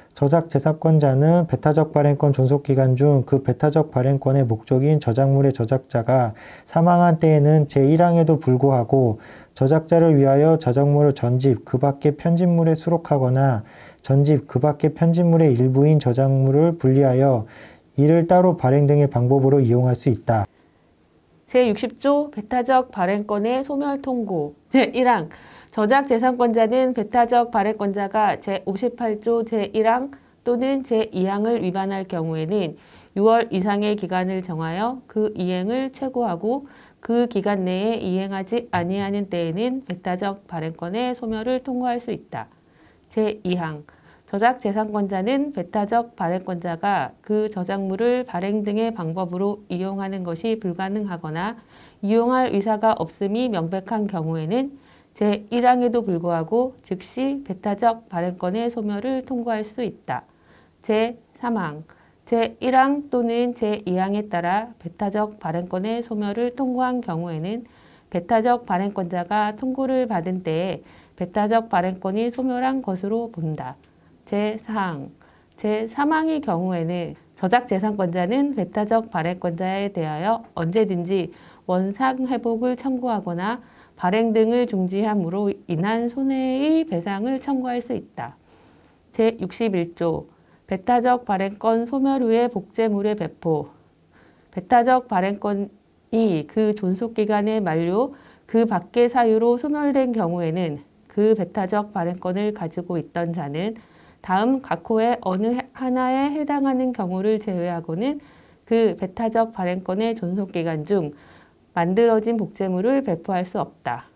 Speaker 21: 저작재산권자는 배타적 발행권 존속기간 중 그 배타적 발행권의 목적인 저작물의 저작자가 사망한 때에는 제일 항에도 불구하고 저작자를 위하여 저작물을 전집, 그 밖의 편집물에 수록하거나 전집, 그 밖의 편집물의 일부인 저작물을 분리하여 이를 따로 발행 등의 방법으로 이용할 수 있다.
Speaker 22: 제육십 조 배타적 발행권의 소멸 통고. 제일 항 저작재산권자는 배타적 발행권자가 제오십팔 조 제일 항 또는 제이 항을 위반할 경우에는 유월 이상의 기간을 정하여 그 이행을 최고하고 그 기간 내에 이행하지 아니하는 때에는 배타적 발행권의 소멸을 통고할 수 있다. 제이 항 저작재산권자는 배타적 발행권자가 그 저작물을 발행 등의 방법으로 이용하는 것이 불가능하거나 이용할 의사가 없음이 명백한 경우에는 제일 항에도 불구하고 즉시 배타적 발행권의 소멸을 통고할 수 있다. 제삼 항 제일 항 또는 제이 항에 따라 배타적 발행권의 소멸을 통고한 경우에는 배타적 발행권자가 통고를 받은 때에 배타적 발행권이 소멸한 것으로 본다. 제사 항 제삼 항의 경우에는 저작재산권자는 배타적 발행권자에 대하여 언제든지 원상회복을 청구하거나 발행 등을 중지함으로 인한 손해의 배상을 청구할 수 있다. 제육십일 조 배타적 발행권 소멸 후의 복제물의 배포. 배타적 발행권이 그 존속기간의 만료, 그 밖의 사유로 소멸된 경우에는 그 배타적 발행권을 가지고 있던 자는 다음 각 호의 어느 하나에 해당하는 경우를 제외하고는 그 배타적 발행권의 존속기간 중 만들어진 복제물을 배포할 수 없다.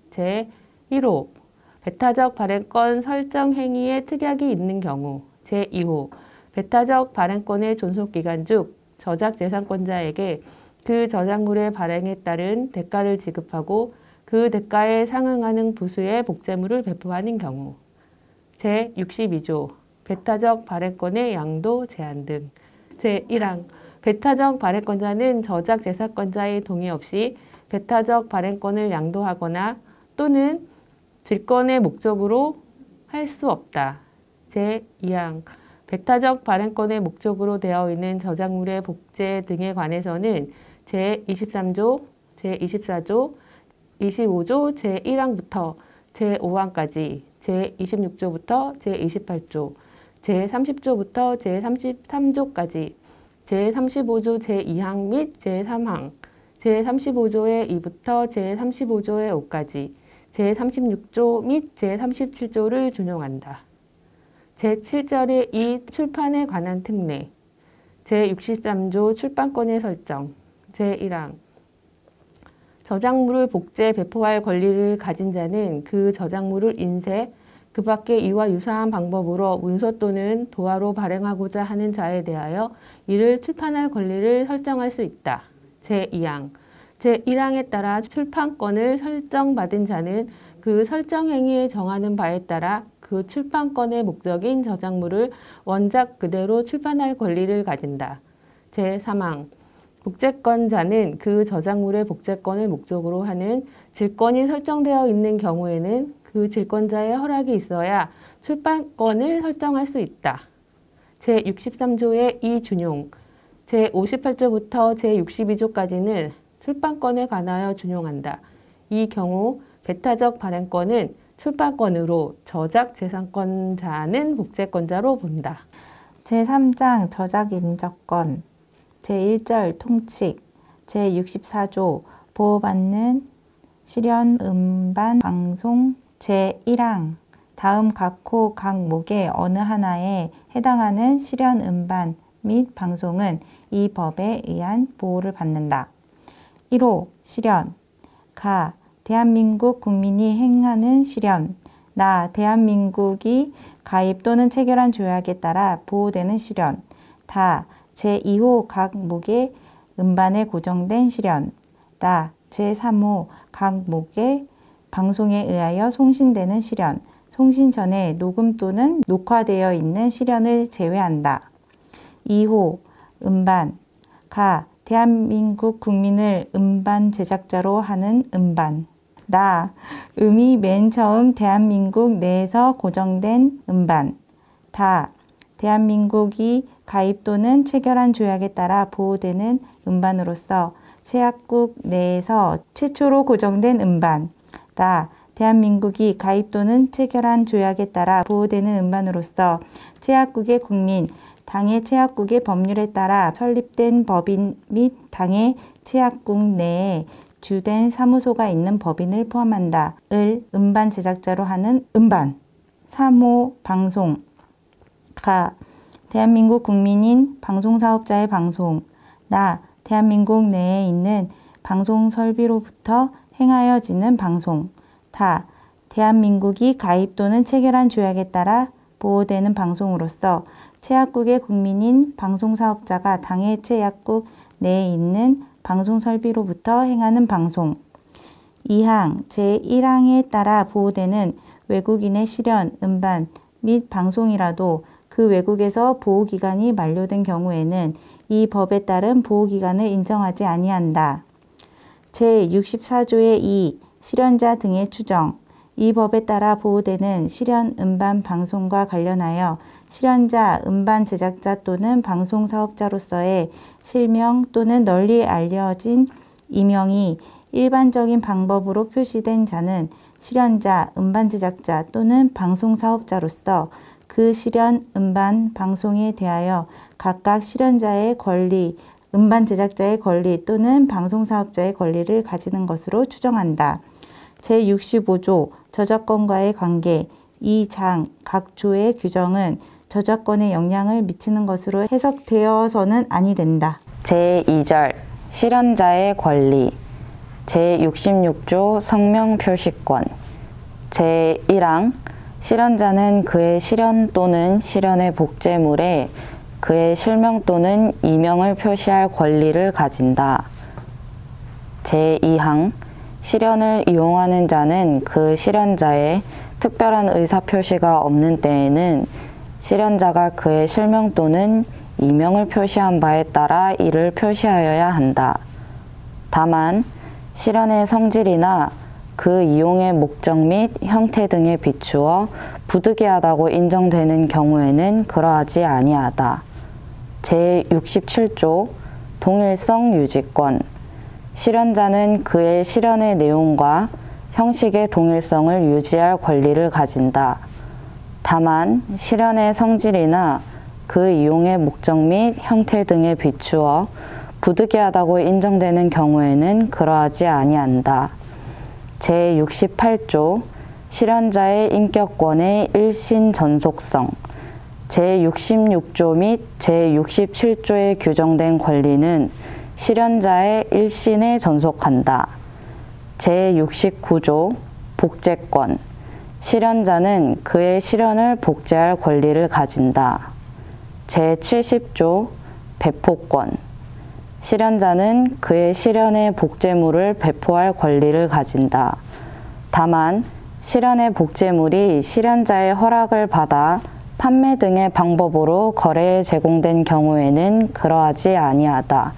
Speaker 22: 제일 호 배타적 발행권 설정 행위에 특약이 있는 경우. 제이 호 배타적 발행권의 존속기간 중 저작재산권자에게 그 저작물의 발행에 따른 대가를 지급하고 그 대가에 상응하는 부수의 복제물을 배포하는 경우. 제육십이 조 배타적 발행권의 양도 제한 등. 제일 항 배타적 발행권자는 저작재산권자의 동의 없이 배타적 발행권을 양도하거나 또는 질권의 목적으로 할 수 없다. 제이 항 배타적 발행권의 목적으로 되어 있는 저작물의 복제 등에 관해서는 제이십삼 조, 제이십사 조, 이십오 조 제일 항부터 제오 항까지, 제이십육 조부터 제이십팔 조, 제삼십 조부터 제삼십삼 조까지, 제삼십오 조 제이 항 및 제삼 항, 제삼십오 조의 이부터 제삼십오 조의 오까지, 제삼십육 조 및 제삼십칠 조를 준용한다. 제칠 절의 이 출판에 관한 특례. 제육십삼 조 출판권의 설정. 제일 항 저작물을 복제, 배포할 권리를 가진 자는 그 저작물을 인쇄, 그 밖의 이와 유사한 방법으로 문서 또는 도화로 발행하고자 하는 자에 대하여 이를 출판할 권리를 설정할 수 있다. 제이 항 제일 항에 따라 출판권을 설정받은 자는 그 설정 행위에 정하는 바에 따라 그 출판권의 목적인 저작물을 원작 그대로 출판할 권리를 가진다. 제삼 항 복제권자는 그 저작물의 복제권을 목적으로 하는 질권이 설정되어 있는 경우에는 그 질권자의 허락이 있어야 출판권을 설정할 수 있다. 제육십삼 조의 이 준용, 제오십팔 조부터 제육십이 조까지는 출판권에 관하여 준용한다. 이 경우 배타적 발행권은 출판권으로 저작재산권자는 복제권자로 본다.
Speaker 1: 제삼 장 저작인적권, 제일 절 통칙, 제육십사 조 보호받는 실현 음반 방송 제일 항 다음 각 호 각 목의 어느 하나에 해당하는 실현 음반 및 방송은 이 법에 의한 보호를 받는다. 일 호 실현 가 대한민국 국민이 행하는 실현 나 대한민국이 가입 또는 체결한 조약에 따라 보호되는 실현 다 제이 호 각 목의 음반에 고정된 실현 라 제삼 호 각 목의 방송에 의하여 송신되는 실현 송신 전에 녹음 또는 녹화되어 있는 실현을 제외한다. 이 호 음반 가 대한민국 국민을 음반 제작자로 하는 음반 나 음이 맨 처음 대한민국 내에서 고정된 음반 다 대한민국이 가입 또는 체결한 조약에 따라 보호되는 음반으로서 제약국 내에서 최초로 고정된 음반 라 대한민국이 가입 또는 체결한 조약에 따라 보호되는 음반으로서 제약국의 국민 당의 제약국의 법률에 따라 설립된 법인 및 당의 제약국 내에 주된 사무소가 있는 법인을 포함한다. 을 음반 제작자로 하는 음반 삼 호 방송 가 대한민국 국민인 방송사업자의 방송 나 대한민국 내에 있는 방송 설비로부터 행하여지는 방송 다 대한민국이 가입 또는 체결한 조약에 따라 보호되는 방송으로서 제약국의 국민인 방송사업자가 당의 제약국 내에 있는 방송 설비로부터 행하는 방송 이 항 제일 항에 따라 보호되는 외국인의 실현, 음반 및 방송이라도 그 외국에서 보호기간이 만료된 경우에는 이 법에 따른 보호기간을 인정하지 아니한다. 제육십사 조의 이 실현자 등의 추정 이 법에 따라 보호되는 실현 음반 방송과 관련하여 실현자, 음반 제작자 또는 방송 사업자로서의 실명 또는 널리 알려진 이명이 일반적인 방법으로 표시된 자는 실현자, 음반 제작자 또는 방송 사업자로서 그 실현 음반 방송에 대하여 각각 실현자의 권리, 음반 제작자의 권리 또는 방송 사업자의 권리를 가지는 것으로 추정한다. 제육십오 조 저작권과의 관계 이 장 각 조의 규정은 저작권에 영향을 미치는 것으로 해석되어서는 아니 된다.
Speaker 2: 제이 절 실현자의 권리 제육십육 조 성명 표시권 제일 항 실현자는 그의 실현 또는 실현의 복제물에 그의 실명 또는 이명을 표시할 권리를 가진다. 제이 항 실현을 이용하는 자는 그 실현자의 특별한 의사표시가 없는 때에는 실현자가 그의 실명 또는 이명을 표시한 바에 따라 이를 표시하여야 한다. 다만 실현의 성질이나 그 이용의 목적 및 형태 등에 비추어 부득이하다고 인정되는 경우에는 그러하지 아니하다. 제육십칠 조 동일성 유지권 실현자는 그의 실현의 내용과 형식의 동일성을 유지할 권리를 가진다. 다만 실현의 성질이나 그 이용의 목적 및 형태 등에 비추어 부득이하다고 인정되는 경우에는 그러하지 아니한다. 제육십팔 조 실현자의 인격권의 일신 전속성 제육십육 조 및 제육십칠 조에 규정된 권리는 실현자의 일신에 전속한다. 제육십구 조 복제권 실현자는 그의 실현을 복제할 권리를 가진다. 제칠십 조 배포권 실현자는 그의 실현의 복제물을 배포할 권리를 가진다. 다만 실현의 복제물이 실현자의 허락을 받아 판매 등의 방법으로 거래에 제공된 경우에는 그러하지 아니하다.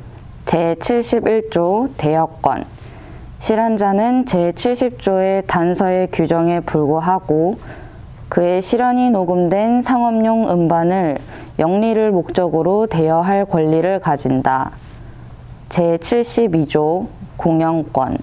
Speaker 2: 제칠십일 조 대여권 실현자는 제칠십 조의 단서의 규정에 불구하고 그의 실현이 녹음된 상업용 음반을 영리를 목적으로 대여할 권리를 가진다. 제칠십이 조 공연권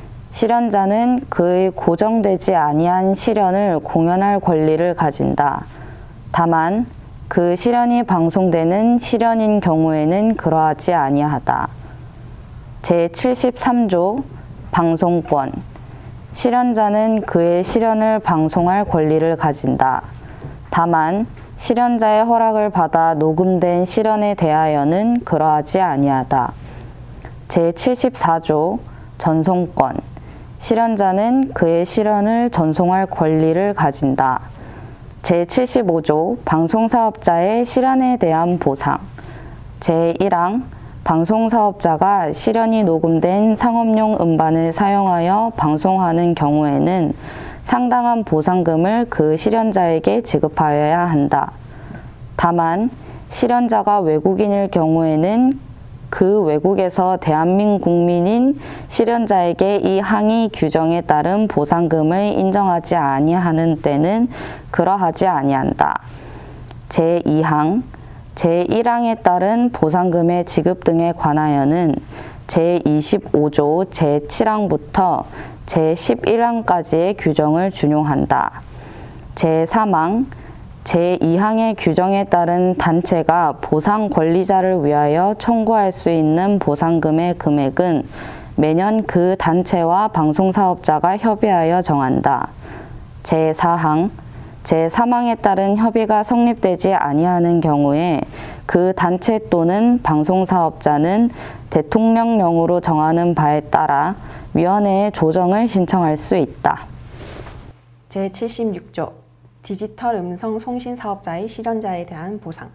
Speaker 2: 실현자는 그의 고정되지 아니한 실현을 공연할 권리를 가진다. 다만 그 실현이 방송되는 실현인 경우에는 그러하지 아니하다. 제칠십삼 조 방송권. 실현자는 그의 실현을 방송할 권리를 가진다. 다만 실현자의 허락을 받아 녹음된 실현에 대하여는 그러하지 아니하다. 제칠십사 조 전송권. 실현자는 그의 실현을 전송할 권리를 가진다. 제칠십오 조 방송사업자의 실현에 대한 보상. 제일 항 방송사업자가 실현이 녹음된 상업용 음반을 사용하여 방송하는 경우에는 상당한 보상금을 그 실현자에게 지급하여야 한다. 다만 실현자가 외국인일 경우에는 그 외국에서 대한민국 국민인 실현자에게 이 항의 규정에 따른 보상금을 인정하지 아니하는 때는 그러하지 아니한다. 제이 항 제일 항에 따른 보상금의 지급 등에 관하여는 제이십오 조 제칠 항부터 제십일 항까지의 규정을 준용한다. 제삼 항 제이 항의 규정에 따른 단체가 보상 권리자를 위하여 청구할 수 있는 보상금의 금액은 매년 그 단체와 방송사업자가 협의하여 정한다. 제사 항 제삼 항에 따른 협의가 성립되지 아니하는 경우에 그 단체 또는 방송사업자는 대통령령으로 정하는 바에 따라 위원회에 조정을 신청할 수 있다.
Speaker 3: 제칠십육 조 디지털 음성 송신 사업자의 실현자에 대한 보상.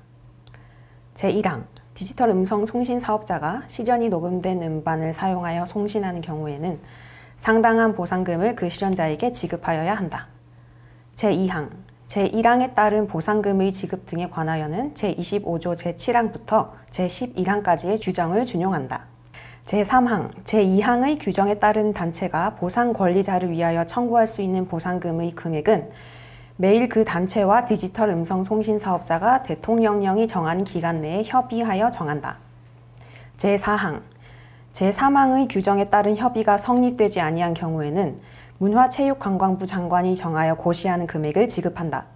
Speaker 3: 제일 항 디지털 음성 송신 사업자가 실현이 녹음된 음반을 사용하여 송신하는 경우에는 상당한 보상금을 그 실현자에게 지급하여야 한다. 제이 항 제일 항에 따른 보상금의 지급 등에 관하여는 제이십오 조 제칠 항부터 제십일 항까지의 규정을 준용한다. 제삼 항 제이 항의 규정에 따른 단체가 보상 권리자를 위하여 청구할 수 있는 보상금의 금액은 매일 그 단체와 디지털 음성 송신 사업자가 대통령령이 정한 기간 내에 협의하여 정한다. 제사 항 제삼 항의 규정에 따른 협의가 성립되지 아니한 경우에는 문화체육관광부 장관이 정하여 고시하는 금액을 지급한다.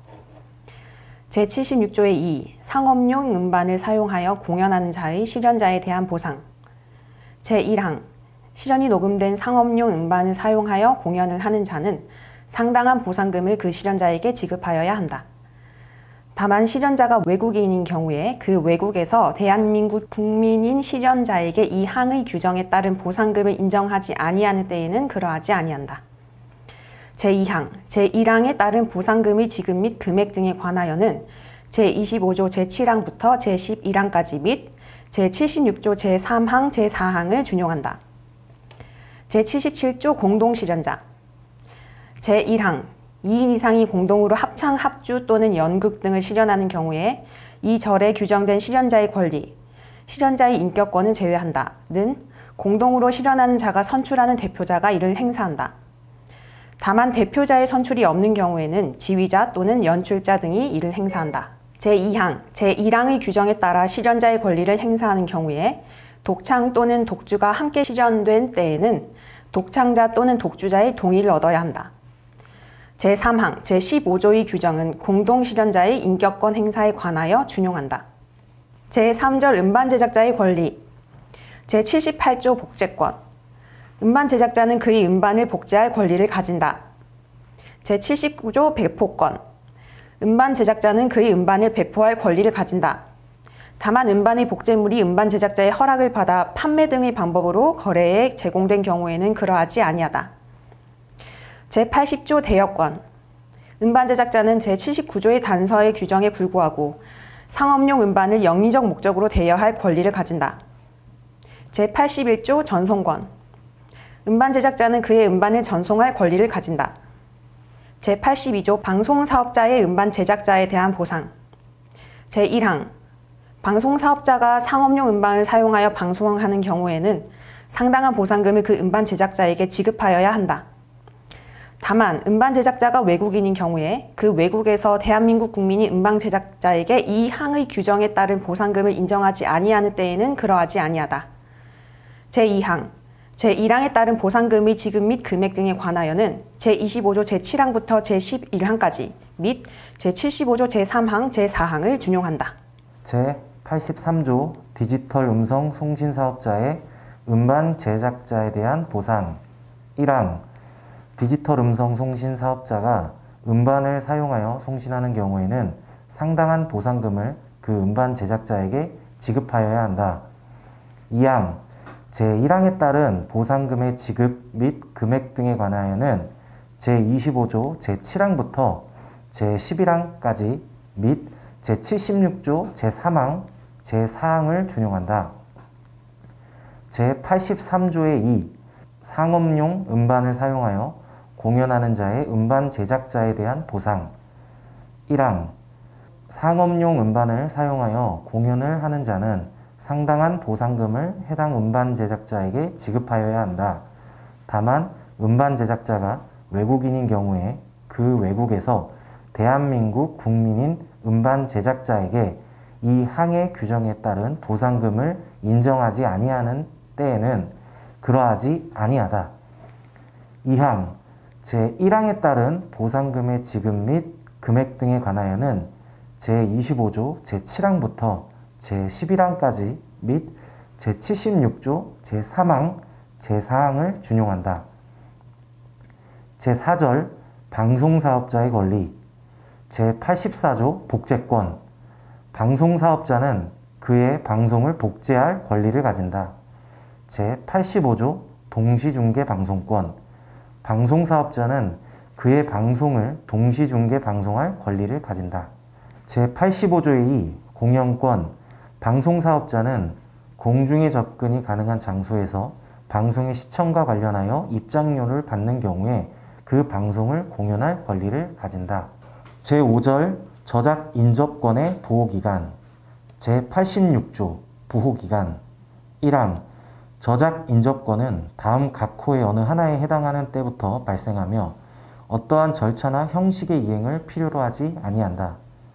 Speaker 3: 제칠십육 조의 이 상업용 음반을 사용하여 공연하는 자의 실현자에 대한 보상. 제일 항 실현이 녹음된 상업용 음반을 사용하여 공연을 하는 자는 상당한 보상금을 그 실현자에게 지급하여야 한다. 다만 실현자가 외국인인 경우에 그 외국에서 대한민국 국민인 실현자에게 이 항의 규정에 따른 보상금을 인정하지 아니하는 때에는 그러하지 아니한다. 제이 항 제일 항에 따른 보상금의 지급 및 금액 등에 관하여는 제이십오 조 제칠 항부터 제십일 항까지 및 제칠십육 조 제삼 항 제사 항을 준용한다. 제칠십칠 조 공동실현자. 제일 항 이 인 이상이 공동으로 합창, 합주 또는 연극 등을 실현하는 경우에 이 절에 규정된 실현자의 권리, 실현자의 인격권을 제외한다. 는 공동으로 실현하는 자가 선출하는 대표자가 이를 행사한다. 다만 대표자의 선출이 없는 경우에는 지휘자 또는 연출자 등이 이를 행사한다. 제이 항 제일 항의 규정에 따라 실현자의 권리를 행사하는 경우에 독창 또는 독주가 함께 실현된 때에는 독창자 또는 독주자의 동의를 얻어야 한다. 제삼 항 제십오 조의 규정은 공동실현자의 인격권 행사에 관하여 준용한다. 제삼 절 음반 제작자의 권리. 제칠십팔 조 복제권. 음반 제작자는 그의 음반을 복제할 권리를 가진다. 제칠십구 조 배포권. 음반 제작자는 그의 음반을 배포할 권리를 가진다. 다만 음반의 복제물이 음반 제작자의 허락을 받아 판매 등의 방법으로 거래에 제공된 경우에는 그러하지 아니하다. 제팔십 조 대여권. 음반 제작자는 제칠십구 조의 단서의 규정에 불구하고 상업용 음반을 영리적 목적으로 대여할 권리를 가진다. 제팔십일 조 전송권. 음반 제작자는 그의 음반을 전송할 권리를 가진다. 제팔십이 조 방송사업자의 음반 제작자에 대한 보상. 제일 항 방송사업자가 상업용 음반을 사용하여 방송하는 경우에는 상당한 보상금을 그 음반 제작자에게 지급하여야 한다. 다만 음반 제작자가 외국인인 경우에 그 외국에서 대한민국 국민이 음반 제작자에게 이 항의 규정에 따른 보상금을 인정하지 아니하는 때에는 그러하지 아니하다. 제이 항 제일 항에 따른 보상금의 지급 및 금액 등에 관하여는 제이십오 조 제칠 항부터 제십일 항까지 및 제칠십오 조 제삼 항 제사 항을 준용한다.
Speaker 4: 제팔십삼 조 디지털 음성 송신 사업자의 음반 제작자에 대한 보상. 일 항 디지털 음성 송신 사업자가 음반을 사용하여 송신하는 경우에는 상당한 보상금을 그 음반 제작자에게 지급하여야 한다. 이 항 제일 항에 따른 보상금의 지급 및 금액 등에 관하여는 제이십오 조 제칠 항부터 제십일 항까지 및 제칠십육 조 제삼 항, 제사 항을 준용한다. 제팔십삼 조의 이 상업용 음반을 사용하여 공연하는 자의 음반 제작자에 대한 보상. 일 항 상업용 음반을 사용하여 공연을 하는 자는 상당한 보상금을 해당 음반 제작자에게 지급하여야 한다. 다만 음반 제작자가 외국인인 경우에 그 외국에서 대한민국 국민인 음반 제작자에게 이 항의 규정에 따른 보상금을 인정하지 아니하는 때에는 그러하지 아니하다. 이 항 제일 항에 따른 보상금의 지급 및 금액 등에 관하여는 제이십오 조 제칠 항부터 제십일 항까지 및 제칠십육 조 제삼 항, 제사 항을 준용한다. 제사 절 방송사업자의 권리. 제팔십사 조 복제권. 방송사업자는 그의 방송을 복제할 권리를 가진다. 제팔십오 조 동시중계 방송권. 방송사업자는 그의 방송을 동시중계 방송할 권리를 가진다. 제팔십오 조의 이 공연권. 방송사업자는 공중에 접근이 가능한 장소에서 방송의 시청과 관련하여 입장료를 받는 경우에 그 방송을 공연할 권리를 가진다. 제오 절 저작 인접권의 보호기간. 제팔십육 조 보호기간. 일 항 저작 인접권은 다음 각 호의 어느 하나에 해당하는 때부터 발생하며 어떠한 절차나 형식의 이행을 필요로 하지 아니한다.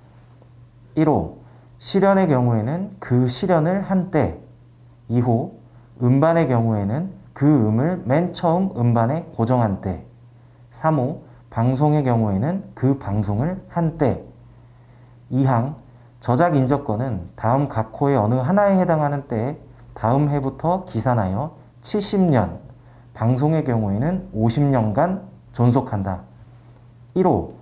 Speaker 4: 일 호 실연의 경우에는 그 실연을 한 때. 이 호 음반의 경우에는 그 음을 맨 처음 음반에 고정한 때. 삼 호 방송의 경우에는 그 방송을 한 때. 이 항 저작 인접권은 다음 각 호의 어느 하나에 해당하는 때에 다음 해부터 기산하여 칠십 년, 방송의 경우에는 오십 년간 존속한다. 일 호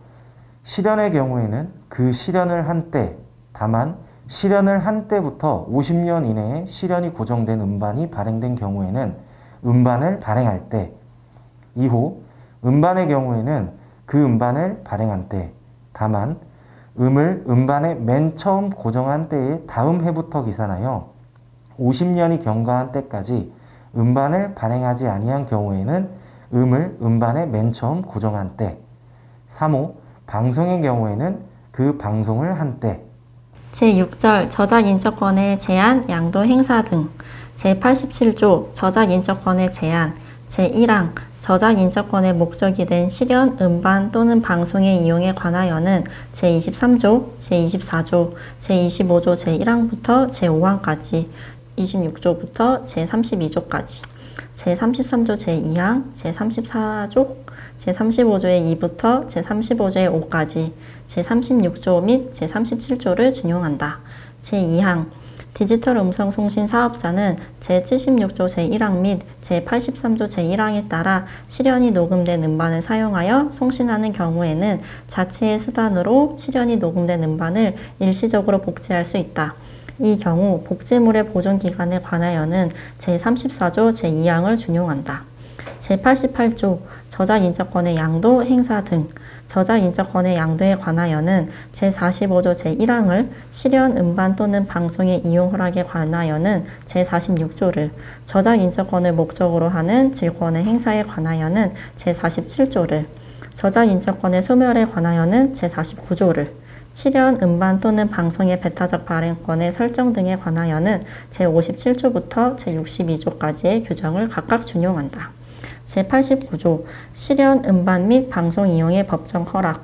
Speaker 4: 실연의 경우에는 그 실연을 한 때, 다만 실연을 한 때부터 오십 년 이내에 실연이 고정된 음반이 발행된 경우에는 음반을 발행할 때. 이 호 음반의 경우에는 그 음반을 발행한 때, 다만 음을 음반에 맨 처음 고정한 때의 다음 해부터 기산하여 오십 년이 경과한 때까지 음반을 발행하지 아니한 경우에는 음을 음반에 맨 처음 고정한 때. 삼 호 방송의 경우에는 그 방송을 한 때.
Speaker 16: 제육 절 저작 인적권의 제한, 양도 행사 등. 제팔십칠 조 저작 인적권의 제한. 제일 항 저작 인적권의 목적이 된 실연, 음반 또는 방송의 이용에 관하여는 제이십삼 조, 제이십사 조, 제이십오 조 제일 항부터 제오 항까지, 이십육 조부터 제삼십이 조까지, 제삼십삼 조 제이 항, 제삼십사 조, 제삼십오 조의 이부터 제삼십오 조의 오까지, 제삼십육 조 및 제삼십칠 조를 준용한다. 제이 항 디지털 음성 송신 사업자는 제칠십육 조 제일 항 및 제팔십삼 조 제일 항에 따라 실연이 녹음된 음반을 사용하여 송신하는 경우에는 자체의 수단으로 실연이 녹음된 음반을 일시적으로 복제할 수 있다. 이 경우 복제물의 보존기간에 관하여는 제삼십사 조 제이 항을 준용한다. 제팔십팔 조 저작 인적권의 양도, 행사 등. 저작 인적권의 양도에 관하여는 제사십오 조 제일 항을 실연, 음반 또는 방송의 이용 허락에 관하여는 제사십육 조를, 저작 인적권을 목적으로 하는 질권의 행사에 관하여는 제사십칠 조를, 저작 인적권의 소멸에 관하여는 제사십구 조를, 실연, 음반 또는 방송의 배타적 발행권의 설정 등에 관하여는 제오십칠 조부터 제육십이 조까지의 규정을 각각 준용한다. 제팔십구 조 실연, 음반 및 방송 이용의 법정 허락.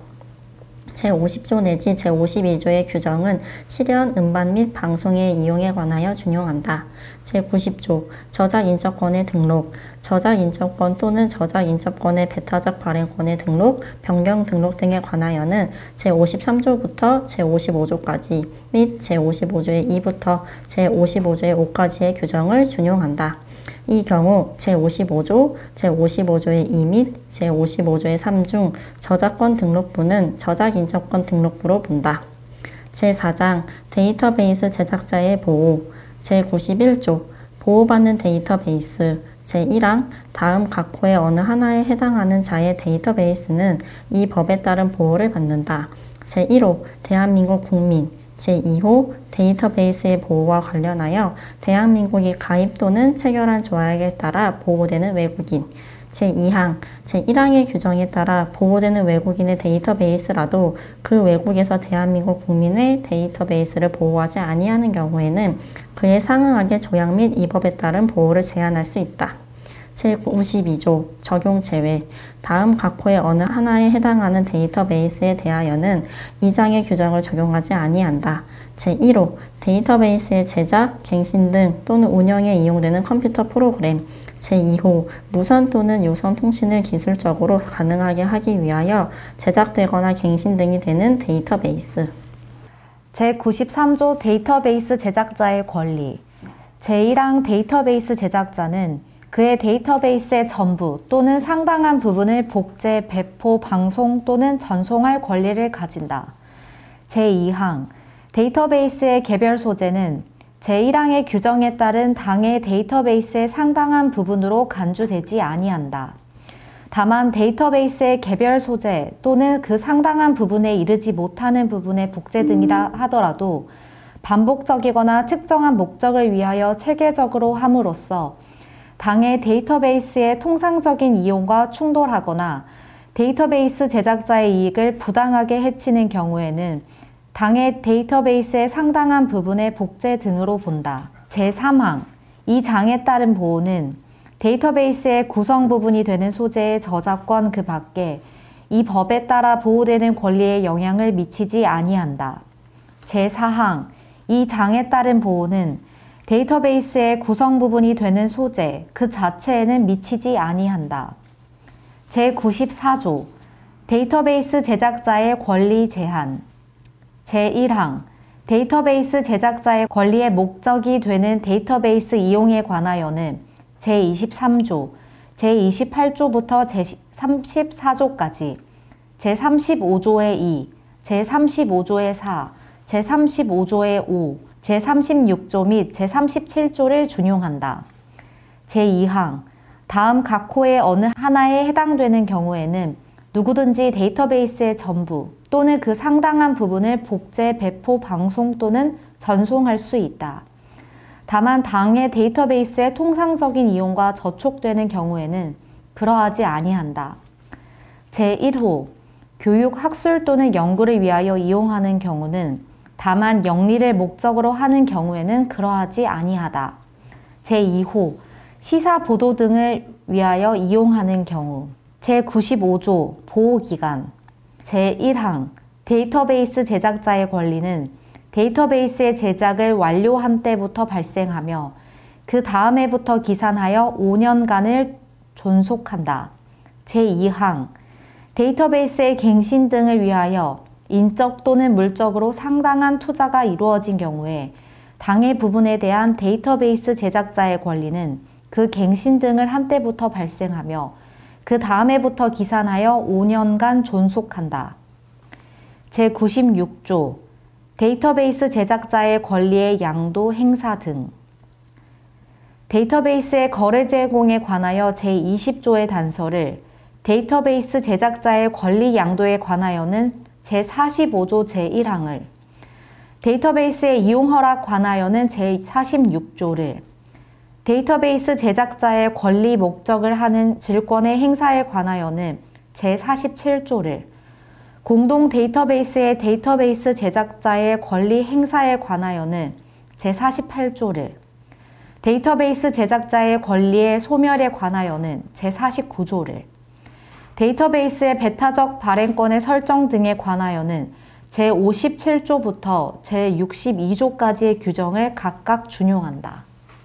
Speaker 16: 제오십 조 내지 제오십이 조의 규정은 실연, 음반 및 방송의 이용에 관하여 준용한다. 제구십 조 저작 인적권의 등록. 저작 인적권 또는 저작 인접권의 배타적 발행권의 등록, 변경 등록 등에 관하여는 제오십삼 조부터 제오십오 조까지 및 제오십오 조의 이부터 제오십오 조의 오까지의 규정을 준용한다. 이 경우 제오십오 조, 제오십오 조의 이 및 제오십오 조의 삼 중 저작권 등록부는 저작인접권 등록부로 본다. 제사 장 데이터베이스 제작자의 보호, 제구십일 조 보호받는 데이터베이스, 제일 항 다음 각 호의 어느 하나에 해당하는 자의 데이터베이스는 이 법에 따른 보호를 받는다. 제일 호 대한민국 국민, 제이 호 데이터베이스의 보호와 관련하여 대한민국이 가입 또는 체결한 조약에 따라 보호되는 외국인, 제이 항 제일 항의 규정에 따라 보호되는 외국인의 데이터베이스라도 그 외국에서 대한민국 국민의 데이터베이스를 보호하지 아니하는 경우에는 그에 상응하게 조약 및 이 법에 따른 보호를 제한할 수 있다. 제구십이 조 적용 제외 다음 각 호의 어느 하나에 해당하는 데이터베이스에 대하여는 이 장의 규정을 적용하지 아니한다. 제일 호 데이터베이스의 제작, 갱신 등 또는 운영에 이용되는 컴퓨터 프로그램, 제이 호 무선 또는 유선 통신을 기술적으로 가능하게 하기 위하여 제작되거나 갱신 등이 되는 데이터베이스.
Speaker 6: 제구십삼 조 데이터베이스 제작자의 권리. 제일 항 데이터베이스 제작자는 그의 데이터베이스의 전부 또는 상당한 부분을 복제, 배포, 방송 또는 전송할 권리를 가진다. 제이 항 데이터베이스의 개별 소재는 제일 항의 규정에 따른 당의 데이터베이스의 상당한 부분으로 간주되지 아니한다. 다만 데이터베이스의 개별 소재 또는 그 상당한 부분에 이르지 못하는 부분의 복제 등이라 하더라도 반복적이거나 특정한 목적을 위하여 체계적으로 함으로써 당의 데이터베이스의 통상적인 이용과 충돌하거나 데이터베이스 제작자의 이익을 부당하게 해치는 경우에는 당의 데이터베이스의 상당한 부분의 복제 등으로 본다. 제삼 항 이 장에 따른 보호는 데이터베이스의 구성 부분이 되는 소재의 저작권 그 밖에 이 법에 따라 보호되는 권리에 영향을 미치지 아니한다. 제사 항 이 장에 따른 보호는 데이터베이스의 구성 부분이 되는 소재 그 자체에는 미치지 아니한다. 제구십사 조 데이터베이스 제작자의 권리 제한. 제일 항 데이터베이스 제작자의 권리의 목적이 되는 데이터베이스 이용에 관하여는 제이십삼 조, 제이십팔 조부터 제삼십사 조까지, 제삼십오 조의 이, 제삼십오 조의 사, 제삼십오 조의 오, 제삼십육 조 및 제삼십칠 조를 준용한다. 제이 항 다음 각 호의 어느 하나에 해당되는 경우에는 누구든지 데이터베이스의 전부 또는 그 상당한 부분을 복제, 배포, 방송 또는 전송할 수 있다. 다만 당의 데이터베이스의 통상적인 이용과 저촉되는 경우에는 그러하지 아니한다. 제일 호 교육, 학술 또는 연구를 위하여 이용하는 경우는 다만 영리를 목적으로 하는 경우에는 그러하지 아니하다. 제이 호 시사 보도 등을 위하여 이용하는 경우. 제구십오 조 보호기간. 제일 항 데이터베이스 제작자의 권리는 데이터베이스의 제작을 완료한 때부터 발생하며 그 다음 해부터 기산하여 오 년간을 존속한다. 제이 항 데이터베이스의 갱신 등을 위하여 인적 또는 물적으로 상당한 투자가 이루어진 경우에 당해 부분에 대한 데이터베이스 제작자의 권리는 그 갱신 등을 한 때부터 발생하며 그 다음 해부터 기산하여 오 년간 존속한다. 제구십육 조 데이터베이스 제작자의 권리의 양도 행사 등. 데이터베이스의 거래 제공에 관하여 제이십 조의 단서를 데이터베이스 제작자의 권리 양도에 관하여는 제사십오 조 제일 항을, 데이터베이스의 이용 허락 관하여는 제사십육 조를, 데이터베이스 제작자의 권리 목적을 하는 질권의 행사에 관하여는 제사십칠 조를, 공동 데이터베이스의 데이터베이스 제작자의 권리 행사에 관하여는 제사십팔 조를, 데이터베이스 제작자의 권리의 소멸에 관하여는 제사십구 조를, 데이터베이스의 배타적 발행권의 설정 등에 관하여는 제오십칠 조부터 제육십이 조까지의 규정을 각각 준용한다.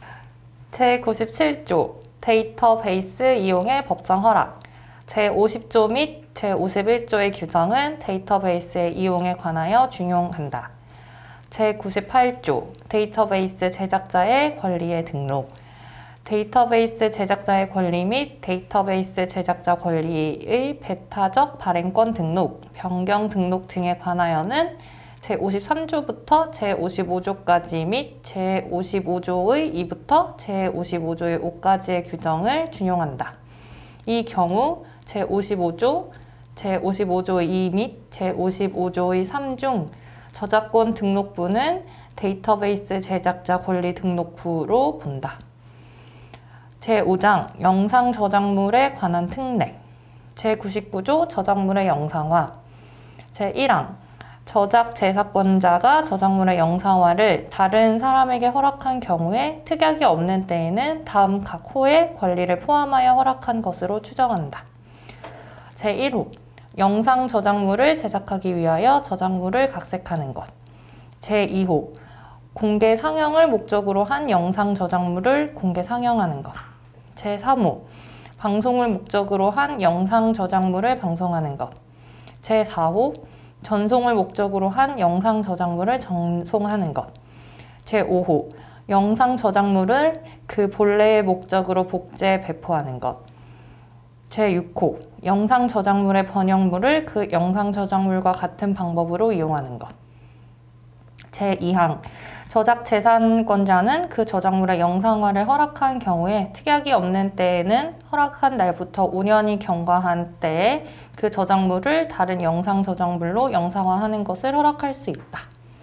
Speaker 2: 제구십칠 조 데이터베이스 이용의 법정 허락. 제오십 조 및 제오십일 조의 규정은 데이터베이스의 이용에 관하여 준용한다. 제구십팔 조 데이터베이스 제작자의 권리의 등록. 데이터베이스 제작자의 권리 및 데이터베이스 제작자 권리의 배타적 발행권 등록, 변경 등록 등에 관하여는 제오십삼 조부터 제오십오 조까지 및 제오십오 조의 이부터 제오십오 조의 오까지의 규정을 준용한다. 이 경우 제오십오 조, 제오십오 조의 이 및 제오십오 조의 삼 중 저작권 등록부는 데이터베이스 제작자 권리 등록부로 본다. 제오 장 영상 저작물에 관한 특례, 제구십구 조 저작물의 영상화, 제일 항 저작 재사권자가 저작물의 영상화를 다른 사람에게 허락한 경우에 특약이 없는 때에는 다음 각 호의 권리를 포함하여 허락한 것으로 추정한다. 제일 호 영상 저작물을 제작하기 위하여 저작물을 각색하는 것. 제이 호 공개 상영을 목적으로 한 영상 저작물을 공개 상영하는 것. 제삼 호 방송을 목적으로 한 영상 저작물을 방송하는 것. 제사 호 전송을 목적으로 한 영상 저작물을 전송하는 것. 제오 호 영상 저작물을 그 본래의 목적으로 복제 배포하는 것. 제육 호 영상 저작물의 번역물을 그 영상 저작물과 같은 방법으로 이용하는 것. 제이 항 저작 재산권자는 그 저작물의 영상화를 허락한 경우에 특약이 없는 때에는 허락한 날부터 오 년이 경과한 때에 그 저작물을 다른 영상 저작물로 영상화하는 것을 허락할 수 있다.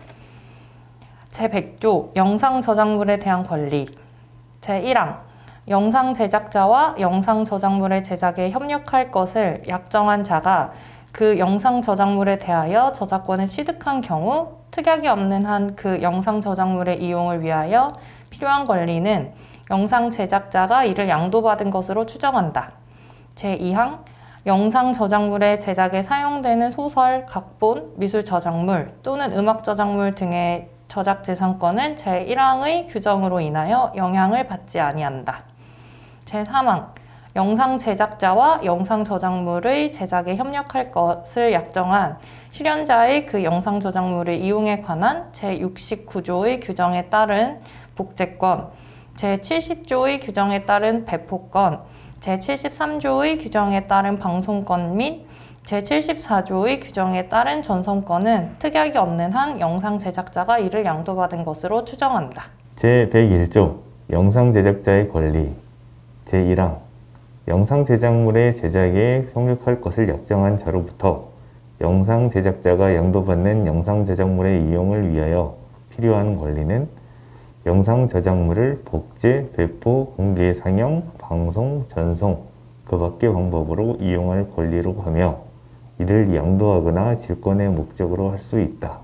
Speaker 2: 제백 조 영상 저작물에 대한 권리. 제일 항 영상 제작자와 영상 저작물의 제작에 협력할 것을 약정한 자가 그 영상 저작물에 대하여 저작권을 취득한 경우 특약이 없는 한 그 영상 저작물의 이용을 위하여 필요한 권리는 영상 제작자가 이를 양도받은 것으로 추정한다. 제이 항 영상 저작물의 제작에 사용되는 소설, 각본, 미술 저작물 또는 음악 저작물 등의 저작재산권은 제일 항의 규정으로 인하여 영향을 받지 아니한다. 제삼 항 영상 제작자와 영상 저작물의 제작에 협력할 것을 약정한 실현자의 그 영상 저작물의 이용에 관한 제육십구 조의 규정에 따른 복제권, 제칠십 조의 규정에 따른 배포권, 제칠십삼 조의 규정에 따른 방송권 및 제칠십사 조의 규정에 따른 전송권은 특약이 없는 한 영상 제작자가 이를 양도받은 것으로 추정한다.
Speaker 7: 제백일 조 영상 제작자의 권리. 제일 항 영상 제작물의 제작에 협력할 것을 약정한 자로부터 영상 제작자가 양도받는 영상 제작물의 이용을 위하여 필요한 권리는 영상 저작물을 복제, 배포, 공개, 상영, 방송, 전송 그 밖의 방법으로 이용할 권리로 하며 이를 양도하거나 질권의 목적으로 할 수 있다.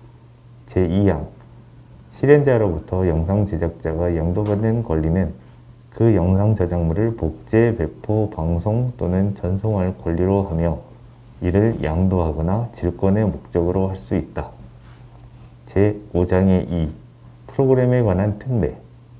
Speaker 7: 제이 항 실현자로부터 영상 제작자가 양도받는 권리는 그 영상 저작물을 복제, 배포, 방송 또는 전송할 권리로 하며 이를 양도하거나 질권의 목적으로 할 수 있다. 제오 장의 이 프로그램에 관한 특례.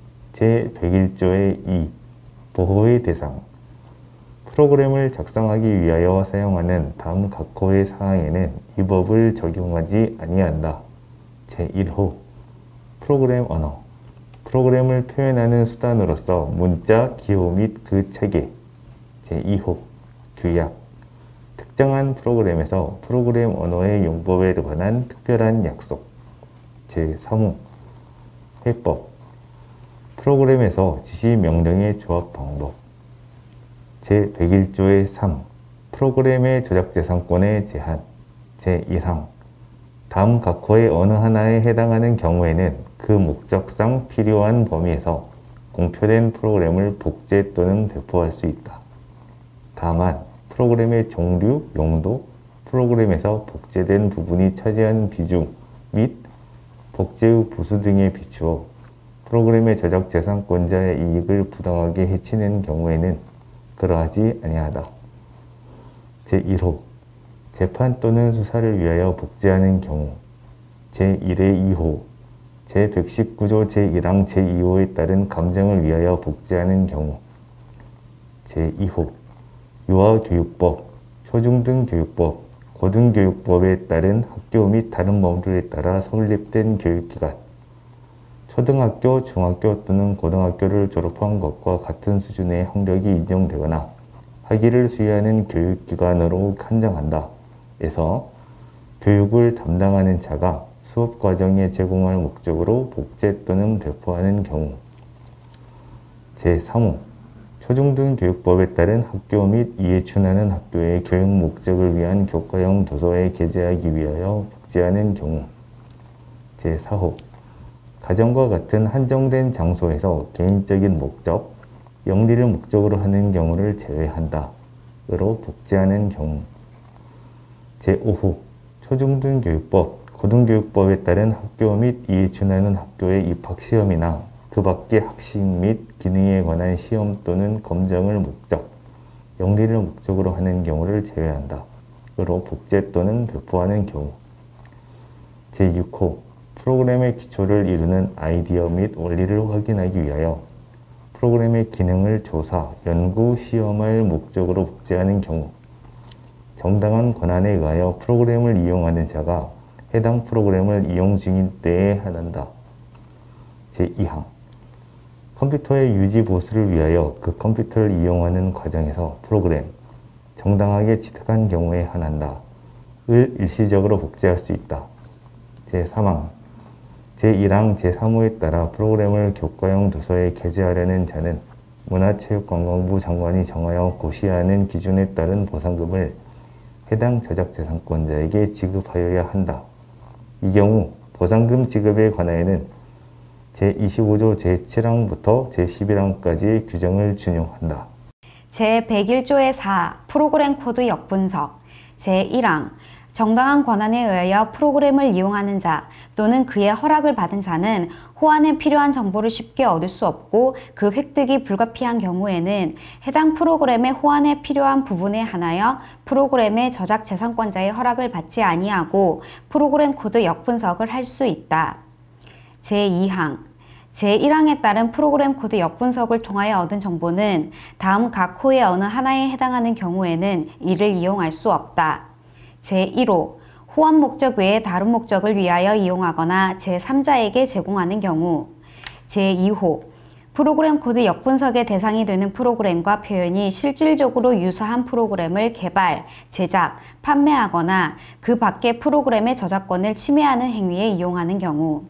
Speaker 7: 제백일 조의 이 보호의 대상. 프로그램을 작성하기 위하여 사용하는 다음 각 호의 사항에는 이 법을 적용하지 아니한다. 제일 호 프로그램 언어. 프로그램을 표현하는 수단으로서 문자, 기호 및 그 체계. 제이 호 규약. 특정한 프로그램에서 프로그램 언어의 용법에 관한 특별한 약속. 제삼 호 해법. 프로그램에서 지시 명령의 조합 방법. 제백일 조의 삼 프로그램의 저작재산권의 제한. 제일 항 다음 각 호의 어느 하나에 해당하는 경우에는 그 목적상 필요한 범위에서 공표된 프로그램을 복제 또는 배포할 수 있다. 다만 프로그램의 종류, 용도, 프로그램에서 복제된 부분이 차지하는 비중 및 복제의 부수 등에 비추어 프로그램의 저작재산권자의 이익을 부당하게 해치는 경우에는 그러하지 아니하다. 제일 호 재판 또는 수사를 위하여 복제하는 경우. 제일의 이 호 제백십구 조 제일 항 제이 호에 따른 감정을 위하여 복제하는 경우. 제이 호 유아교육법, 초중등교육법, 고등교육법에 따른 학교 및 다른 법률에 따라 설립된 교육기관. 초등학교, 중학교 또는 고등학교를 졸업한 것과 같은 수준의 학력이 인정되거나 학위를 수여하는 교육기관으로 한정한다. 에서 교육을 담당하는 자가 수업 과정에 제공할 목적으로 복제 또는 배포하는 경우. 제삼 호 초중등교육법에 따른 학교 및 이에 준하는 학교의 교육 목적을 위한 교과형 도서에 게재하기 위하여 복제하는 경우. 제사 호 가정과 같은 한정된 장소에서 개인적인 목적, 영리를 목적으로 하는 경우를 제외한다. 으로 복제하는 경우. 제오 호 초중등교육법, 고등교육법에 따른 학교 및 이에 준하는 학교의 입학시험이나 그 밖의 학식 및 기능에 관한 시험 또는 검정을 목적, 영리를 목적으로 하는 경우를 제외한다. 으로 복제 또는 배포하는 경우. 제육 호 프로그램의 기초를 이루는 아이디어 및 원리를 확인하기 위하여 프로그램의 기능을 조사, 연구, 시험할 목적으로 복제하는 경우. 정당한 권한에 의하여 프로그램을 이용하는 자가 해당 프로그램을 이용 중인 때에 한한다. 제이 항 컴퓨터의 유지 보수를 위하여 그 컴퓨터를 이용하는 과정에서 프로그램, 정당하게 취득한 경우에 한한다. 을 일시적으로 복제할 수 있다. 제삼 항 제일 항 제삼 호에 따라 프로그램을 교과형 도서에 게재하려는 자는 문화체육관광부 장관이 정하여 고시하는 기준에 따른 보상금을 해당 저작재산권자에게 지급하여야 한다. 이 경우 보상금 지급에 관하여는 제이십오 조 제칠 항부터 제십일 항까지의 규정을 준용한다.
Speaker 6: 제백일 조의 사 프로그램 코드 역분석. 제일 항 정당한 권한에 의하여 프로그램을 이용하는 자 또는 그의 허락을 받은 자는 호환에 필요한 정보를 쉽게 얻을 수 없고 그 획득이 불가피한 경우에는 해당 프로그램의 호환에 필요한 부분에 한하여 프로그램의 저작재산권자의 허락을 받지 아니하고 프로그램 코드 역분석을 할 수 있다. 제이 항 제일 항에 따른 프로그램 코드 역분석을 통하여 얻은 정보는 다음 각 호의 어느 하나에 해당하는 경우에는 이를 이용할 수 없다. 제일 호 호환 목적 외에 다른 목적을 위하여 이용하거나 제삼 자에게 제공하는 경우. 제이 호 프로그램 코드 역분석의 대상이 되는 프로그램과 표현이 실질적으로 유사한 프로그램을 개발, 제작, 판매하거나 그 밖의 프로그램의 저작권을 침해하는 행위에 이용하는 경우.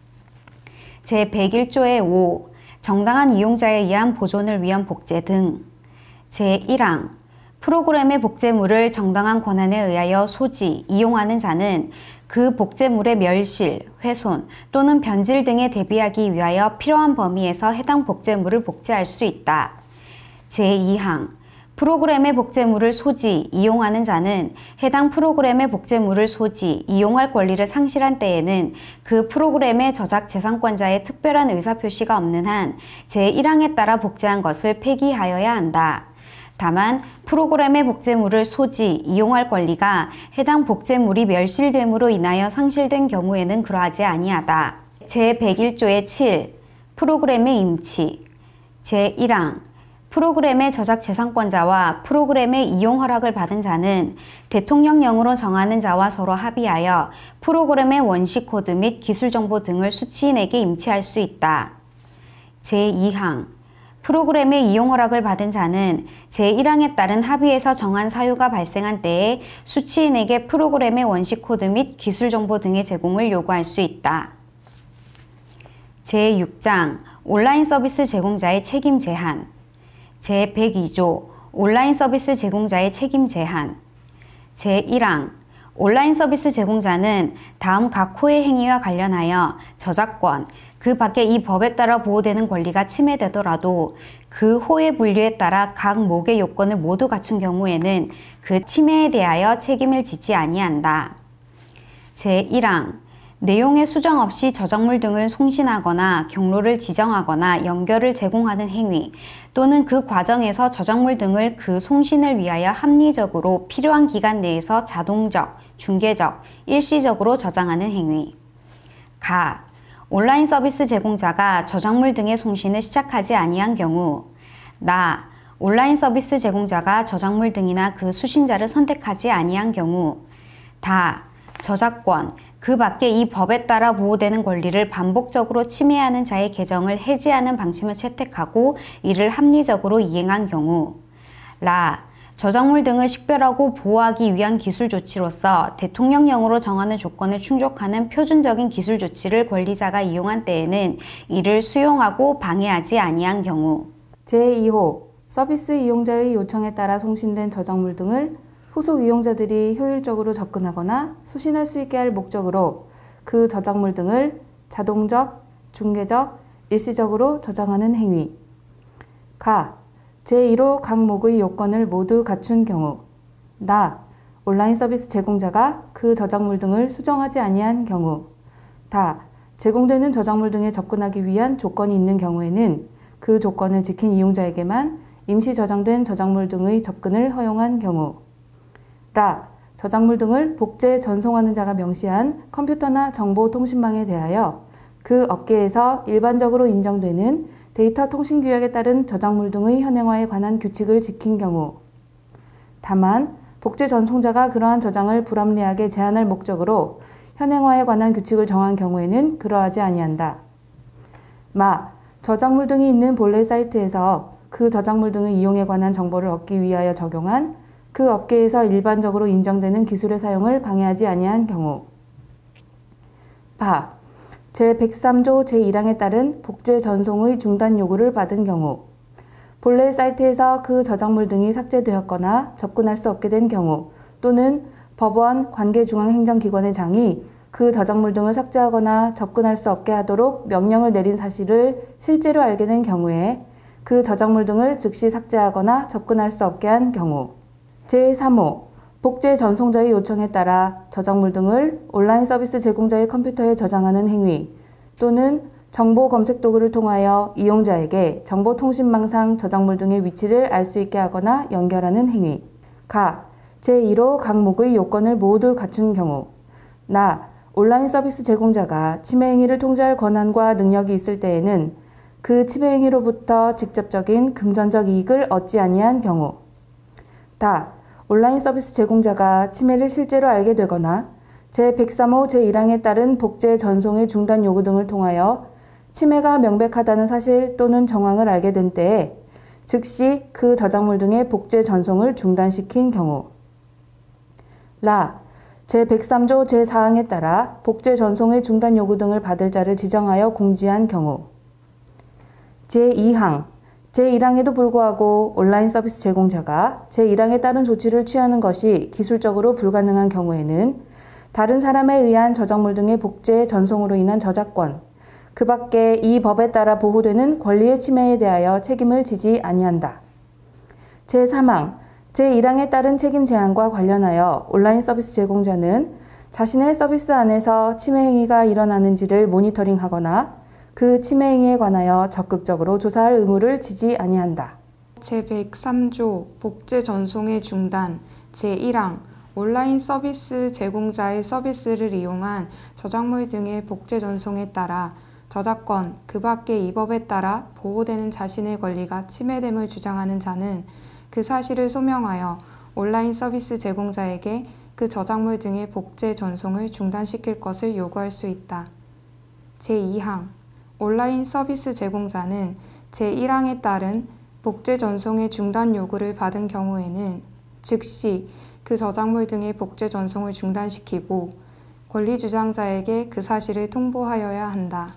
Speaker 6: 제백일 조의 오 정당한 이용자에 의한 보존을 위한 복제 등. 제일 항 프로그램의 복제물을 정당한 권한에 의하여 소지, 이용하는 자는 그 복제물의 멸실, 훼손 또는 변질 등에 대비하기 위하여 필요한 범위에서 해당 복제물을 복제할 수 있다. 제이 항 프로그램의 복제물을 소지, 이용하는 자는 해당 프로그램의 복제물을 소지, 이용할 권리를 상실한 때에는 그 프로그램의 저작재산권자의 특별한 의사표시가 없는 한 제일 항에 따라 복제한 것을 폐기하여야 한다. 다만 프로그램의 복제물을 소지, 이용할 권리가 해당 복제물이 멸실됨으로 인하여 상실된 경우에는 그러하지 아니하다. 제백일 조의 칠 프로그램의 임치. 제일 항 프로그램의 저작재산권자와 프로그램의 이용 허락을 받은 자는 대통령령으로 정하는 자와 서로 합의하여 프로그램의 원시 코드 및 기술 정보 등을 수취인에게 임치할 수 있다. 제이 항 프로그램의 이용 허락을 받은 자는 제일 항에 따른 합의에서 정한 사유가 발생한 때에 수취인에게 프로그램의 원시 코드 및 기술 정보 등의 제공을 요구할 수 있다. 제육 장 온라인 서비스 제공자의 책임 제한. 제백이 조 온라인 서비스 제공자의 책임 제한. 제일 항 온라인 서비스 제공자는 다음 각 호의 행위와 관련하여 저작권, 그 밖에 이 법에 따라 보호되는 권리가 침해되더라도 그 호의 분류에 따라 각 목의 요건을 모두 갖춘 경우에는 그 침해에 대하여 책임을 지지 아니한다. 제일 항 내용의 수정 없이 저작물 등을 송신하거나 경로를 지정하거나 연결을 제공하는 행위 또는 그 과정에서 저작물 등을 그 송신을 위하여 합리적으로 필요한 기간 내에서 자동적, 중계적, 일시적으로 저장하는 행위. 가 온라인 서비스 제공자가 저작물 등의 송신을 시작하지 아니한 경우. 나 온라인 서비스 제공자가 저작물 등이나 그 수신자를 선택하지 아니한 경우. 다 저작권,
Speaker 8: 그 밖에 이 법에 따라 보호되는 권리를 반복적으로 침해하는 자의 계정을 해지하는 방침을 채택하고 이를 합리적으로 이행한 경우. 라. 저작물 등을 식별하고 보호하기 위한 기술 조치로서 대통령령으로 정하는 조건을 충족하는 표준적인 기술 조치를 권리자가 이용한 때에는 이를 수용하고 방해하지 아니한 경우.
Speaker 15: 제이 호 서비스 이용자의 요청에 따라 송신된 저작물 등을 후속 이용자들이 효율적으로 접근하거나 수신할 수 있게 할 목적으로 그 저작물 등을 자동적, 중개적, 일시적으로 저장하는 행위. 가. 제일 호 각목의 요건을 모두 갖춘 경우. 나. 온라인 서비스 제공자가 그 저작물 등을 수정하지 아니한 경우. 다. 제공되는 저작물 등에 접근하기 위한 조건이 있는 경우에는 그 조건을 지킨 이용자에게만 임시 저장된 저작물 등의 접근을 허용한 경우. 라. 저작물 등을 복제 전송하는 자가 명시한 컴퓨터나 정보통신망에 대하여 그 업계에서 일반적으로 인정되는 데이터 통신 규약에 따른 저작물 등의 현행화에 관한 규칙을 지킨 경우. 다만 복제 전송자가 그러한 저장을 불합리하게 제한할 목적으로 현행화에 관한 규칙을 정한 경우에는 그러하지 아니한다. 마. 저작물 등이 있는 본래 사이트에서 그 저작물 등의 이용에 관한 정보를 얻기 위하여 적용한 그 업계에서 일반적으로 인정되는 기술의 사용을 방해하지 아니한 경우. 바. 제백삼 조 제일 항에 따른 복제 전송의 중단 요구를 받은 경우. 본래 사이트에서 그 저작물 등이 삭제되었거나 접근할 수 없게 된 경우 또는 법원, 관계중앙행정기관의 장이 그 저작물 등을 삭제하거나 접근할 수 없게 하도록 명령을 내린 사실을 실제로 알게 된 경우에 그 저작물 등을 즉시 삭제하거나 접근할 수 없게 한 경우. 제삼 호 복제 전송자의 요청에 따라 저작물 등을 온라인 서비스 제공자의 컴퓨터에 저장하는 행위 또는 정보 검색 도구를 통하여 이용자에게 정보통신망상 저작물 등의 위치를 알 수 있게 하거나 연결하는 행위. 가. 제일 호 각목의 요건을 모두 갖춘 경우. 나. 온라인 서비스 제공자가 침해 행위를 통제할 권한과 능력이 있을 때에는 그 침해 행위로부터 직접적인 금전적 이익을 얻지 아니한 경우. 다. 온라인 서비스 제공자가 침해를 실제로 알게 되거나 제백삼 호 제일 항에 따른 복제 전송의 중단 요구 등을 통하여 침해가 명백하다는 사실 또는 정황을 알게 된 때에 즉시 그 저작물 등의 복제 전송을 중단시킨 경우. 라. 제백삼 조 제사 항에 따라 복제 전송의 중단 요구 등을 받을 자를 지정하여 공지한 경우. 제이 항 제일 항에도 불구하고 온라인 서비스 제공자가 제일 항에 따른 조치를 취하는 것이 기술적으로 불가능한 경우에는 다른 사람에 의한 저작물 등의 복제 전송으로 인한 저작권, 그 밖에 이 법에 따라 보호되는 권리의 침해에 대하여 책임을 지지 아니한다. 제삼 항 제일 항에 따른 책임 제한과 관련하여 온라인 서비스 제공자는 자신의 서비스 안에서 침해 행위가 일어나는지를 모니터링하거나 그 침해 행위에 관하여 적극적으로 조사할 의무를 지지 아니한다.
Speaker 12: 제백삼 조 복제 전송의 중단 제일 항 온라인 서비스 제공자의 서비스를 이용한 저작물 등의 복제 전송에 따라 저작권, 그 밖의 이 법에 따라 보호되는 자신의 권리가 침해됨을 주장하는 자는 그 사실을 소명하여 온라인 서비스 제공자에게 그 저작물 등의 복제 전송을 중단시킬 것을 요구할 수 있다. 제이 항 온라인 서비스 제공자는 제일 항에 따른 복제 전송의 중단 요구를 받은 경우에는 즉시 그 저작물 등의 복제 전송을 중단시키고 권리 주장자에게 그 사실을 통보하여야 한다.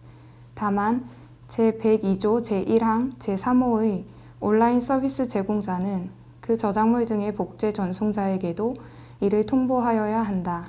Speaker 12: 다만 제백이 조 제일 항 제삼 호의 온라인 서비스 제공자는 그 저작물 등의 복제 전송자에게도 이를 통보하여야 한다.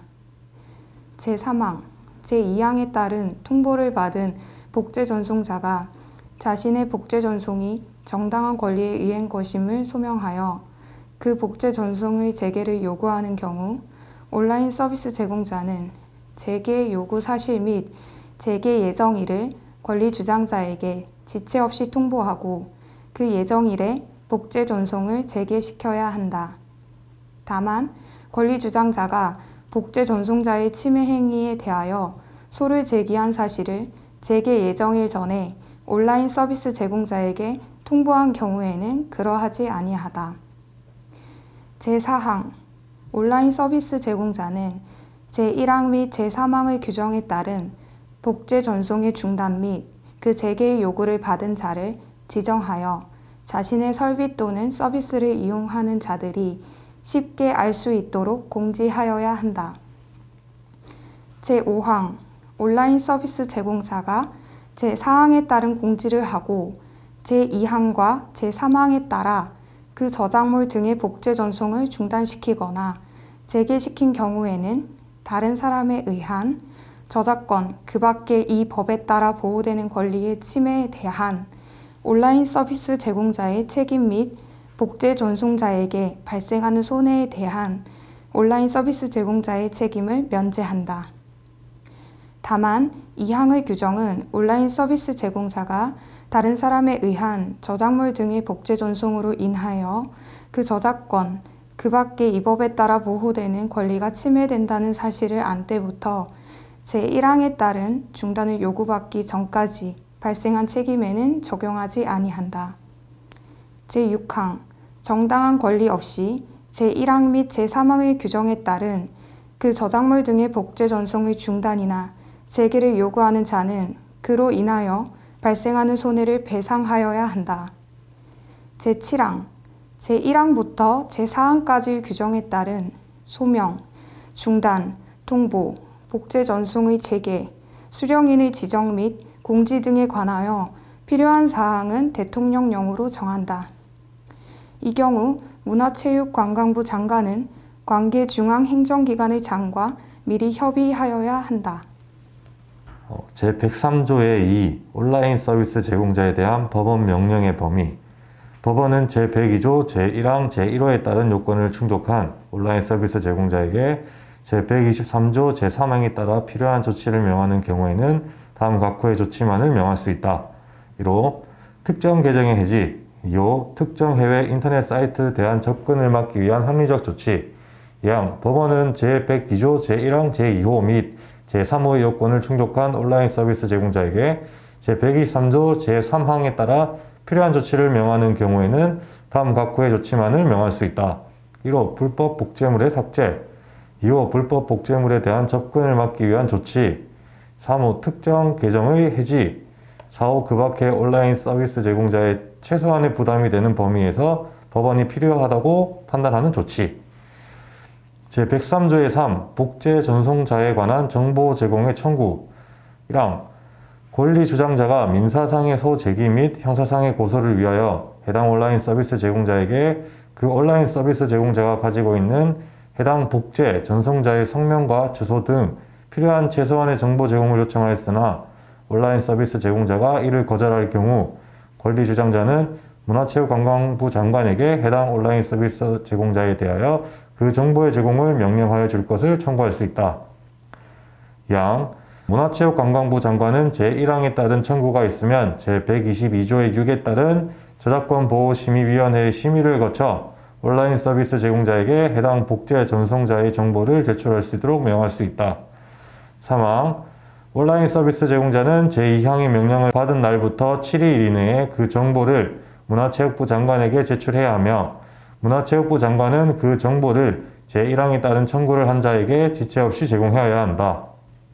Speaker 12: 제삼 항 제이 항에 따른 통보를 받은 복제 전송자가 자신의 복제 전송이 정당한 권리에 의한 것임을 소명하여 그 복제 전송의 재개를 요구하는 경우 온라인 서비스 제공자는 재개 요구 사실 및 재개 예정일을 권리 주장자에게 지체 없이 통보하고 그 예정일에 복제 전송을 재개시켜야 한다. 다만 권리 주장자가 복제 전송자의 침해 행위에 대하여 소를 제기한 사실을 재개 예정일 전에 온라인 서비스 제공자에게 통보한 경우에는 그러하지 아니하다. 제사 항 온라인 서비스 제공자는
Speaker 9: 제일 항 및 제삼 항의 규정에 따른 복제 전송의 중단 및 그 재개의 요구를 받은 자를 지정하여 자신의 설비 또는 서비스를 이용하는 자들이 쉽게 알 수 있도록 공지하여야 한다. 제오 항 온라인 서비스 제공자가 제사 항에 따른 공지를 하고 제이 항과 제삼 항에 따라 그 저작물 등의 복제 전송을 중단시키거나 재개시킨 경우에는 다른 사람에 의한 저작권 그 밖의 이 법에 따라 보호되는 권리의 침해에 대한 온라인 서비스 제공자의 책임 및 복제 전송자에게 발생하는 손해에 대한 온라인 서비스 제공자의 책임을 면제한다. 다만 이 항의 규정은 온라인 서비스 제공자가 다른 사람에 의한 저작물 등의 복제 전송으로 인하여 그 저작권 그 밖의 이 법에 따라 보호되는 권리가 침해된다는 사실을 안 때부터 제일 항에 따른 중단을 요구받기 전까지 발생한 책임에는 적용하지 아니한다. 제육 항 정당한 권리 없이 제일 항 및 제삼 항의 규정에 따른 그 저작물 등의 복제 전송의 중단이나 재개를 요구하는 자는 그로 인하여 발생하는 손해를 배상하여야 한다. 제칠 항 제일 항부터 제사 항까지의 규정에 따른 소명, 중단, 통보, 복제 전송의 재개, 수령인의 지정 및 공지 등에 관하여 필요한 사항은 대통령령으로 정한다. 이 경우 문화체육관광부 장관은 관계 중앙행정기관의 장과 미리 협의하여야 한다.
Speaker 7: 제백삼 조의 이 온라인 서비스 제공자에 대한 법원 명령의 범위. 법원은 제백이 조 제일 항 제일 호에 따른 요건을 충족한 온라인 서비스 제공자에게 제백이십삼 조 제삼 항에 따라 필요한 조치를 명하는 경우에는 다음 각호의 조치만을 명할 수 있다. 일 호 특정 계정의 해지. 이 호 특정 해외 인터넷 사이트 대한 접근을 막기 위한 합리적 조치. 이 항 법원은 제백이 조 제일 항 제이 호 및 제삼 호의 요건을 충족한 온라인 서비스 제공자에게 제백이십삼 조 제삼 항에 따라 필요한 조치를 명하는 경우에는 다음 각호의 조치만을 명할 수 있다. 일 호 불법 복제물의 삭제. 이 호 불법 복제물에 대한 접근을 막기 위한 조치. 삼 호 특정 계정의 해지. 사 호 그 밖의 온라인 서비스 제공자의 최소한의 부담이 되는 범위에서 법원이 필요하다고 판단하는 조치. 제백삼 조의 삼 복제 전송자에 관한 정보 제공의 청구. 일 항 권리 주장자가 민사상의 소제기 및 형사상의 고소를 위하여 해당 온라인 서비스 제공자에게 그 온라인 서비스 제공자가 가지고 있는 해당 복제 전송자의 성명과 주소 등 필요한 최소한의 정보 제공을 요청하였으나 온라인 서비스 제공자가 이를 거절할 경우 권리 주장자는 문화체육관광부 장관에게 해당 온라인 서비스 제공자에 대하여 그 정보의 제공을 명령하여 줄 것을 청구할 수 있다. 이 항 문화체육관광부 장관은 제일 항에 따른 청구가 있으면 제백이십이 조의 육에 따른 저작권보호심의위원회의 심의를 거쳐 온라인 서비스 제공자에게 해당 복제 전송자의 정보를 제출할 수 있도록 명할 수 있다. 삼 항 온라인 서비스 제공자는 제이 항의 명령을 받은 날부터 칠 일 이내에 그 정보를 문화체육부 장관에게 제출해야 하며 문화체육부 장관은 그 정보를 제일 항에 따른 청구를 한 자에게 지체 없이 제공해야 한다.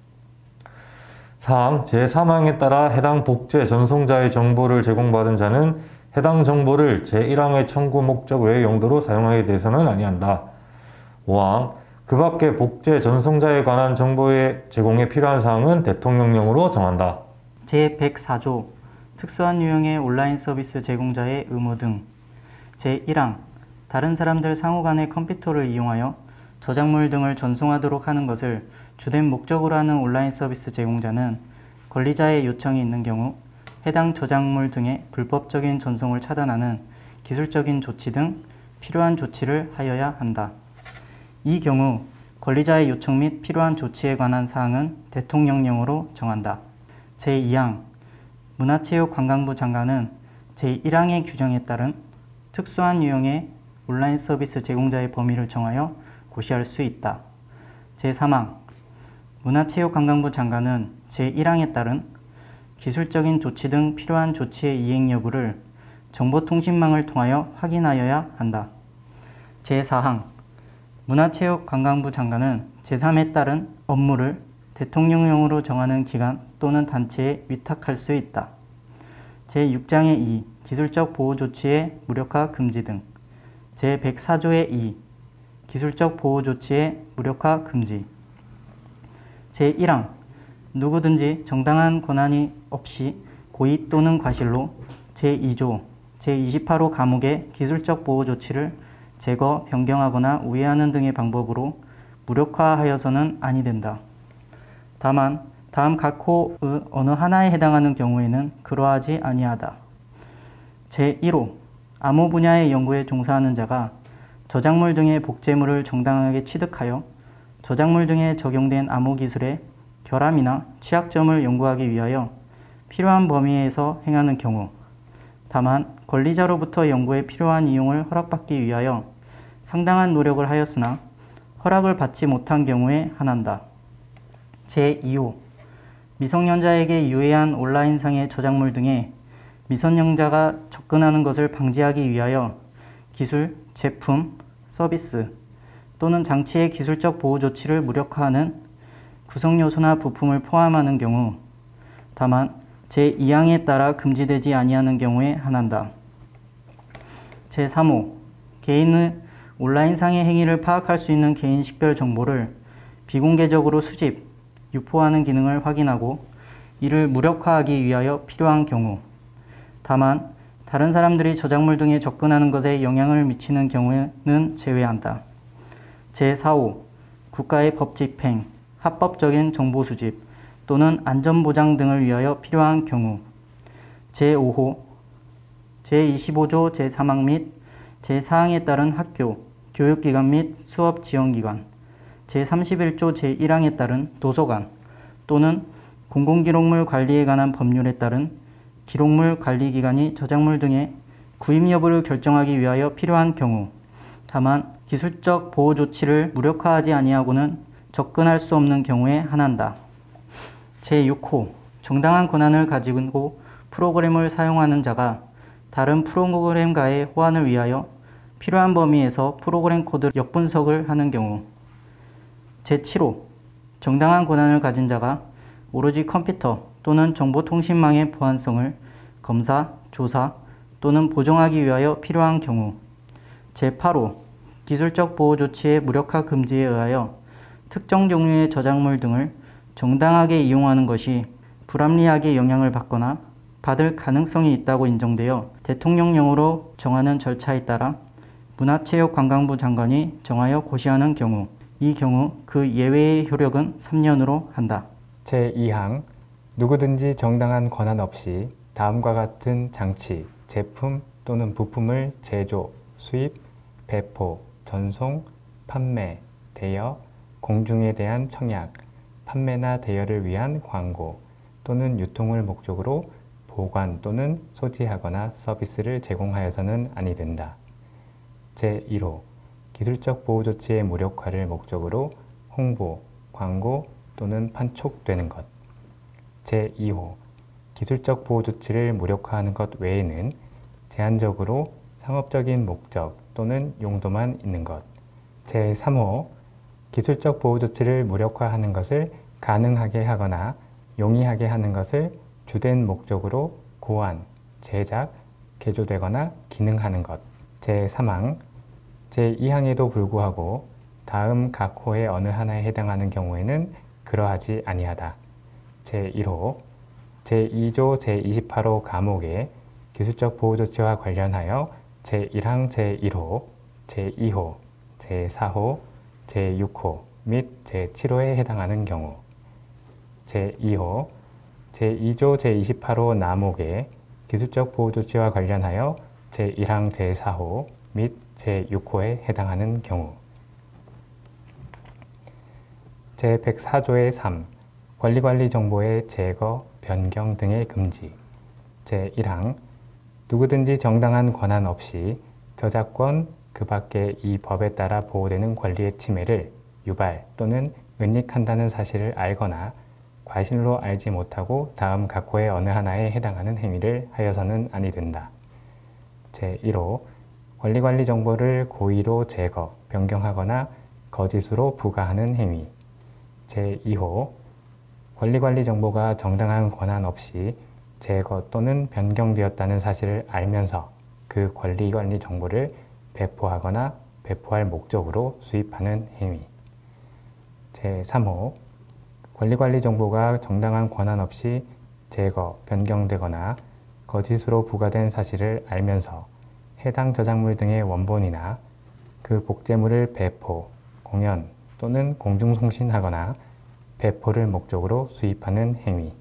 Speaker 7: 사 항 제삼 항에 따라 해당 복제 전송자의 정보를 제공받은 자는 해당 정보를 제일 항의 청구 목적 외의 용도로 사용하게 돼서는 아니한다. 오 항 그 밖의 복제 전송자에 관한 정보의 제공에 필요한 사항은 대통령령으로 정한다.
Speaker 10: 제백사 조 특수한 유형의 온라인 서비스 제공자의 의무 등. 제일 항 다른 사람들 상호 간의 컴퓨터를 이용하여 저작물 등을 전송하도록 하는 것을 주된 목적으로 하는 온라인 서비스 제공자는 권리자의 요청이 있는 경우 해당 저작물 등의 불법적인 전송을 차단하는 기술적인 조치 등 필요한 조치를 하여야 한다. 이 경우 권리자의 요청 및 필요한 조치에 관한 사항은 대통령령으로 정한다. 제이 항 문화체육관광부 장관은 제일 항의 규정에 따른 특수한 유형의 온라인 서비스 제공자의 범위를 정하여 고시할 수 있다. 제삼 항 문화체육관광부 장관은 제일 항에 따른 기술적인 조치 등 필요한 조치의 이행 여부를 정보통신망을 통하여 확인하여야 한다. 제사 항 문화체육관광부 장관은 제삼에 따른 업무를 대통령령으로 정하는 기관 또는 단체에 위탁할 수 있다. 제육 장의 이 기술적 보호 조치의 무력화 금지 등 제백사 조의 이 기술적 보호 조치의 무력화 금지 제일 항 누구든지 정당한 권한이 없이 고의 또는 과실로 제이 조 제이십팔 호 감옥의 기술적 보호 조치를 제거, 변경하거나 우회하는 등의 방법으로 무력화하여서는 아니 된다. 다만 다음 각 호의 어느 하나에 해당하는 경우에는 그러하지 아니하다. 제일 호 암호 분야의 연구에 종사하는 자가 저작물 등의 복제물을 정당하게 취득하여 저작물 등에 적용된 암호 기술의 결함이나 취약점을 연구하기 위하여 필요한 범위에서 행하는 경우, 다만 권리자로부터 연구에 필요한 이용을 허락받기 위하여 상당한 노력을 하였으나 허락을 받지 못한 경우에 한한다. 제이 호 미성년자에게 유해한 온라인상의 저작물 등에 미성년자가 접근하는 것을 방지하기 위하여 기술, 제품, 서비스 또는 장치의 기술적 보호 조치를 무력화하는 구성 요소나 부품을 포함하는 경우, 다만 제이 항에 따라 금지되지 아니하는 경우에 한한다. 제삼 호 개인의 온라인상의 행위를 파악할 수 있는 개인 식별 정보를 비공개적으로 수집, 유포하는 기능을 확인하고 이를 무력화하기 위하여 필요한 경우, 다만 다른 사람들이 저작물 등에 접근하는 것에 영향을 미치는 경우에는 제외한다. 제사 호 국가의 법 집행, 합법적인 정보 수집 또는 안전보장 등을 위하여 필요한 경우, 제오 호 제이십오 조 제삼 항 및 제사 항에 따른 학교, 교육기관 및 수업지원기관, 제삼십일 조 제일 항에 따른 도서관 또는 공공기록물 관리에 관한 법률에 따른 기록물 관리기관이 저작물 등의 구입 여부를 결정하기 위하여 필요한 경우, 다만 기술적 보호 조치를 무력화하지 아니하고는 접근할 수 없는 경우에 한한다. 제육 호 정당한 권한을 가지고 프로그램을 사용하는 자가 다른 프로그램과의 호환을 위하여 필요한 범위에서 프로그램 코드 역분석을 하는 경우, 제칠 호 정당한 권한을 가진 자가 오로지 컴퓨터 또는 정보통신망의 보안성을 검사, 조사 또는 보정하기 위하여 필요한 경우, 제팔 호 기술적 보호 조치의 무력화 금지에 의하여 특정 종류의 저작물 등을 정당하게 이용하는 것이 불합리하게 영향을 받거나 받을 가능성이 있다고 인정되어 대통령령으로 정하는 절차에 따라 문화체육관광부 장관이 정하여 고시하는 경우, 이 경우 그 예외의 효력은 삼 년으로 한다.
Speaker 11: 제이 항 누구든지 정당한 권한 없이 다음과 같은 장치, 제품 또는 부품을 제조, 수입, 배포, 전송, 판매, 대여, 공중에 대한 청약, 판매나 대여를 위한 광고 또는 유통을 목적으로 보관 또는 소지하거나 서비스를 제공하여서는 아니 된다. 제일 호 기술적 보호 조치의 무력화를 목적으로 홍보, 광고 또는 판촉되는 것. 제이 호 기술적 보호 조치를 무력화하는 것 외에는 제한적으로 상업적인 목적 또는 용도만 있는 것. 제삼 호 기술적 보호 조치를 무력화하는 것을 가능하게 하거나 용이하게 하는 것을 주된 목적으로 고안, 제작, 개조되거나 기능하는 것. 제삼 항 제이 항에도 불구하고 다음 각 호의 어느 하나에 해당하는 경우에는 그러하지 아니하다. 제일 호 제이 조 제이십팔 호 감옥의 기술적 보호 조치와 관련하여 제일 항 제일 호, 제이 호, 제사 호, 제육 호 및 제칠 호에 해당하는 경우, 제이 호 제이 조 제이십팔 호 남옥의 기술적 보호 조치와 관련하여 제일 항 제사 호 및 제육 호에 해당하는 경우, 제백사 조의 삼 권리관리 정보의 제거, 변경 등의 금지. 제일 항 누구든지 정당한 권한 없이 저작권 그 밖에 이 법에 따라 보호되는 권리의 침해를 유발 또는 은닉한다는 사실을 알거나 과실로 알지 못하고 다음 각 호의 어느 하나에 해당하는 행위를 하여서는 아니 된다. 제일 호 권리관리 정보를 고의로 제거, 변경하거나 거짓으로 부가하는 행위. 제이 호 권리관리 정보가 정당한 권한 없이 제거 또는 변경되었다는 사실을 알면서 그 권리관리 정보를 배포하거나 배포할 목적으로 수입하는 행위. 제삼 호 권리관리 정보가 정당한 권한 없이 제거, 변경되거나 거짓으로 부과된 사실을 알면서 해당 저작물 등의 원본이나 그 복제물을 배포, 공연 또는 공중송신하거나 배포를 목적으로 수입하는 행위.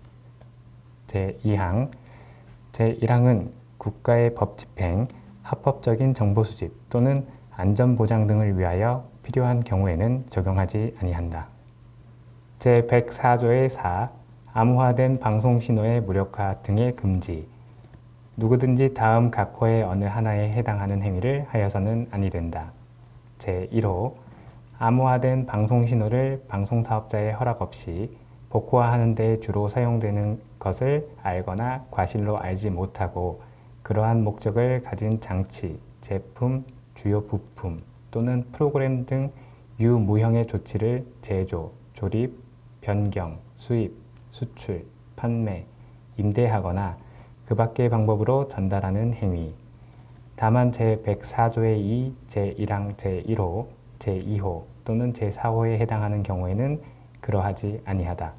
Speaker 11: 제이 항 제일 항은 국가의 법 집행, 합법적인 정보 수집 또는 안전 보장 등을 위하여 필요한 경우에는 적용하지 아니한다. 제백사 조의 사 암호화된 방송 신호의 무력화 등의 금지. 누구든지 다음 각 호의 어느 하나에 해당하는 행위를 하여서는 아니 된다. 제일 호 암호화된 방송 신호를 방송사업자의 허락 없이 복호화하는 데 주로 사용되는 것을 알거나 과실로 알지 못하고 그러한 목적을 가진 장치, 제품, 주요 부품 또는 프로그램 등 유무형의 조치를 제조, 조립, 변경, 수입, 수출, 판매, 임대하거나 그 밖의 방법으로 전달하는 행위. 다만 제백사 조의 이, 제일 항 제일 호, 제이 호 또는 제사 호에 해당하는 경우에는 그러하지 아니하다.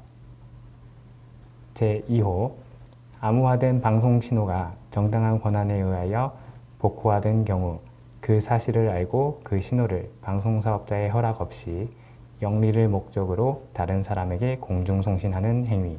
Speaker 11: 제이 호 암호화된 방송 신호가 정당한 권한에 의하여 복호화된 경우 그 사실을 알고 그 신호를 방송사업자의 허락 없이 영리를 목적으로 다른 사람에게 공중송신하는 행위.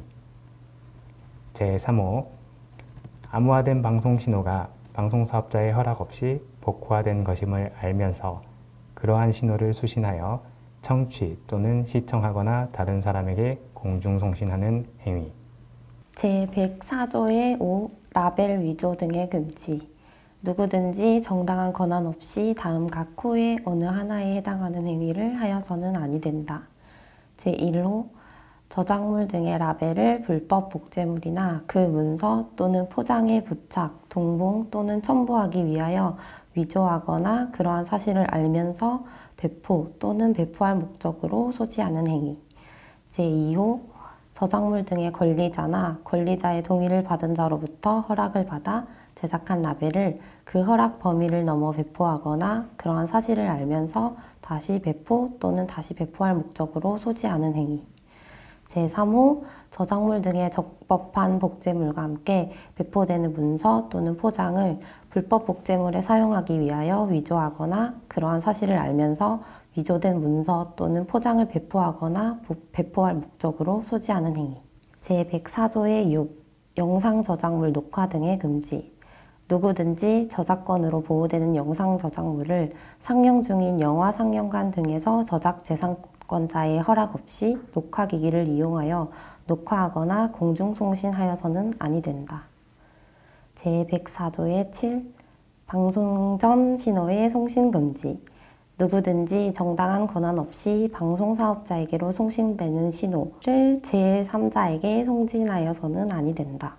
Speaker 11: 제삼 호 암호화된 방송 신호가 방송사업자의 허락 없이 복호화된 것임을 알면서 그러한 신호를 수신하여 청취 또는 시청하거나 다른 사람에게 공중송신하는 행위.
Speaker 1: 제백사 조의 오 라벨 위조 등의 금지. 누구든지 정당한 권한 없이 다음 각 호의 어느 하나에 해당하는 행위를 하여서는 아니 된다. 제일 호 저작물 등의 라벨을 불법 복제물이나 그 문서 또는 포장에 부착, 동봉 또는 첨부하기 위하여 위조하거나 그러한 사실을 알면서 배포 또는 배포할 목적으로 소지하는 행위. 제이 호 저작물 등의 권리자나 권리자의 동의를 받은 자로부터 허락을 받아 제작한 라벨을 그 허락 범위를 넘어 배포하거나 그러한 사실을 알면서 다시 배포 또는 다시 배포할 목적으로 소지하는 행위. 제삼 호 저작물 등의 적법한 복제물과 함께 배포되는 문서 또는 포장을 불법 복제물에 사용하기 위하여 위조하거나 그러한 사실을 알면서 위조된 문서 또는 포장을 배포하거나 배포할 목적으로 소지하는 행위. 제백사 조의 육 영상 저작물 녹화 등의 금지. 누구든지 저작권으로 보호되는 영상 저작물을 상영 중인 영화 상영관 등에서 저작 재산권자의 허락 없이 녹화기기를 이용하여 녹화하거나 공중송신하여서는 아니 된다. 제백사 조의 칠 방송 전 신호의 송신 금지. 누구든지 정당한 권한 없이 방송사업자에게로 송신되는 신호를 제삼 자에게 송신하여서는 아니 된다.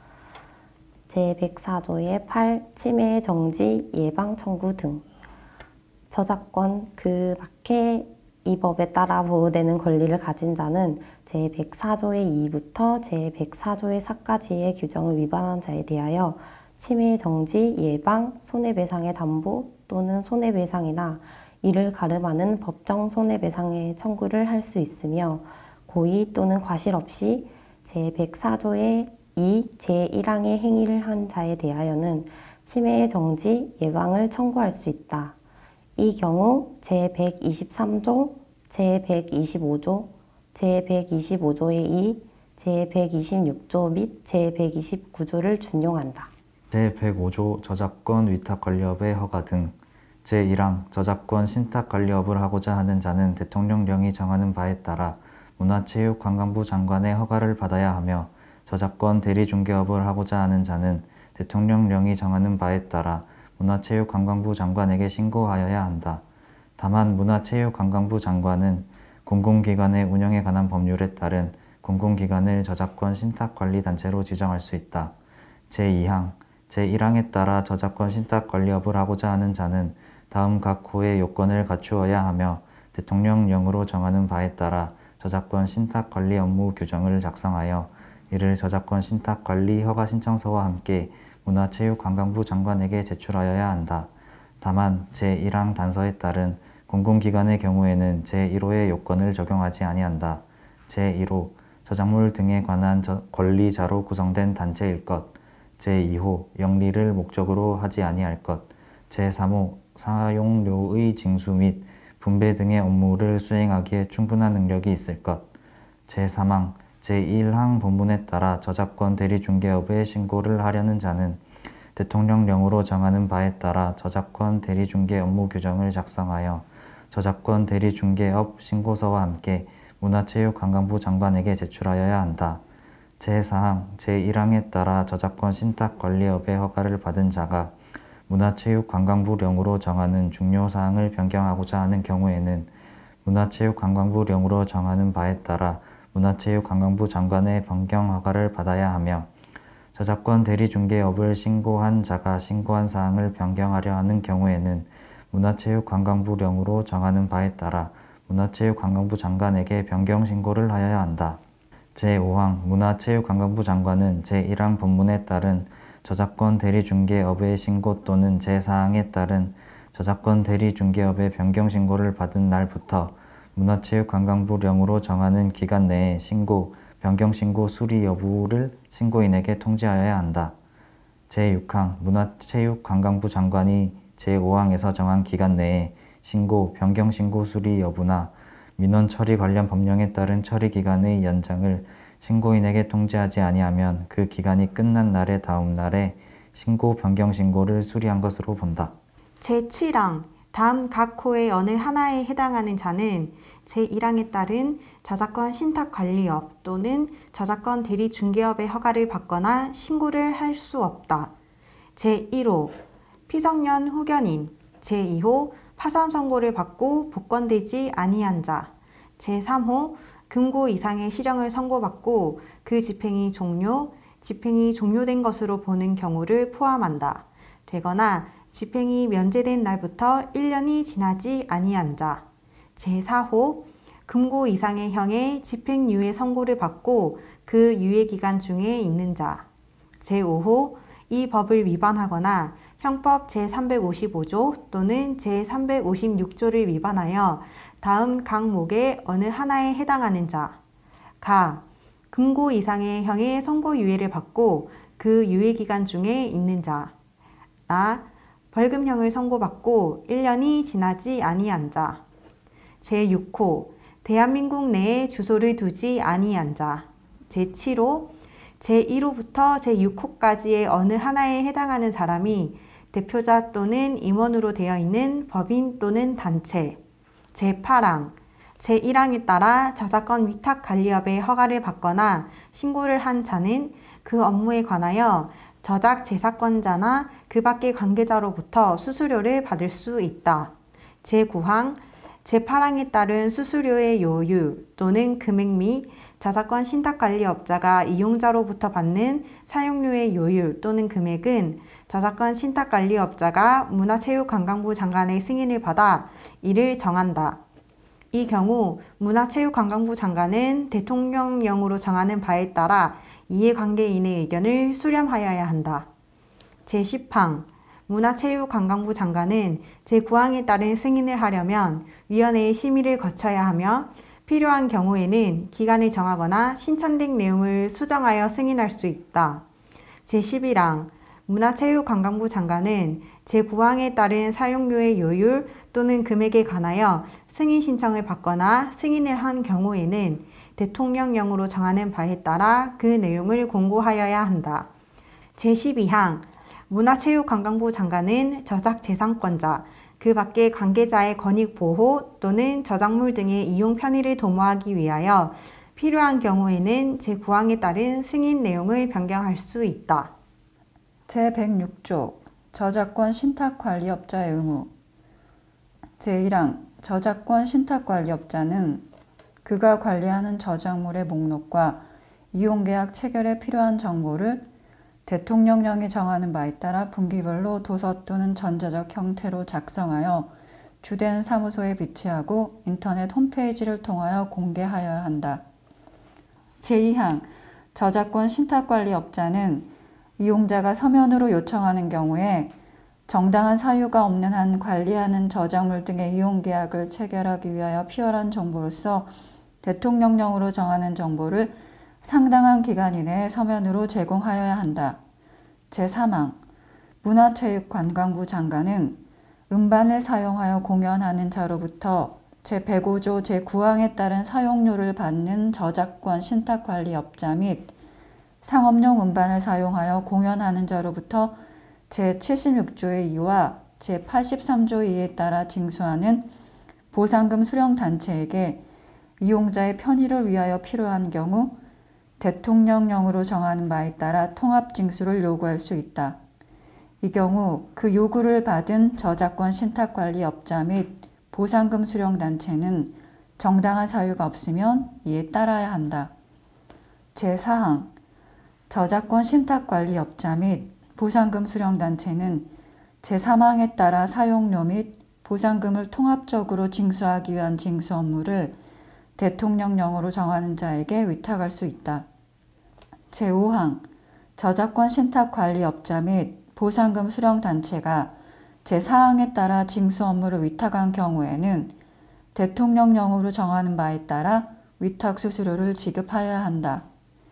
Speaker 1: 제백사 조의 팔 침해 정지 예방 청구 등. 저작권 그 밖에 이 법에 따라 보호되는 권리를 가진 자는 제백사 조의 이부터 제백사 조의 사까지의 규정을 위반한 자에 대하여 침해 정지, 예방, 손해배상의 담보 또는 손해배상이나 이를 가름하는 법정 손해배상의 청구를 할 수 있으며 고의 또는 과실 없이 제백사 조의 이, 제일 항의 행위를 한 자에 대하여는 침해 정지, 예방을 청구할 수 있다. 이 경우 제백이십삼 조, 제백이십오 조, 제백이십오 조의 이, 제백이십육 조 및 제백이십구 조를 준용한다.
Speaker 13: 제백오 조 저작권 위탁 관리업의 허가 등. 제일 항 저작권 신탁 관리업을 하고자 하는 자는 대통령령이 정하는 바에 따라 문화체육관광부 장관의 허가를 받아야 하며 저작권 대리중개업을 하고자 하는 자는 대통령령이 정하는 바에 따라 문화체육관광부 장관에게 신고하여야 한다. 다만 문화체육관광부 장관은 공공기관의 운영에 관한 법률에 따른 공공기관을 저작권 신탁관리단체로 지정할 수 있다. 제이 항 제일 항에 따라 저작권 신탁관리업을 하고자 하는 자는 다음 각 호의 요건을 갖추어야 하며 대통령령으로 정하는 바에 따라 저작권 신탁 관리 업무 규정을 작성하여 이를 저작권 신탁 관리 허가 신청서와 함께 문화체육관광부 장관에게 제출하여야 한다. 다만 제일 항 단서에 따른 공공기관의 경우에는 제일 호의 요건을 적용하지 아니한다. 제일 호 저작물 등에 관한 권리자로 구성된 단체일 것. 제이 호 영리를 목적으로 하지 아니할 것. 제삼 호 사용료의 징수 및 분배 등의 업무를 수행하기에 충분한 능력이 있을 것. 제삼 항 제일 항 본문에 따라 저작권 대리중개업에 신고를 하려는 자는 대통령령으로 정하는 바에 따라 저작권 대리중개 업무 규정을 작성하여 저작권 대리중개업 신고서와 함께 문화체육관광부 장관에게 제출하여야 한다. 제사 항 제일 항에 따라 저작권 신탁관리업의 허가를 받은 자가 문화체육관광부령으로 정하는 중요사항을 변경하고자 하는 경우에는 문화체육관광부령으로 정하는 바에 따라 문화체육관광부 장관의 변경 허가를 받아야 하며 저작권 대리중개업을 신고한 자가 신고한 사항을 변경하려 하는 경우에는 문화체육관광부령으로 정하는 바에 따라 문화체육관광부 장관에게 변경 신고를 하여야 한다. 제오 항 문화체육관광부 장관은 제일 항 본문에 따른 저작권 대리중개업의 신고 또는 제사 항에 따른 저작권 대리중개업의 변경 신고를 받은 날부터 문화체육관광부령으로 정하는 기간 내에 신고, 변경 신고 수리 여부를 신고인에게 통지하여야 한다. 제육 항 문화체육관광부 장관이 제오 항에서 정한 기간 내에 신고, 변경 신고 수리 여부나 민원 처리 관련 법령에 따른 처리 기간의 연장을 신고인에게 통지하지 아니하면 그 기간이 끝난 날의 다음 날에 신고, 변경 신고를 수리한 것으로 본다.
Speaker 3: 제칠 항 다음 각 호의 어느 하나에 해당하는 자는 제일 항에 따른 저작권 신탁관리업 또는 저작권 대리중개업의 허가를 받거나 신고를 할 수 없다. 제일 호 피성년 후견인. 제이 호 파산 선고를 받고 복권되지 아니한 자. 제삼 호 금고 이상의 실형을 선고받고 그 집행이 종료, 집행이 종료된 것으로 보는 경우를 포함한다. 되거나 집행이 면제된 날부터 일 년이 지나지 아니한 자. 제사 호 금고 이상의 형의 집행유예 선고를 받고 그 유예기간 중에 있는 자. 제오 호 이 법을 위반하거나 형법 제삼백오십오 조 또는 제삼백오십육 조를 위반하여 다음 각목의 어느 하나에 해당하는 자. 가. 금고 이상의 형의 선고유예를 받고 그 유예기간 중에 있는 자. 나. 벌금형을 선고받고 일 년이 지나지 아니한 자. 제육 호 대한민국 내에 주소를 두지 아니한 자. 제칠 호 제일 호부터 제육 호까지의 어느 하나에 해당하는 사람이 대표자 또는 임원으로 되어 있는 법인 또는 단체. 제팔 항 제일 항에 따라 저작권 위탁관리업의 허가를 받거나 신고를 한 자는 그 업무에 관하여 저작 재사건자나 그 밖의 관계자로부터 수수료를 받을 수 있다. 제구 항 제팔 항에 따른 수수료의 요율 또는 금액 및 저작권 신탁관리업자가 이용자로부터 받는 사용료의 요율 또는 금액은 저작권 신탁관리업자가 문화체육관광부 장관의 승인을 받아 이를 정한다. 이 경우 문화체육관광부 장관은 대통령령으로 정하는 바에 따라 이해관계인의 의견을 수렴하여야 한다. 제십 항 문화체육관광부 장관은 제구 항에 따른 승인을 하려면 위원회의 심의를 거쳐야 하며 필요한 경우에는 기간을 정하거나 신청된 내용을 수정하여 승인할 수 있다. 제십일 항 문화체육관광부 장관은 제구 항에 따른 사용료의 요율 또는 금액에 관하여 승인 신청을 받거나 승인을 한 경우에는 대통령령으로 정하는 바에 따라 그 내용을 공고하여야 한다. 제십이 항 문화체육관광부 장관은 저작재산권자, 그 밖의 관계자의 권익보호 또는 저작물 등의 이용 편의를 도모하기 위하여 필요한 경우에는 제구 항에 따른 승인 내용을 변경할 수 있다.
Speaker 14: 제백육 조 저작권 신탁관리업자의 의무. 제일 항 저작권 신탁관리업자는 그가 관리하는 저작물의 목록과 이용계약 체결에 필요한 정보를 대통령령이 정하는 바에 따라 분기별로 도서 또는 전자적 형태로 작성하여 주된 사무소에 비치하고 인터넷 홈페이지를 통하여 공개하여야 한다. 제이 항 저작권 신탁관리업자는 이용자가 서면으로 요청하는 경우에 정당한 사유가 없는 한 관리하는 저작물 등의 이용계약을 체결하기 위하여 필요한 정보로서 대통령령으로 정하는 정보를 상당한 기간 이내에 서면으로 제공하여야 한다. 제삼 항 문화체육관광부 장관은 음반을 사용하여 공연하는 자로부터 제백오 조 제구 항에 따른 사용료를 받는 저작권 신탁관리업자 및 상업용 음반을 사용하여 공연하는 자로부터 제칠십육 조의 이와 제팔십삼 조 이에 따라 징수하는 보상금 수령단체에게 이용자의 편의를 위하여 필요한 경우 대통령령으로 정하는 바에 따라 통합징수를 요구할 수 있다. 이 경우 그 요구를 받은 저작권 신탁관리업자 및 보상금 수령단체는 정당한 사유가 없으면 이에 따라야 한다. 제사 항 저작권 신탁관리업자 및 보상금 수령단체는 제삼 항에 따라 사용료 및 보상금을 통합적으로 징수하기 위한 징수 업무를 대통령령으로 정하는 자에게 위탁할 수 있다. 제오 항 저작권 신탁관리업자 및 보상금 수령단체가 제사 항에 따라 징수 업무를 위탁한 경우에는 대통령령으로 정하는 바에 따라 위탁 수수료를 지급하여야 한다.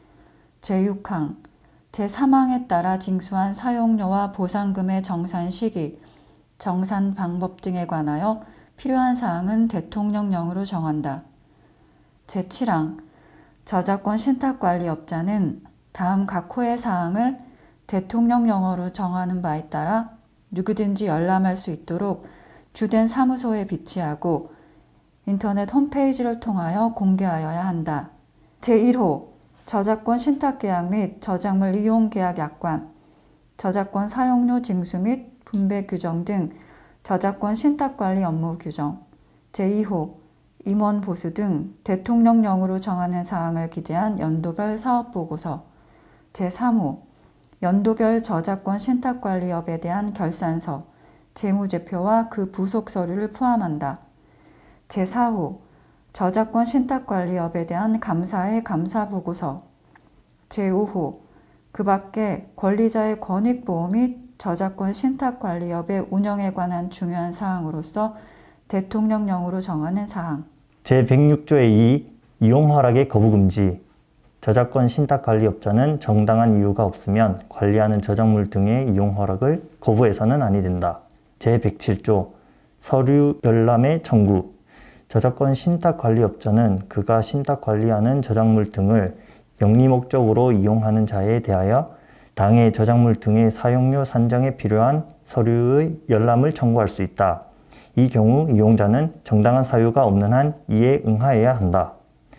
Speaker 14: 제육 항 제삼 항에 따라 징수한 사용료와 보상금의 정산 시기, 정산 방법 등에 관하여 필요한 사항은 대통령령으로 정한다. 제칠 항 저작권 신탁관리업자는 다음 각 호의 사항을 대통령령으로 정하는 바에 따라 누구든지 열람할 수 있도록 주된 사무소에 비치하고 인터넷 홈페이지를 통하여 공개하여야 한다. 제일 호 저작권 신탁계약 및 저작물 이용계약 약관, 저작권 사용료 징수 및 분배 규정 등 저작권 신탁관리 업무 규정, 제이 호 임원 보수 등 대통령령으로 정하는 사항을 기재한 연도별 사업보고서, 제삼 호 연도별 저작권 신탁관리업에 대한 결산서, 재무제표와 그 부속 서류를 포함한다. 제사 호 저작권 신탁관리업에 대한 감사의 감사보고서, 제오 호 그 밖에 권리자의 권익보호 및 저작권 신탁관리업의 운영에 관한 중요한 사항으로서 대통령령으로 정하는 사항.
Speaker 17: 제백육 조의 이 이용허락의 거부금지. 저작권 신탁관리업자는 정당한 이유가 없으면 관리하는 저작물 등의 이용허락을 거부해서는 아니 된다. 제백칠 조 서류 열람의 청구. 저작권 신탁관리업자는 그가 신탁관리하는 저작물 등을 영리목적으로 이용하는 자에 대하여 당의 저작물 등의 사용료 산정에 필요한 서류의 열람을 청구할 수 있다. 이 경우 이용자는 정당한 사유가 없는 한 이에 응하여야 한다.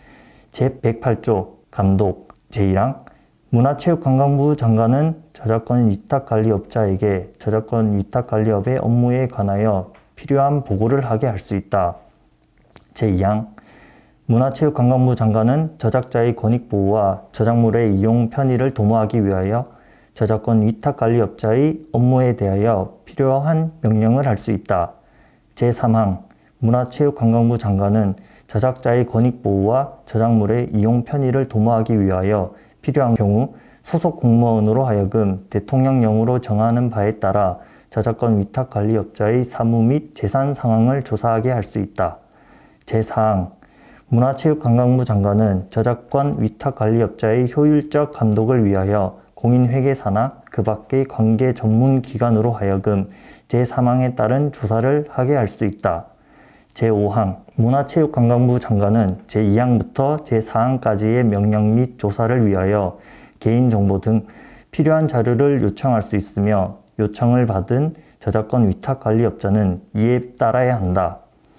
Speaker 17: 제백팔 조 감독. 제일 항 문화체육관광부 장관은 저작권 위탁관리업자에게 저작권 위탁관리업의 업무에 관하여 필요한 보고를 하게 할 수 있다. 제이 항 문화체육관광부 장관은 저작자의 권익보호와 저작물의 이용 편의를 도모하기 위하여 저작권 위탁관리업자의 업무에 대하여 필요한 명령을 할 수 있다. 제삼 항 문화체육관광부 장관은 저작자의 권익보호와 저작물의 이용 편의를 도모하기 위하여 필요한 경우 소속 공무원으로 하여금 대통령령으로 정하는 바에 따라 저작권 위탁관리업자의 사무 및 재산 상황을 조사하게 할 수 있다. 제사 항 문화체육관광부 장관은 저작권 위탁관리업자의 효율적 감독을 위하여 공인회계사나 그 밖의 관계 전문기관으로 하여금 제삼 항에 따른 조사를 하게 할 수 있다. 제오 항 문화체육관광부 장관은 제이 항부터 제사 항까지의 명령 및 조사를 위하여 개인정보 등 필요한 자료를 요청할 수 있으며 요청을 받은 저작권 위탁관리업자는 이에 따라야 한다.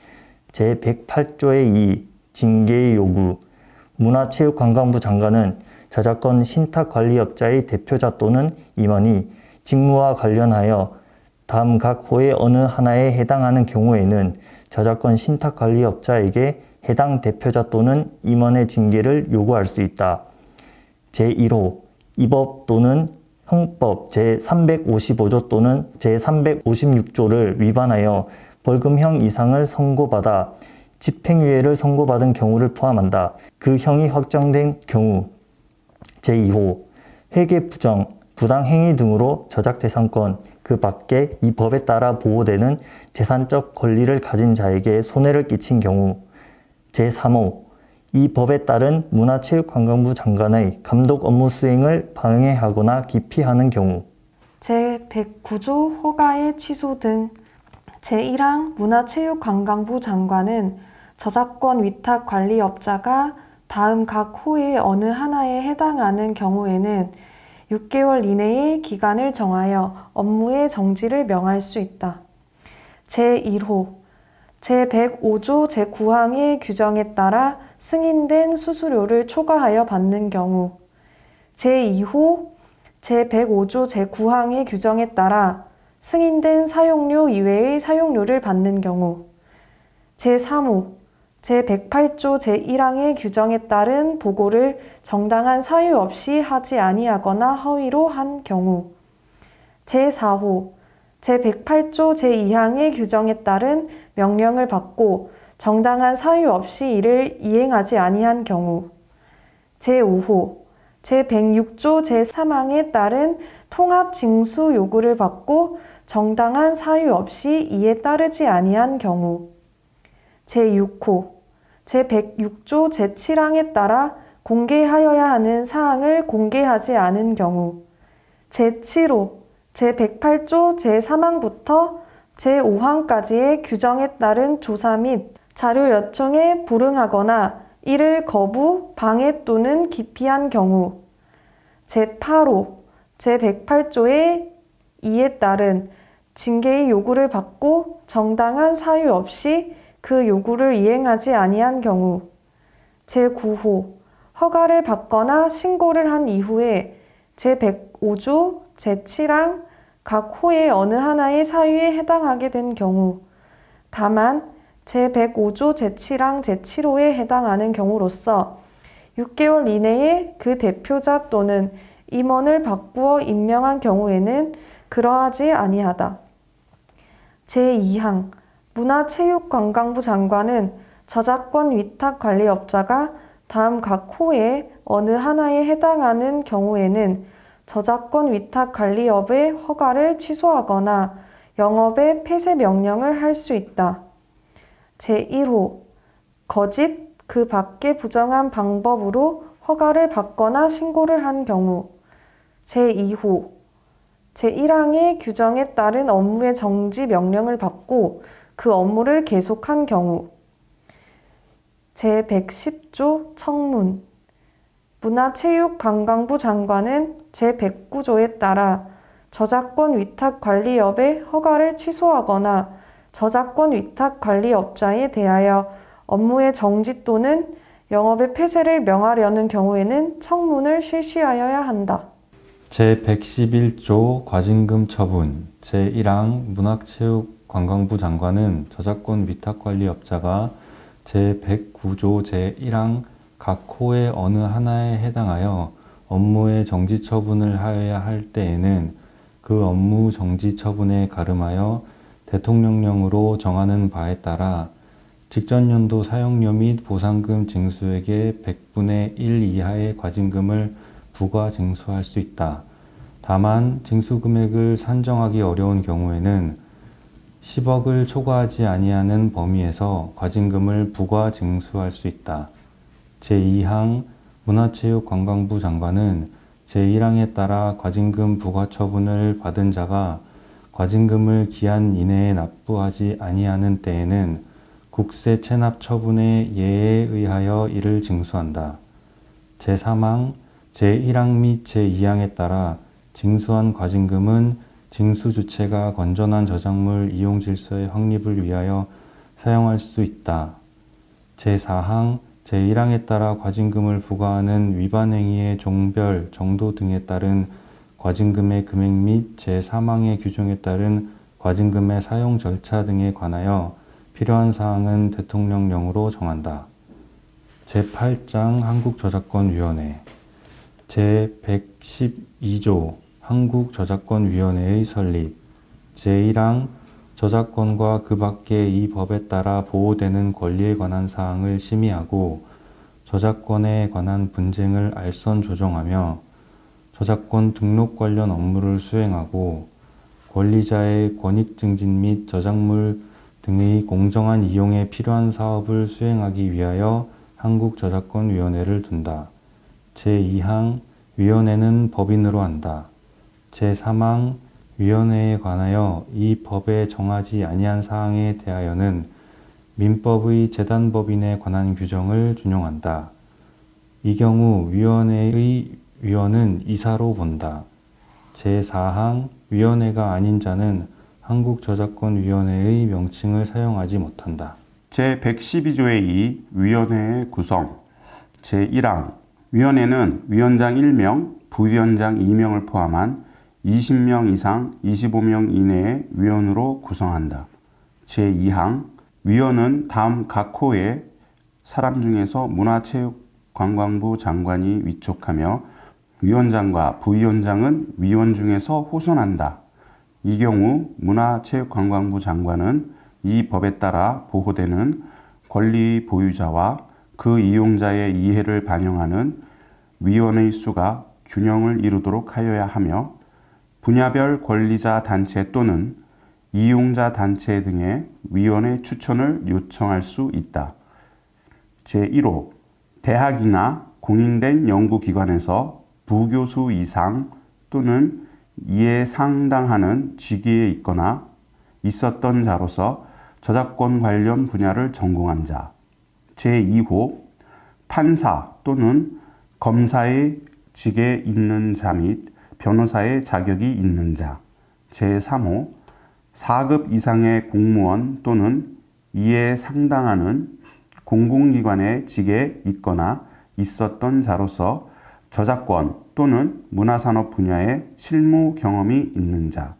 Speaker 17: 제백팔 조의 이 징계의 요구. 문화체육관광부 장관은 저작권 신탁관리업자의 대표자 또는 임원이 직무와 관련하여 다음 각 호의 어느 하나에 해당하는 경우에는 저작권 신탁관리업자에게 해당 대표자 또는 임원의 징계를 요구할 수 있다. 제일 호 이 법 또는 형법 제삼백오십오 조 또는 제삼백오십육 조를 위반하여 벌금형 이상을 선고받아 집행유예를 선고받은 경우를 포함한다. 그 형이 확정된 경우 제이 호 회계 부정, 부당행위 등으로 저작재산권 그 밖에 이 법에 따라 보호되는 재산적 권리를 가진 자에게 손해를 끼친 경우 제삼 호 이 법에 따른 문화체육관광부 장관의 감독 업무 수행을 방해하거나 기피하는 경우
Speaker 3: 제백구 조 허가의 취소 등 제일 항 문화체육관광부 장관은 저작권 위탁 관리업자가 다음 각 호의 어느 하나에 해당하는 경우에는 육 개월 이내의 기간을 정하여 업무의 정지를 명할 수 있다. 제일 호 제백오 조 제구 항의 규정에 따라 승인된 수수료를 초과하여 받는 경우 제이 호 제백오 조 제구 항의 규정에 따라 승인된 사용료 이외의 사용료를 받는 경우 제삼 호 제백팔 조 제일 항의 규정에 따른 보고를 정당한 사유 없이 하지 아니하거나 허위로 한 경우 제사 호 제백팔 조 제이 항의 규정에 따른 명령을 받고 정당한 사유 없이 이를 이행하지 아니한 경우 제오 호 제백육 조 제삼 항에 따른 통합 징수 요구를 받고 정당한 사유 없이 이에 따르지 아니한 경우 제육 호 제백육 조 제칠 항에 따라 공개하여야 하는 사항을 공개하지 않은 경우 제칠 호 제백팔 조 제삼 항부터 제오 항까지의 규정에 따른 조사 및 자료 요청에 불응하거나 이를 거부, 방해 또는 기피한 경우 제팔 호 제백팔 조의 이에 따른 징계의 요구를 받고 정당한 사유 없이 그 요구를 이행하지 아니한 경우 제구 호 허가를 받거나 신고를 한 이후에 제백오 조 제칠 항 각 호의 어느 하나의 사유에 해당하게 된 경우 다만 제백오 조 제칠 항 제칠 호에 해당하는 경우로서 육 개월 이내에 그 대표자 또는 임원을 바꾸어 임명한 경우에는 그러하지 아니하다. 제이 항 문화체육관광부 장관은 저작권 위탁 관리업자가 다음 각 호의 어느 하나에 해당하는 경우에는 저작권 위탁 관리업의 허가를 취소하거나 영업의 폐쇄 명령을 할 수 있다. 제일 호 거짓, 그 밖에 부정한 방법으로 허가를 받거나 신고를 한 경우 제이 호 제일 항의 규정에 따른 업무의 정지 명령을 받고 그 업무를 계속한 경우 제백십 조 청문 문화체육관광부 장관은 제백구 조에 따라 저작권 위탁 관리업의 허가를 취소하거나 저작권 위탁 관리업자에 대하여 업무의 정지 또는 영업의 폐쇄를 명하려는 경우에는 청문을 실시하여야 한다.
Speaker 18: 제백십일 조 과징금 처분 제일 항 문화체육관광부 장관은 저작권 위탁관리업자가 제백구 조 제일 항 각 호의 어느 하나에 해당하여 업무의 정지 처분을 하여야 할 때에는 그 업무 정지 처분에 가름하여 대통령령으로 정하는 바에 따라 직전 연도 사용료 및 보상금 징수액의 백분의 일 이하의 과징금을 부과 징수할 수 있다. 다만 징수금액을 산정하기 어려운 경우에는 십억을 초과하지 아니하는 범위에서 과징금을 부과 징수할 수 있다. 제이 항 문화체육관광부 장관은 제일 항에 따라 과징금 부과 처분을 받은 자가 과징금을 기한 이내에 납부하지 아니하는 때에는 국세 체납 처분의 예에 의하여 이를 징수한다. 제삼 항 제일 항 및 제이 항에 따라 징수한 과징금은 징수 주체가 건전한 저작물 이용 질서의 확립을 위하여 사용할 수 있다. 제사 항 제일 항에 따라 과징금을 부과하는 위반 행위의 종별, 정도 등에 따른 과징금의 금액 및 제삼 항의 규정에 따른 과징금의 사용 절차 등에 관하여 필요한 사항은 대통령령으로 정한다. 제팔 장 한국저작권위원회 제백십이 조 한국저작권위원회의 설립 제일 항 저작권과 그 밖의 이 법에 따라 보호되는 권리에 관한 사항을 심의하고 저작권에 관한 분쟁을 알선 조정하며 저작권 등록 관련 업무를 수행하고 권리자의 권익 증진 및 저작물 등의 공정한 이용에 필요한 사업을 수행하기 위하여 한국저작권위원회를 둔다. 제이 항 위원회는 법인으로 한다. 제삼 항 위원회에 관하여 이 법에 정하지 아니한 사항에 대하여는 민법의 재단법인에 관한 규정을 준용한다. 이 경우 위원회의 위원은 이사로 본다. 제사 항 위원회가 아닌 자는 한국저작권위원회의 명칭을 사용하지 못한다.
Speaker 19: 제백십이 조의 이 위원회의 구성 제일 항 위원회는 위원장 일 명, 부위원장 이 명을 포함한 이십 명 이상 이십오 명 이내의 위원으로 구성한다. 제이 항 위원은 다음 각 호의 사람 중에서 문화체육관광부 장관이 위촉하며 위원장과 부위원장은 위원 중에서 호선한다. 이 경우 문화체육관광부 장관은 이 법에 따라 보호되는 권리 보유자와 그 이용자의 이해를 반영하는 위원의 수가 균형을 이루도록 하여야 하며 분야별 권리자 단체 또는 이용자 단체 등의 위원회 추천을 요청할 수 있다. 제일 호 대학이나 공인된 연구기관에서 부교수 이상 또는 이에 상당하는 직위에 있거나 있었던 자로서 저작권 관련 분야를 전공한 자. 제이 호 판사 또는 검사의 직에 있는 자 및 변호사의 자격이 있는 자. 제삼 호 사 급 이상의 공무원 또는 이에 상당하는 공공기관의 직에 있거나 있었던 자로서 저작권 또는 문화산업 분야의 실무 경험이 있는 자.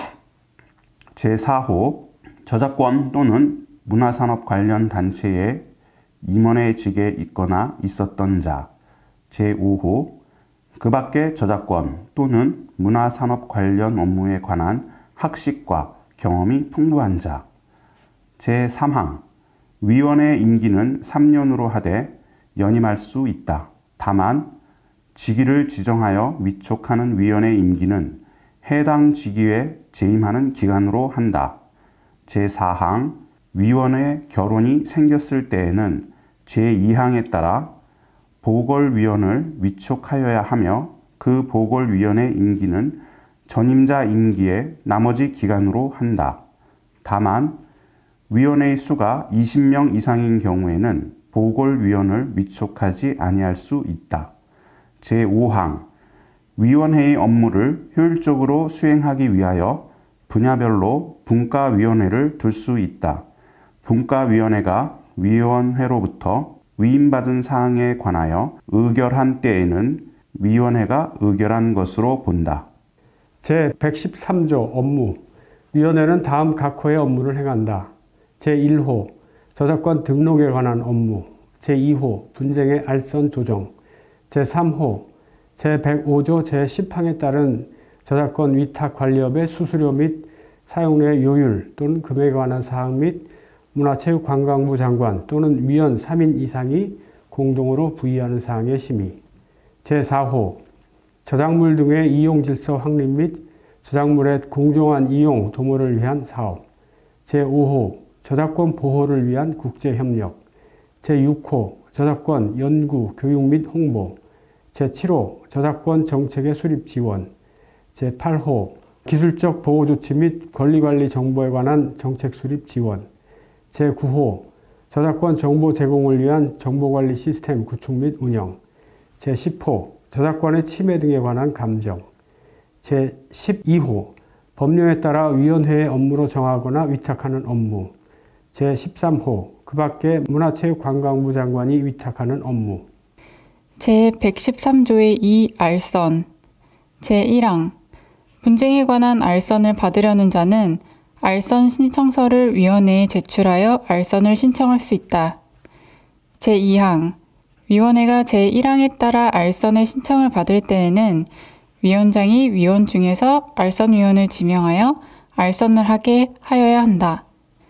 Speaker 19: 제사 호 저작권 또는 문화산업 관련 단체의 임원의 직에 있거나 있었던 자. 제오 호 그 밖의 저작권 또는 문화산업 관련 업무에 관한 학식과 경험이 풍부한 자. 제삼 항 위원회 임기는 삼 년으로 하되 연임할 수 있다. 다만 직위를 지정하여 위촉하는 위원회 임기는 해당 직위에 재임하는 기간으로 한다. 제사 항 위원회 결혼이 생겼을 때에는 제이 항에 따라 보궐위원을 위촉하여야 하며 그 보궐위원회 임기는 전임자 임기의 나머지 기간으로 한다. 다만 위원회의 수가 이십 명 이상인 경우에는 보궐위원을 위촉하지 아니할 수 있다. 제오 항 위원회의 업무를 효율적으로 수행하기 위하여 분야별로 분과위원회를 둘 수 있다. 분과위원회가 위원회로부터 위임받은 사항에 관하여 의결한 때에는 위원회가 의결한 것으로 본다.
Speaker 20: 제백십삼 조 업무 위원회는 다음 각 호의 업무를 행한다. 제일 호 저작권 등록에 관한 업무. 제이 호 분쟁의 알선 조정. 제삼 호 제백오 조 제십 항에 따른 저작권 위탁 관리업의 수수료 및 사용료의 요율 또는 금액에 관한 사항 및 문화체육관광부 장관 또는 위원 삼 인 이상이 공동으로 부의하는 사항의 심의. 제사 호 저작물 등의 이용 질서 확립 및 저작물의 공정한 이용 도모를 위한 사업. 제오 호 저작권 보호를 위한 국제협력. 제육 호 저작권 연구, 교육 및 홍보. 제칠 호 저작권 정책의 수립 지원. 제팔 호 기술적 보호 조치 및 권리관리 정보에 관한 정책 수립 지원. 제구 호 저작권 정보 제공을 위한 정보관리 시스템 구축 및 운영. 제십 호 저작권의 침해 등에 관한 감정. 제십이 호 법령에 따라 위원회의 업무로 정하거나 위탁하는 업무. 제십삼 호 그 밖에 문화체육관광부 장관이 위탁하는 업무.
Speaker 23: 제백십삼 조의 이 알선. 제일 항 분쟁에 관한 알선을 받으려는 자는 알선 신청서를 위원회에 제출하여 알선을 신청할 수 있다. 제이 항 위원회가 제일 항에 따라 알선의 신청을 받을 때에는 위원장이 위원 중에서 알선위원을 지명하여 알선을 하게 하여야 한다.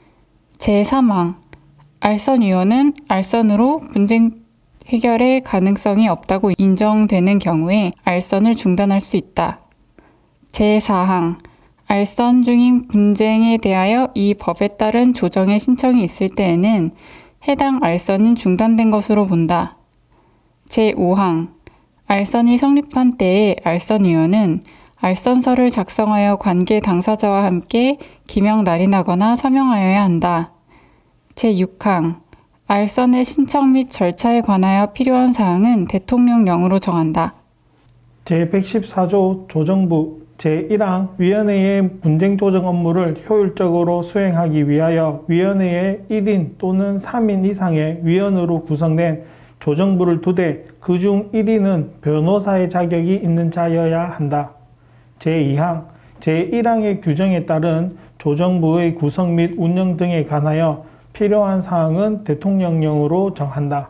Speaker 23: 제삼 항 알선위원은 알선으로 분쟁 해결의 가능성이 없다고 인정되는 경우에 알선을 중단할 수 있다. 제사 항 알선 중인 분쟁에 대하여 이 법에 따른 조정의 신청이 있을 때에는 해당 알선은 중단된 것으로 본다. 제오 항 알선이 성립한 때에 알선위원은 알선서를 작성하여 관계 당사자와 함께 기명 날인하거나 서명하여야 한다. 제육 항 알선의 신청 및 절차에 관하여 필요한 사항은 대통령령으로 정한다.
Speaker 5: 제백십사 조 조정부 제일 항 위원회의 분쟁 조정 업무를 효율적으로 수행하기 위하여 위원회에 일 인 또는 삼 인 이상의 위원으로 구성된 조정부를 두되 그중 일 인은 변호사의 자격이 있는 자여야 한다. 제이 항 제일 항의 규정에 따른 조정부의 구성 및 운영 등에 관하여 필요한 사항은 대통령령으로 정한다.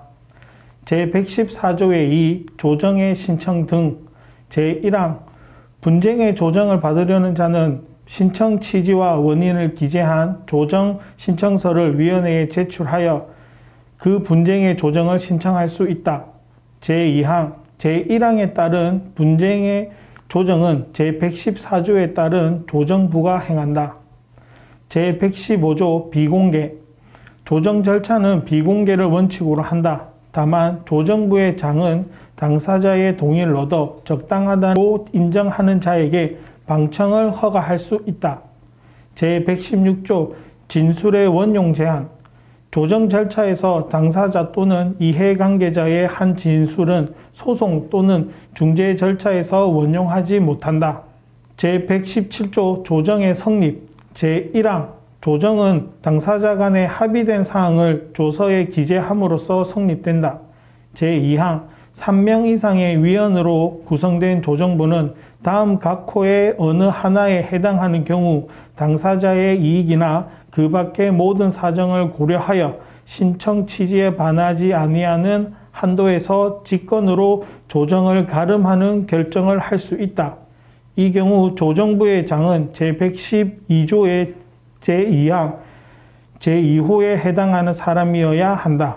Speaker 5: 제백십사 조의 이 조정의 신청 등 제일 항 분쟁의 조정을 받으려는 자는 신청 취지와 원인을 기재한 조정 신청서를 위원회에 제출하여 그 분쟁의 조정을 신청할 수 있다. 제이 항 제일 항에 따른 분쟁의 조정은 제백십사 조에 따른 조정부가 행한다. 제백십오 조 비공개 조정 절차는 비공개를 원칙으로 한다. 다만 조정부의 장은 당사자의 동의를 얻어 적당하다고 인정하는 자에게 방청을 허가할 수 있다. 제백십육 조 진술의 원용 제한 조정 절차에서 당사자 또는 이해관계자의 한 진술은 소송 또는 중재 절차에서 원용하지 못한다. 제백십칠 조 조정의 성립 제일 항 조정은 당사자 간에 합의된 사항을 조서에 기재함으로써 성립된다. 제이 항 삼 명 이상의 위원으로 구성된 조정부는 다음 각 호의 어느 하나에 해당하는 경우 당사자의 이익이나 그 밖의 모든 사정을 고려하여 신청 취지에 반하지 아니하는 한도에서 직권으로 조정을 가름하는 결정을 할 수 있다. 이 경우 조정부의 장은 제백십이 조의 제이 항 제이 호에 해당하는 사람이어야 한다.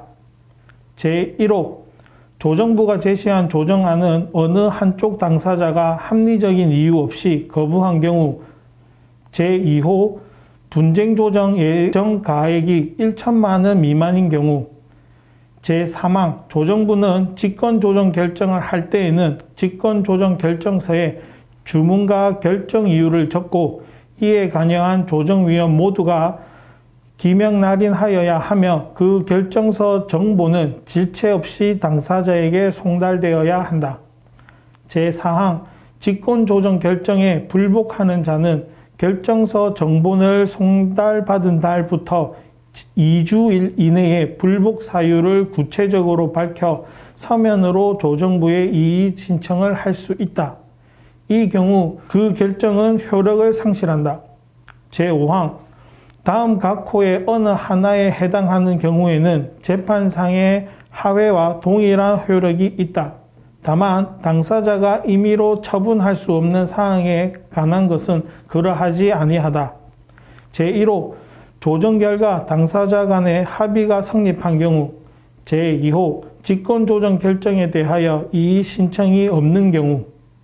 Speaker 5: 제일 호 조정부가 제시한 조정안은 어느 한쪽 당사자가 합리적인 이유 없이 거부한 경우 제이 호 분쟁조정 예정 가액이 천만 원 미만인 경우 제삼 항 조정부는 직권조정 결정을 할 때에는 직권조정 결정서에 주문과 결정 이유를 적고 이에 관여한 조정위원 모두가 기명 날인하여야 하며 그 결정서 정보는 질체 없이 당사자에게 송달되어야 한다. 제사 항 직권조정 결정에 불복하는 자는 결정서 정본을 송달받은 달부터 이 주 이내에 불복 사유를 구체적으로 밝혀 서면으로 조정부에 이의 신청을 할 수 있다. 이 경우 그 결정은 효력을 상실한다. 제오 항 다음 각 호의 어느 하나에 해당하는 경우에는 재판상의 하회와 동일한 효력이 있다. 다만 당사자가 임의로 처분할 수 없는 사항에 관한 것은 그러하지 아니하다. 제일 호 조정 결과 당사자 간의 합의가 성립한 경우 제이 호 직권조정 결정에 대하여 이의 신청이 없는 경우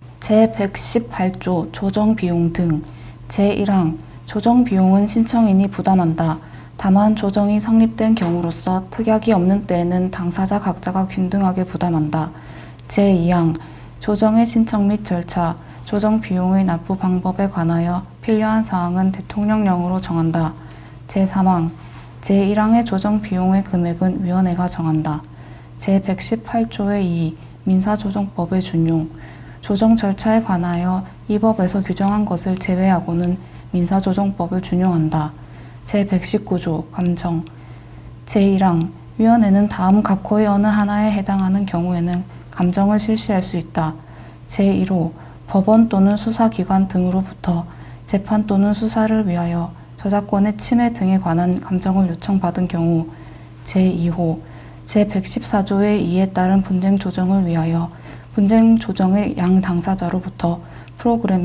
Speaker 12: 제백십팔 조 조정비용 등 제일 항 조정비용은 신청인이 부담한다. 다만 조정이 성립된 경우로서 특약이 없는 때에는 당사자 각자가 균등하게 부담한다. 제이 항 조정의 신청 및 절차, 조정비용의 납부 방법에 관하여 필요한 사항은 대통령령으로 정한다. 제삼 항 제일 항의 조정비용의 금액은 위원회가 정한다. 제백십팔 조의 이 민사조정법의 준용 조정 절차에 관하여 이 법에서 규정한 것을 제외하고는 민사조정법을 준용한다. 제백십구 조 감정 제일 항 위원회는 다음 각 호의 어느 하나에 해당하는 경우에는 감정을 실시할 수 있다. 제일 호 법원 또는 수사기관 등으로부터 재판 또는 수사를 위하여 저작권의 침해 등에 관한 감정을 요청받은 경우 제이 호 제백십사 조의 이에 따른 분쟁 조정을 위하여 분쟁 조정의 양 당사자로부터 프로그램 및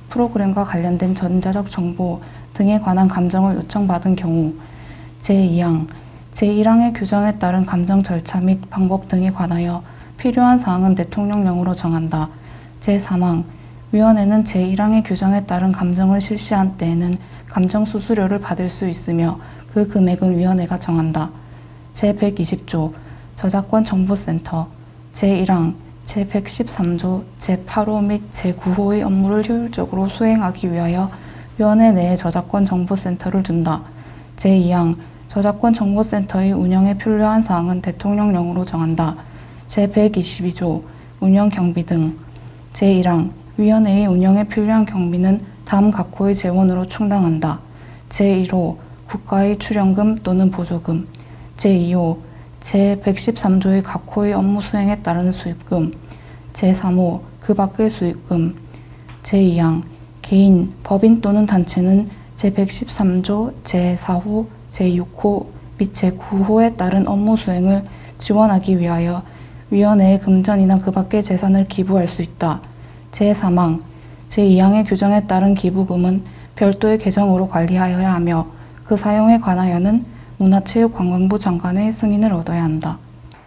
Speaker 9: 프로그램과 관련된 전자적 정보 등에 관한 감정을 요청받은 경우 제이 항, 제일 항의 규정에 따른 감정 절차 및 방법 등에 관하여 필요한 사항은 대통령령으로 정한다. 제삼 항, 위원회는 제일 항의 규정에 따른 감정을 실시한 때에는 감정 수수료를 받을 수 있으며 그 금액은 위원회가 정한다. 제백이십 조 저작권 정보센터 제일 항, 제백십삼 조 제팔 호 및 제구 호의 업무를 효율적으로 수행하기 위하여 위원회 내에 저작권 정보센터를 둔다. 제이 항, 저작권 정보센터의 운영에 필요한 사항은 대통령령으로 정한다. 제백이십이 조 운영 경비 등 제일 항, 위원회의 운영에 필요한 경비는 다음 각 호의 재원으로 충당한다. 제일 호 국가의 출연금 또는 보조금 제이 호 제백십삼 조의 각 호의 업무 수행에 따르는 수입금 제삼 호 그 밖의 수입금 제이 항 개인, 법인 또는 단체는 제백십삼 조 제사 호, 제육 호 및 제구 호에 따른 업무 수행을 지원하기 위하여 위원회에 금전이나 그 밖의 재산을 기부할 수 있다. 제삼 항 제이 항의 규정에 따른 기부금은 별도의 계정으로 관리하여야 하며 그 사용에 관하여는 문화체육관광부 장관의 승인을 얻어야 한다.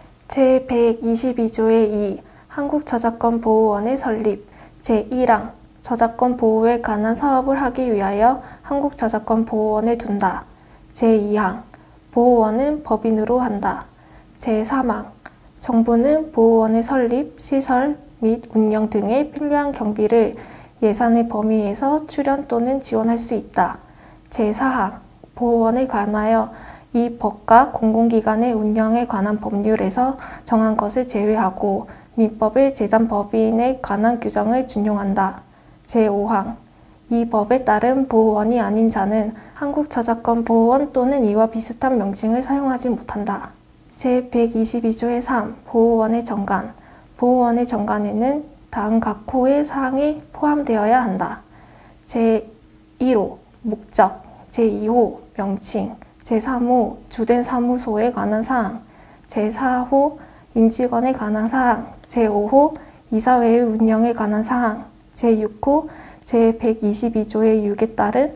Speaker 4: 제백이십이 조의 이 한국저작권보호원의 설립 제일 항 저작권 보호에 관한 사업을 하기 위하여 한국저작권보호원을 둔다. 제이 항 보호원은 법인으로 한다. 제삼 항 정부는 보호원의 설립, 시설 및 운영 등에 필요한 경비를 예산의 범위에서 출연 또는 지원할 수 있다. 제사 항 보호원에 관하여 이 법과 공공기관의 운영에 관한 법률에서 정한 것을 제외하고 민법의 재단 법인에 관한 규정을 준용한다. 제오 항 이 법에 따른 보호원이 아닌 자는 한국저작권보호원 또는 이와 비슷한 명칭을 사용하지 못한다. 제백이십이 조의 삼 보호원의 정관 보호원의 정관에는 다음 각 호의 사항이 포함되어야 한다. 제일 호 목적 제이 호 명칭 제삼 호 주된 사무소에 관한 사항 제사 호 임직원에 관한 사항 제오 호 이사회의 운영에 관한 사항 제육 호 제백이십이 조의 육에 따른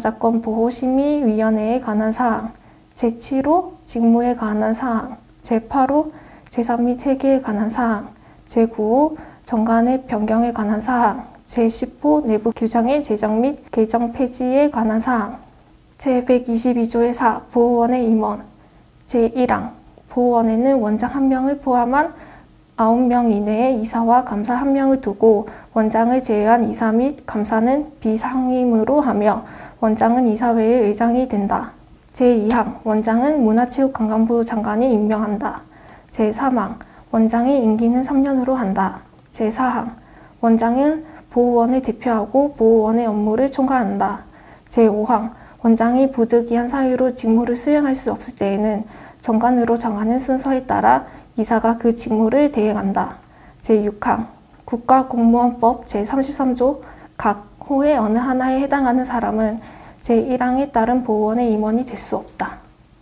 Speaker 4: 저작권보호심의위원회에 관한 사항 제칠 호 직무에 관한 사항 제팔 호 재산 및 회계에 관한 사항 제구 호 정관의 변경에 관한 사항 제십 호 내부 규정의 제정 및 개정 폐지에 관한 사항 제백이십이 조의 사 보호원의 임원 제일 항 보호원에는 원장 한 명을 포함한 아홉 명 이내의 이사와 감사 한 명을 두고 원장을 제외한 이사 및 감사는 비상임으로 하며 원장은 이사회의 의장이 된다. 제이 항 원장은 문화체육관광부 장관이 임명한다. 제삼 항 원장의 임기는 삼 년으로 한다. 제사 항 원장은 보호원을 대표하고 보호원의 업무를 총괄한다. 제오 항 원장이 부득이한 사유로 직무를 수행할 수 없을 때에는 정관으로 정하는 순서에 따라 이사가 그 직무를 대행한다. 제육 항 국가공무원법 제삼십삼 조 각 호의 어느 하나에 해당하는 사람은 제일 항에 따른 보호원의 임원이 될 수 없다.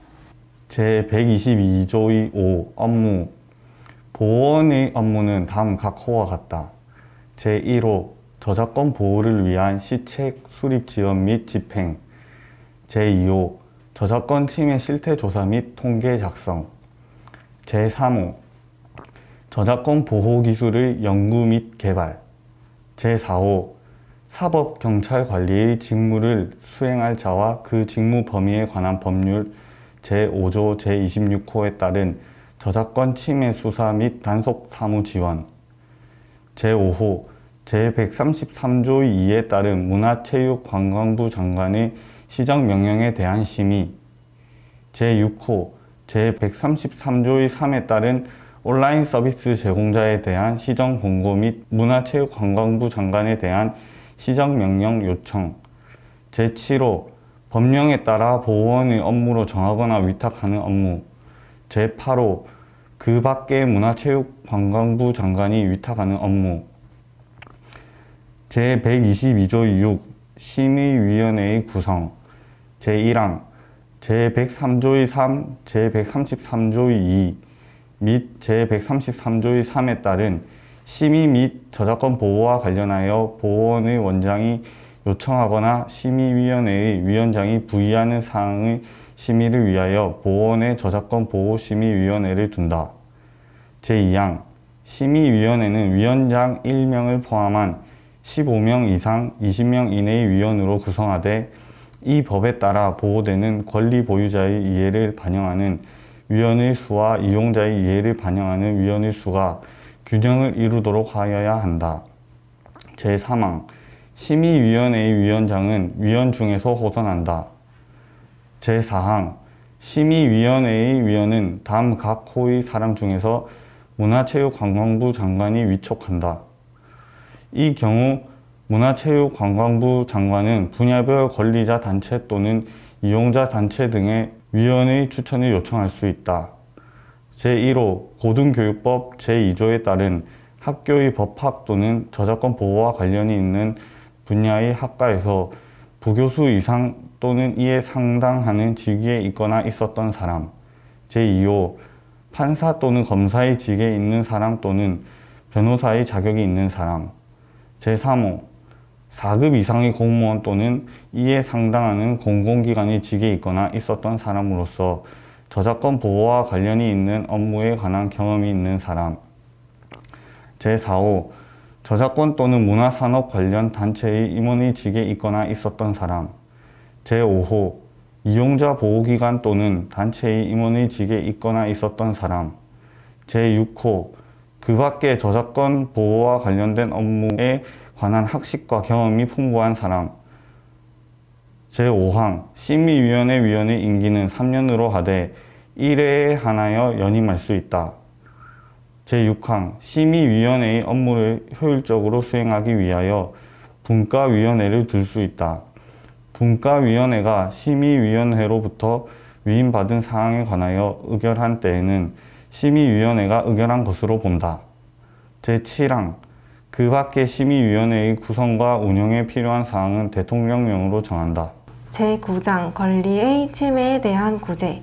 Speaker 21: 제백이십이 조의 오 업무 보호원의 업무는 다음 각 호와 같다. 제일 호 저작권 보호를 위한 시책 수립 지원 및 집행 제이 호 저작권 침해 실태 조사 및 통계 작성 제삼 호 저작권 보호 기술의 연구 및 개발 제사 호 사법 경찰 관리의 직무를 수행할 자와 그 직무 범위에 관한 법률 제오 조 제이십육 호에 따른 저작권 침해 수사 및 단속 사무 지원 제오 호 제백삼십삼 조의 이에 따른 문화체육관광부 장관의 시정명령에 대한 심의 제육 호 제백삼십삼 조의 삼에 따른 온라인 서비스 제공자에 대한 시정 공고 및 문화체육관광부 장관에 대한 시정명령 요청 제칠 호 법령에 따라 보호원의 업무로 정하거나 위탁하는 업무 제팔 호 그 밖의 문화체육관광부 장관이 위탁하는 업무 제백이십이 조의 육 심의위원회의 구성 제일 항 제백삼 조의 삼, 제백삼십삼 조의 이 및 제백삼십삼 조의 삼에 따른 심의 및 저작권 보호와 관련하여 보호원의 원장이 요청하거나 심의위원회의 위원장이 부의하는 사항의 심의를 위하여 보호원의 저작권 보호 심의위원회를 둔다. 제이 항 심의위원회는 위원장 일 명을 포함한 십오 명 이상 이십 명 이내의 위원으로 구성하되 이 법에 따라 보호되는 권리 보유자의 이해를 반영하는 위원의 수와 이용자의 이해를 반영하는 위원의 수가 균형을 이루도록 하여야 한다. 제삼 항 심의위원회의 위원장은 위원 중에서 호선한다. 제사 항 심의위원회의 위원은 다음 각 호의 사람 중에서 문화체육관광부 장관이 위촉한다. 이 경우 문화체육관광부 장관은 분야별 권리자 단체 또는 이용자 단체 등의 위원의 추천을 요청할 수 있다. 제일 호 고등교육법 제이 조에 따른 학교의 법학 또는 저작권 보호와 관련이 있는 분야의 학과에서 부교수 이상 또는 이에 상당하는 직위에 있거나 있었던 사람. 제이 호 판사 또는 검사의 직에 있는 사람 또는 변호사의 자격이 있는 사람. 제삼 호 사 급 이상의 공무원 또는 이에 상당하는 공공기관의 직에 있거나 있었던 사람으로서 저작권 보호와 관련이 있는 업무에 관한 경험이 있는 사람. 제사 호 저작권 또는 문화산업 관련 단체의 임원의 직에 있거나 있었던 사람. 제오 호 이용자 보호기관 또는 단체의 임원의 직에 있거나 있었던 사람. 제육 호 그 밖의 저작권 보호와 관련된 업무에 관한 학식과 경험이 풍부한 사람. 제오 항 심의위원회 위원의 임기는 삼 년으로 하되 일 회에 한하여 연임할 수 있다. 제육 항 심의위원회의 업무를 효율적으로 수행하기 위하여 분과위원회를 둘 수 있다. 분과위원회가 심의위원회로부터 위임받은 사항에 관하여 의결한 때에는 심의위원회가 의결한 것으로 본다. 제칠 항 그 밖의 심의위원회의 구성과 운영에 필요한 사항은 대통령령으로 정한다.
Speaker 2: 제구 장 권리의 침해에 대한 구제.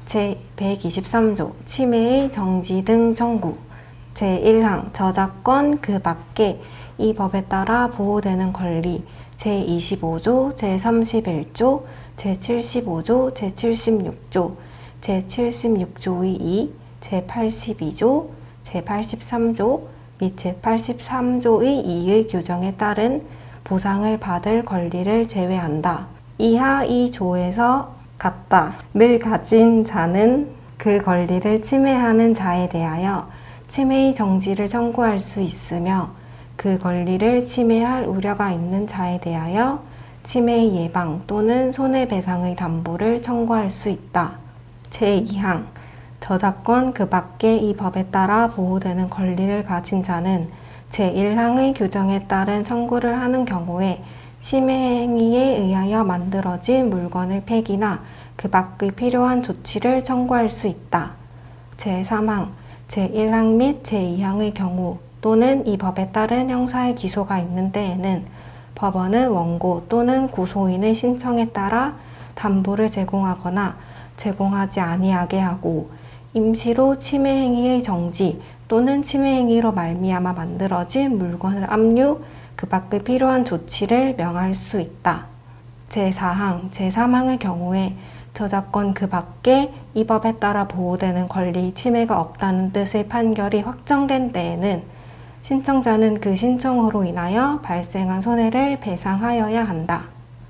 Speaker 2: 제백이십삼 조 침해의 정지 등 청구. 제일 항 저작권 그 밖에 이 법에 따라 보호되는 권리. 제이십오 조, 제삼십일 조, 제칠십오 조, 제칠십육 조, 제칠십육 조의 이, 제팔십이 조, 제팔십삼 조 및 제팔십삼 조의 이의 규정에 따른 보상을 받을 권리를 제외한다. 이하 이 조에서 같다를 가진 자는 그 권리를 침해하는 자에 대하여 침해의 정지를 청구할 수 있으며 그 권리를 침해할 우려가 있는 자에 대하여 침해 예방 또는 손해배상의 담보를 청구할 수 있다. 제이 항 저작권 그 밖에 이 법에 따라 보호되는 권리를 가진 자는 제일 항의 규정에 따른 청구를 하는 경우에 침해 행위에 의하여 만들어진 물건을 폐기나 그 밖의 필요한 조치를 청구할 수 있다. 제삼 항 제일 항 및 제이 항의 경우 또는 이 법에 따른 형사의 기소가 있는 때에는 법원은 원고 또는 고소인의 신청에 따라 담보를 제공하거나 제공하지 아니하게 하고 임시로 침해 행위의 정지 또는 침해 행위로 말미암아 만들어진 물건을 압류, 그 밖의 필요한 조치를 명할 수 있다. 제사 항, 제삼 항의 경우에 저작권 그 밖에 이 법에 따라 보호되는 권리 침해가 없다는 뜻의 판결이 확정된 때에는 신청자는 그 신청으로 인하여 발생한 손해를 배상하여야 한다.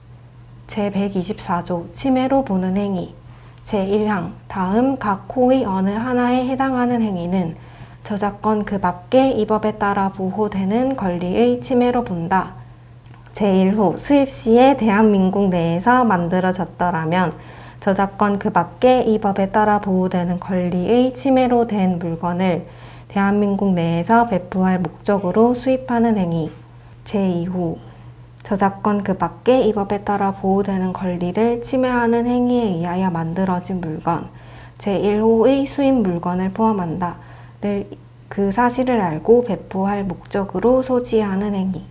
Speaker 2: 제백이십사 조 침해로 보는 행위. 제일 항 다음 각 호의 어느 하나에 해당하는 행위는 저작권 그 밖에 이 법에 따라 보호되는 권리의 침해로 본다. 제일 호 수입 시에 대한민국 내에서 만들어졌더라면 저작권 그 밖에 이 법에 따라 보호되는 권리의 침해로 된 물건을 대한민국 내에서 배포할 목적으로 수입하는 행위. 제이 호 저작권 그 밖에 이 법에 따라 보호되는 권리를 침해하는 행위에 의하여 만들어진 물건. 제일 호의 수입 물건을 포함한다. 를 그 사실을 알고 배포할 목적으로 소지하는 행위.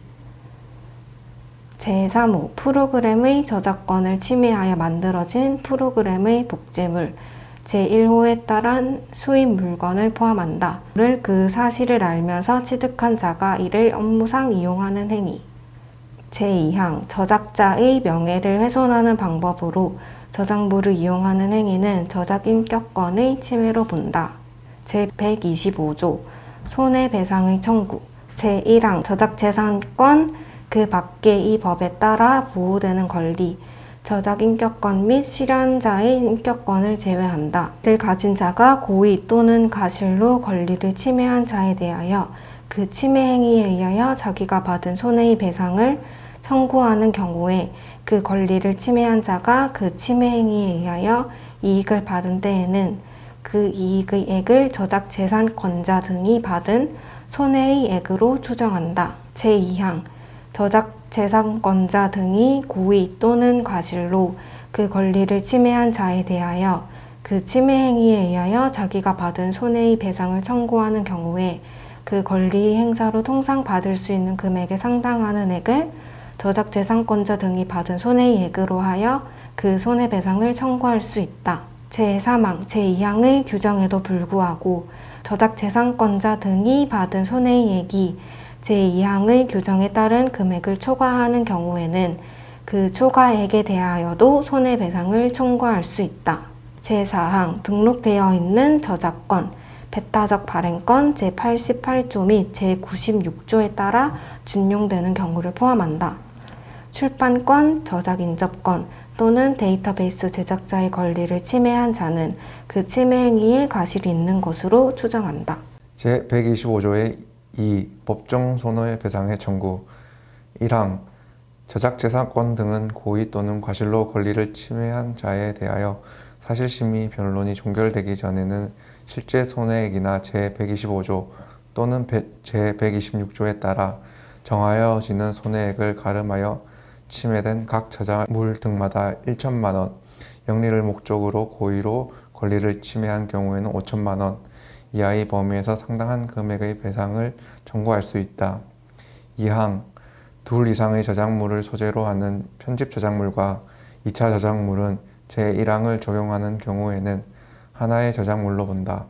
Speaker 2: 제삼 호 프로그램의 저작권을 침해하여 만들어진 프로그램의 복제물. 제일 호에 따른 수입 물건을 포함한다. 를 그 사실을 알면서 취득한 자가 이를 업무상 이용하는 행위. 제이 항 저작자의 명예를 훼손하는 방법으로 저작물을 이용하는 행위는 저작인격권의 침해로 본다. 제백이십오 조 손해배상의 청구. 제일 항 저작재산권 그 밖의 이 법에 따라 보호되는 권리, 저작인격권 및 실현자의 인격권을 제외한다. 를 가진 자가 고의 또는 가실로 권리를 침해한 자에 대하여 그 침해 행위에 의하여 자기가 받은 손해의 배상을 청구하는 경우에 그 권리를 침해한 자가 그 침해 행위에 의하여 이익을 받은 때에는 그 이익의 액을 저작재산권자 등이 받은 손해의 액으로 추정한다. 제이 항 저작재산권자 등이 고의 또는 과실로 그 권리를 침해한 자에 대하여 그 침해 행위에 의하여 자기가 받은 손해의 배상을 청구하는 경우에 그 권리 행사로 통상 받을 수 있는 금액에 상당하는 액을 저작재산권자 등이 받은 손해의 액으로 하여 그 손해배상을 청구할 수 있다. 제삼 항 제이 항의 규정에도 불구하고 저작재산권자 등이 받은 손해의 액이 제이 항의 규정에 따른 금액을 초과하는 경우에는 그 초과액에 대하여도 손해배상을 청구할 수 있다. 제사 항 등록되어 있는 저작권, 배타적 발행권 제팔십팔 조 및 제구십육 조에 따라 준용되는 경우를 포함한다. 출판권, 저작인접권 또는 데이터베이스 제작자의 권리를 침해한 자는 그 침해 행위에 과실이 있는 것으로 추정한다.
Speaker 6: 제백이십오 조의 이 법정 손해배상의 청구. 일 항 저작재산권 등은 고의 또는 과실로 권리를 침해한 자에 대하여 사실심의 변론이 종결되기 전에는 실제 손해액이나 제백이십오 조 또는 제백이십육 조에 따라 정하여지는 손해액을 가름하여 침해된 각 저작물 등마다 천만 원, 영리를 목적으로 고의로 권리를 침해한 경우에는 오천만 원 이하의 범위에서 상당한 금액의 배상을 청구할 수 있다. 이 항 둘 이상의 저작물을 소재로 하는 편집 저작물과 이 차 저작물은 제일 항을 적용하는 경우에는 하나의 저작물로 본다.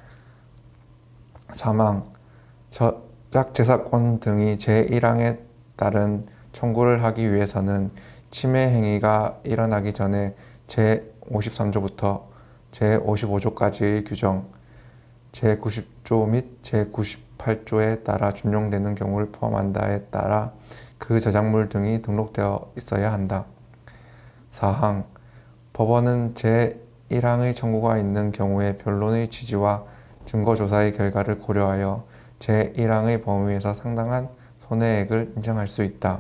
Speaker 6: 삼 항 저작재산권 등이 제일 항에 따른 청구를 하기 위해서는 침해 행위가 일어나기 전에 제오십삼 조부터 제오십오 조까지의 규정, 제구십 조 및 제구십팔 조에 따라 준용되는 경우를 포함한다에 따라 그 저작물 등이 등록되어 있어야 한다. 사 항 법원은 제일 항의 청구가 있는 경우에 변론의 취지와 증거조사의 결과를 고려하여 제일 항의 범위에서 상당한 손해액을 인정할 수 있다.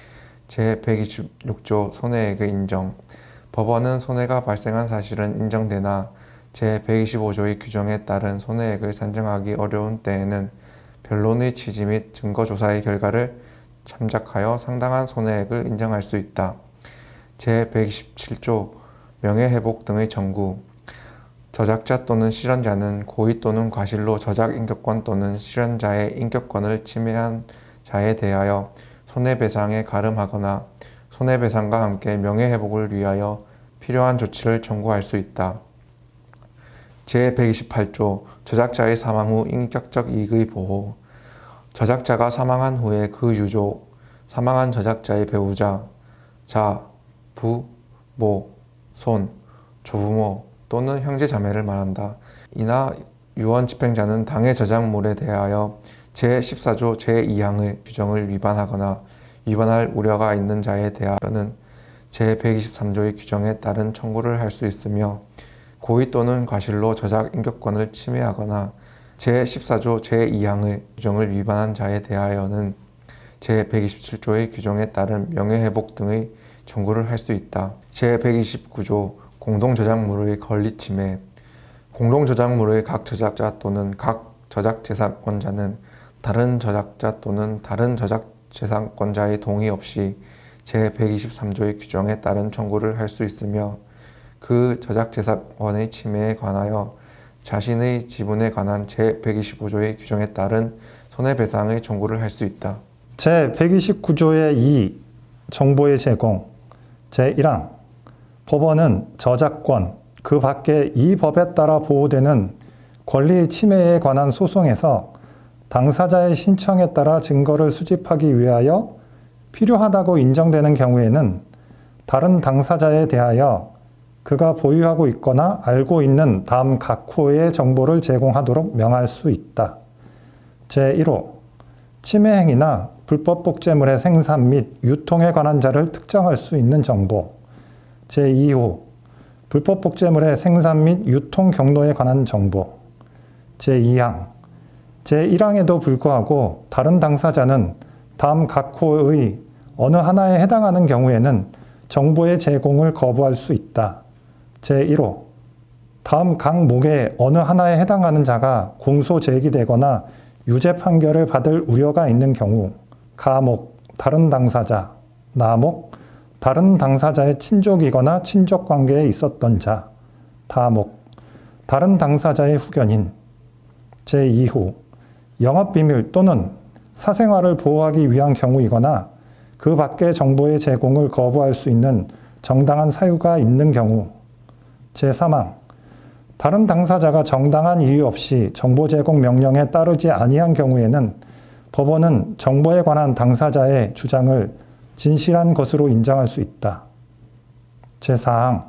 Speaker 6: 제백이십육 조 손해액의 인정. 법원은 손해가 발생한 사실은 인정되나 제백이십오 조의 규정에 따른 손해액을 산정하기 어려운 때에는 변론의 취지 및 증거조사의 결과를 참작하여 상당한 손해액을 인정할 수 있다. 제백이십칠 조 명예회복 등의 청구. 저작자 또는 실현자는 고의 또는 과실로 저작인격권 또는 실현자의 인격권을 침해한 자에 대하여 손해배상에 가름하거나 손해배상과 함께 명예회복을 위하여 필요한 조치를 청구할 수 있다. 제백이십팔 조 저작자의 사망 후 인격적 이익의 보호. 저작자가 사망한 후에 그 유족, 사망한 저작자의 배우자, 자, 부, 모, 손, 조부모 또는 형제자매를 말한다. 이나 유언 집행자는 당해 저작물에 대하여 제십사 조 제이 항의 규정을 위반하거나 위반할 우려가 있는 자에 대하여는 제백이십삼 조의 규정에 따른 청구를 할 수 있으며 고의 또는 과실로 저작 인격권을 침해하거나 제십사 조 제이 항의 규정을 위반한 자에 대하여는 제백이십칠 조의 규정에 따른 명예회복 등의 청구를 할 수 있다. 제백이십구 조 공동저작물의 권리침해. 공동저작물의 각 저작자 또는 각 저작재산권자는 다른 저작자 또는 다른 저작재산권자의 동의 없이 제백이십삼 조의 규정에 따른 청구를 할 수 있으며 그 저작재산권의 침해에 관하여 자신의 지분에 관한 제백이십오 조의 규정에 따른 손해배상의 청구를 할 수 있다.
Speaker 16: 제백이십구 조의 이 정보의 제공. 제일 항 법원은 저작권, 그 밖에 이 법에 따라 보호되는 권리 침해에 관한 소송에서 당사자의 신청에 따라 증거를 수집하기 위하여 필요하다고 인정되는 경우에는 다른 당사자에 대하여 그가 보유하고 있거나 알고 있는 다음 각 호의 정보를 제공하도록 명할 수 있다. 제일 호 침해 행위나 불법 복제물의 생산 및 유통에 관한 자를 특정할 수 있는 정보. 제이 호 불법 복제물의 생산 및 유통 경로에 관한 정보. 제이 항 제일 항에도 불구하고 다른 당사자는 다음 각 호의 어느 하나에 해당하는 경우에는 정보의 제공을 거부할 수 있다. 제일 호 다음 각 목의 어느 하나에 해당하는 자가 공소 제기되거나 유죄 판결을 받을 우려가 있는 경우 가목, 다른 당사자, 나목, 다른 당사자의 친족이거나 친족 관계에 있었던 자, 다목, 다른 당사자의 후견인. 제이 호 영업비밀 또는 사생활을 보호하기 위한 경우이거나 그 밖의 정보의 제공을 거부할 수 있는 정당한 사유가 있는 경우. 제삼 항 다른 당사자가 정당한 이유 없이 정보 제공 명령에 따르지 아니한 경우에는 법원은 정보에 관한 당사자의 주장을 진실한 것으로 인정할 수 있다. 제사 항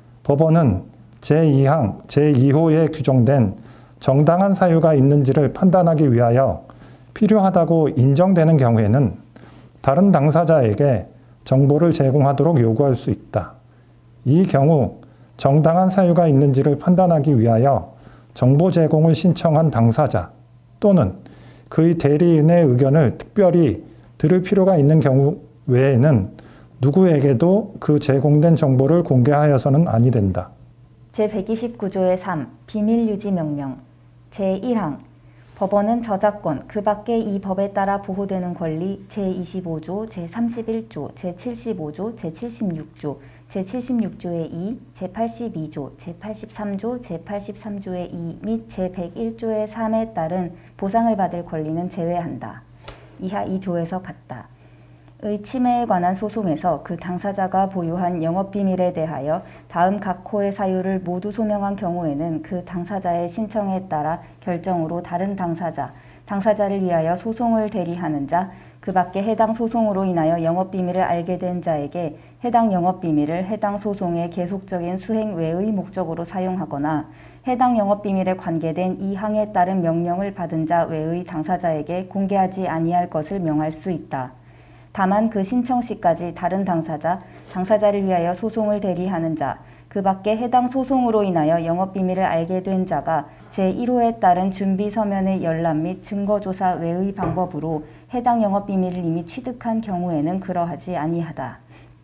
Speaker 16: 법원은 제이 항 제이 호에 규정된 정당한 사유가 있는지를 판단하기 위하여 필요하다고 인정되는 경우에는 다른 당사자에게 정보를 제공하도록 요구할 수 있다. 이 경우 정당한 사유가 있는지를 판단하기 위하여 정보 제공을 신청한 당사자 또는 그의 대리인의 의견을 특별히 들을 필요가 있는 경우 외에는 누구에게도 그 제공된 정보를 공개하여서는 아니 된다.
Speaker 8: 제백이십구 조의 삼 비밀유지 명령. 제일 항 법원은 저작권, 그 밖에 이 법에 따라 보호되는 권리 제이십오 조, 제삼십일 조, 제칠십오 조, 제칠십육 조, 제칠십육 조의 이, 제팔십이 조, 제팔십삼 조, 제팔십삼 조의 이 및 제백일 조의 삼에 따른 보상을 받을 권리는 제외한다. 이하 이 조에서 같다. 의 침해에 관한 소송에서 그 당사자가 보유한 영업비밀에 대하여 다음 각 호의 사유를 모두 소명한 경우에는 그 당사자의 신청에 따라 결정으로 다른 당사자, 당사자를 위하여 소송을 대리하는 자, 그 밖에 해당 소송으로 인하여 영업비밀을 알게 된 자에게 해당 영업비밀을 해당 소송의 계속적인 수행 외의 목적으로 사용하거나 해당 영업비밀에 관계된 이 항에 따른 명령을 받은 자 외의 당사자에게 공개하지 아니할 것을 명할 수 있다. 다만 그 신청 시까지 다른 당사자, 당사자를 위하여 소송을 대리하는 자, 그 밖에 해당 소송으로 인하여 영업비밀을 알게 된 자가 제일 호에 따른 준비 서면의 열람 및 증거조사 외의 방법으로 해당 영업비밀을 이미 취득한 경우에는 그러하지 아니하다.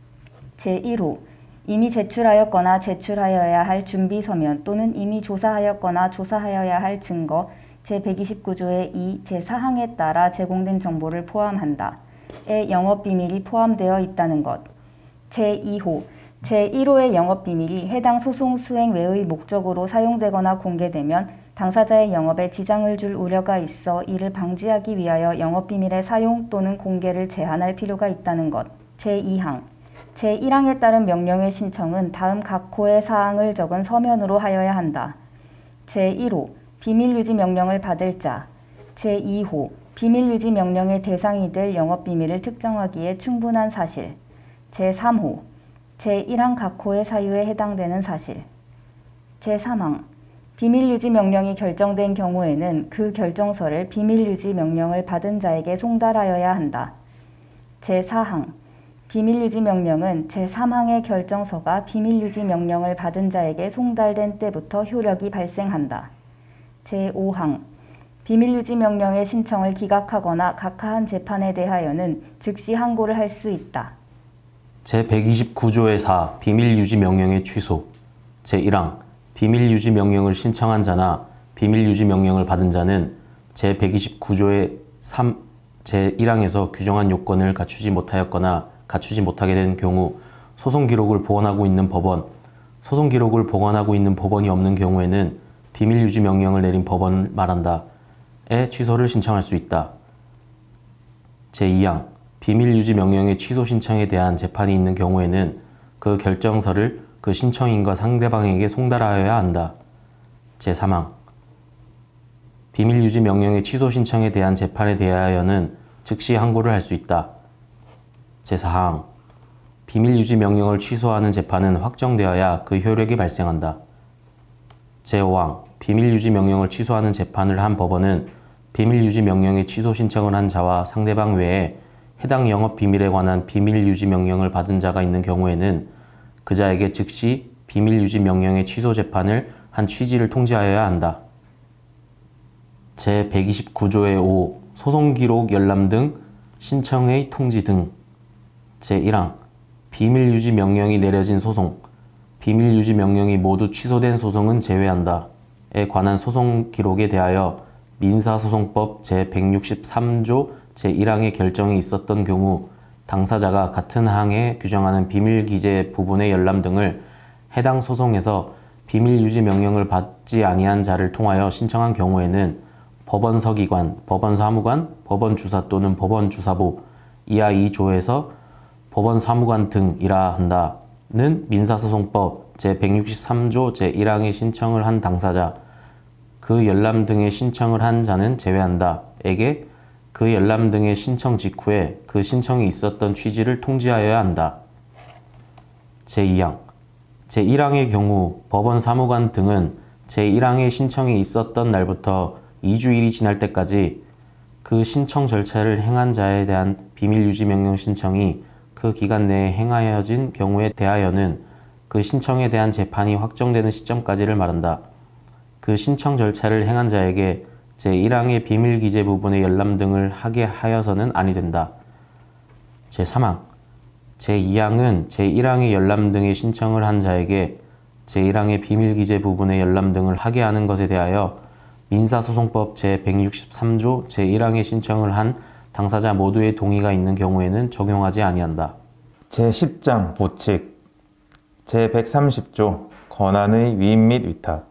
Speaker 8: 제일 호 이미 제출하였거나 제출하여야 할 준비 서면 또는 이미 조사하였거나 조사하여야 할 증거 제백이십구 조의 이, 제사 항에 따라 제공된 정보를 포함한다. 에 영업비밀이 포함되어 있다는 것. 제이 호 제일 호의 영업비밀이 해당 소송 수행 외의 목적으로 사용되거나 공개되면 당사자의 영업에 지장을 줄 우려가 있어 이를 방지하기 위하여 영업비밀의 사용 또는 공개를 제한할 필요가 있다는 것. 제이 항 제일 항에 따른 명령의 신청은 다음 각 호의 사항을 적은 서면으로 하여야 한다. 제일 호 비밀유지 명령을 받을 자. 제이 호 비밀유지 명령의 대상이 될 영업비밀을 특정하기에 충분한 사실. 제삼 호 제일 항 각 호의 사유에 해당되는 사실. 제삼 항 비밀유지 명령이 결정된 경우에는 그 결정서를 비밀유지 명령을 받은 자에게 송달하여야 한다. 제사 항 비밀유지 명령은 제삼 항의 결정서가 비밀유지 명령을 받은 자에게 송달된 때부터 효력이 발생한다. 제오 항 비밀유지 명령의 신청을 기각하거나 각하한 재판에 대하여는 즉시 항고를 할 수 있다.
Speaker 15: 제백이십구 조의 사 비밀유지 명령의 취소. 제일 항 비밀유지 명령을 신청한 자나 비밀유지 명령을 받은 자는 제백이십구 조의 삼, 제일 항에서 규정한 요건을 갖추지 못하였거나 갖추지 못하게 된 경우 소송 기록을 보관하고 있는 법원, 소송 기록을 보관하고 있는 법원이 없는 경우에는 비밀유지 명령을 내린 법원을 말한다. 에 취소를 신청할 수 있다. 제이 항 비밀유지 명령의 취소 신청에 대한 재판이 있는 경우에는 그 결정서를 그 신청인과 상대방에게 송달하여야 한다. 제삼 항 비밀유지 명령의 취소 신청에 대한 재판에 대하여는 즉시 항고를 할 수 있다. 제사 항 비밀유지 명령을 취소하는 재판은 확정되어야 그 효력이 발생한다. 제오 항 비밀유지 명령을 취소하는 재판을 한 법원은 비밀유지 명령의 취소 신청을 한 자와 상대방 외에 해당 영업 비밀에 관한 비밀유지 명령을 받은 자가 있는 경우에는 그 자에게 즉시 비밀유지 명령의 취소 재판을 한 취지를 통지하여야 한다. 제백이십구 조의 오 소송기록 열람 등 신청의 통지 등 제일 항 비밀유지 명령이 내려진 소송, 비밀유지 명령이 모두 취소된 소송은 제외한다. 에 관한 소송 기록에 대하여 민사소송법 제백육십삼 조 제일 항의 결정이 있었던 경우 당사자가 같은 항에 규정하는 비밀기재 부분의 열람 등을 해당 소송에서 비밀유지 명령을 받지 아니한 자를 통하여 신청한 경우에는 법원서기관, 법원사무관, 법원주사 또는 법원주사부 이하 이 조에서 법원사무관 등이라 한다는 민사소송법 제백육십삼 조 제일 항의 신청을 한 당사자, 그 열람 등의 신청을 한 자는 제외한다. 에게 그 열람 등의 신청 직후에 그 신청이 있었던 취지를 통지하여야 한다. 제이 항 제일 항의 경우 법원 사무관 등은 제일 항의 신청이 있었던 날부터 이 주일이 지날 때까지 그 신청 절차를 행한 자에 대한 비밀유지 명령 신청이 그 기간 내에 행하여진 경우에 대하여는 그 신청에 대한 재판이 확정되는 시점까지를 말한다. 그 신청 절차를 행한 자에게 제일 항의 비밀기재 부분의 열람 등을 하게 하여서는 아니 된다. 제삼 항 제이 항은 제일 항의 열람 등의 신청을 한 자에게 제일 항의 비밀기재 부분의 열람 등을 하게 하는 것에 대하여 민사소송법 제백육십삼 조 제일 항의 신청을 한 당사자 모두의 동의가 있는 경우에는 적용하지 아니한다.
Speaker 7: 제십 장 보칙 제백삼십 조 권한의 위임 및 위탁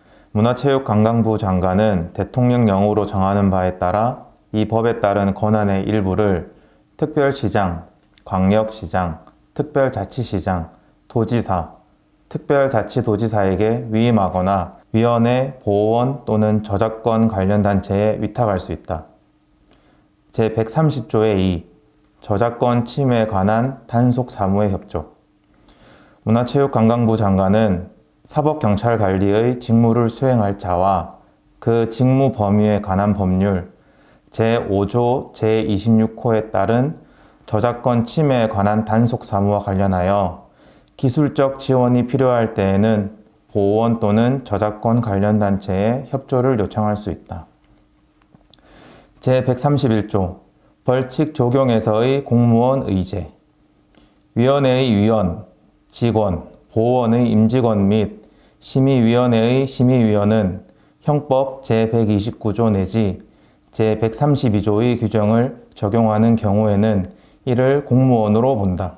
Speaker 7: 문화체육관광부 장관은 대통령령으로 정하는 바에 따라 이 법에 따른 권한의 일부를 특별시장, 광역시장, 특별자치시장, 도지사, 특별자치도지사에게 위임하거나 위원회, 보호원 또는 저작권 관련 단체에 위탁할 수 있다. 제백삼십 조의 이 저작권 침해에 관한 단속 사무의 협조 문화체육관광부 장관은 사법경찰관리의 직무를 수행할 자와 그 직무 범위에 관한 법률 제오 조 제이십육 호에 따른 저작권 침해에 관한 단속 사무와 관련하여 기술적 지원이 필요할 때에는 보호원 또는 저작권 관련 단체에 협조를 요청할 수 있다. 제백삼십일 조 벌칙 적용에서의 공무원 의제 위원회의 위원, 직원, 보호원의 임직원 및 심의위원회의 심의위원은 형법 제백이십구 조 내지 제백삼십이 조의 규정을 적용하는 경우에는 이를 공무원으로 본다.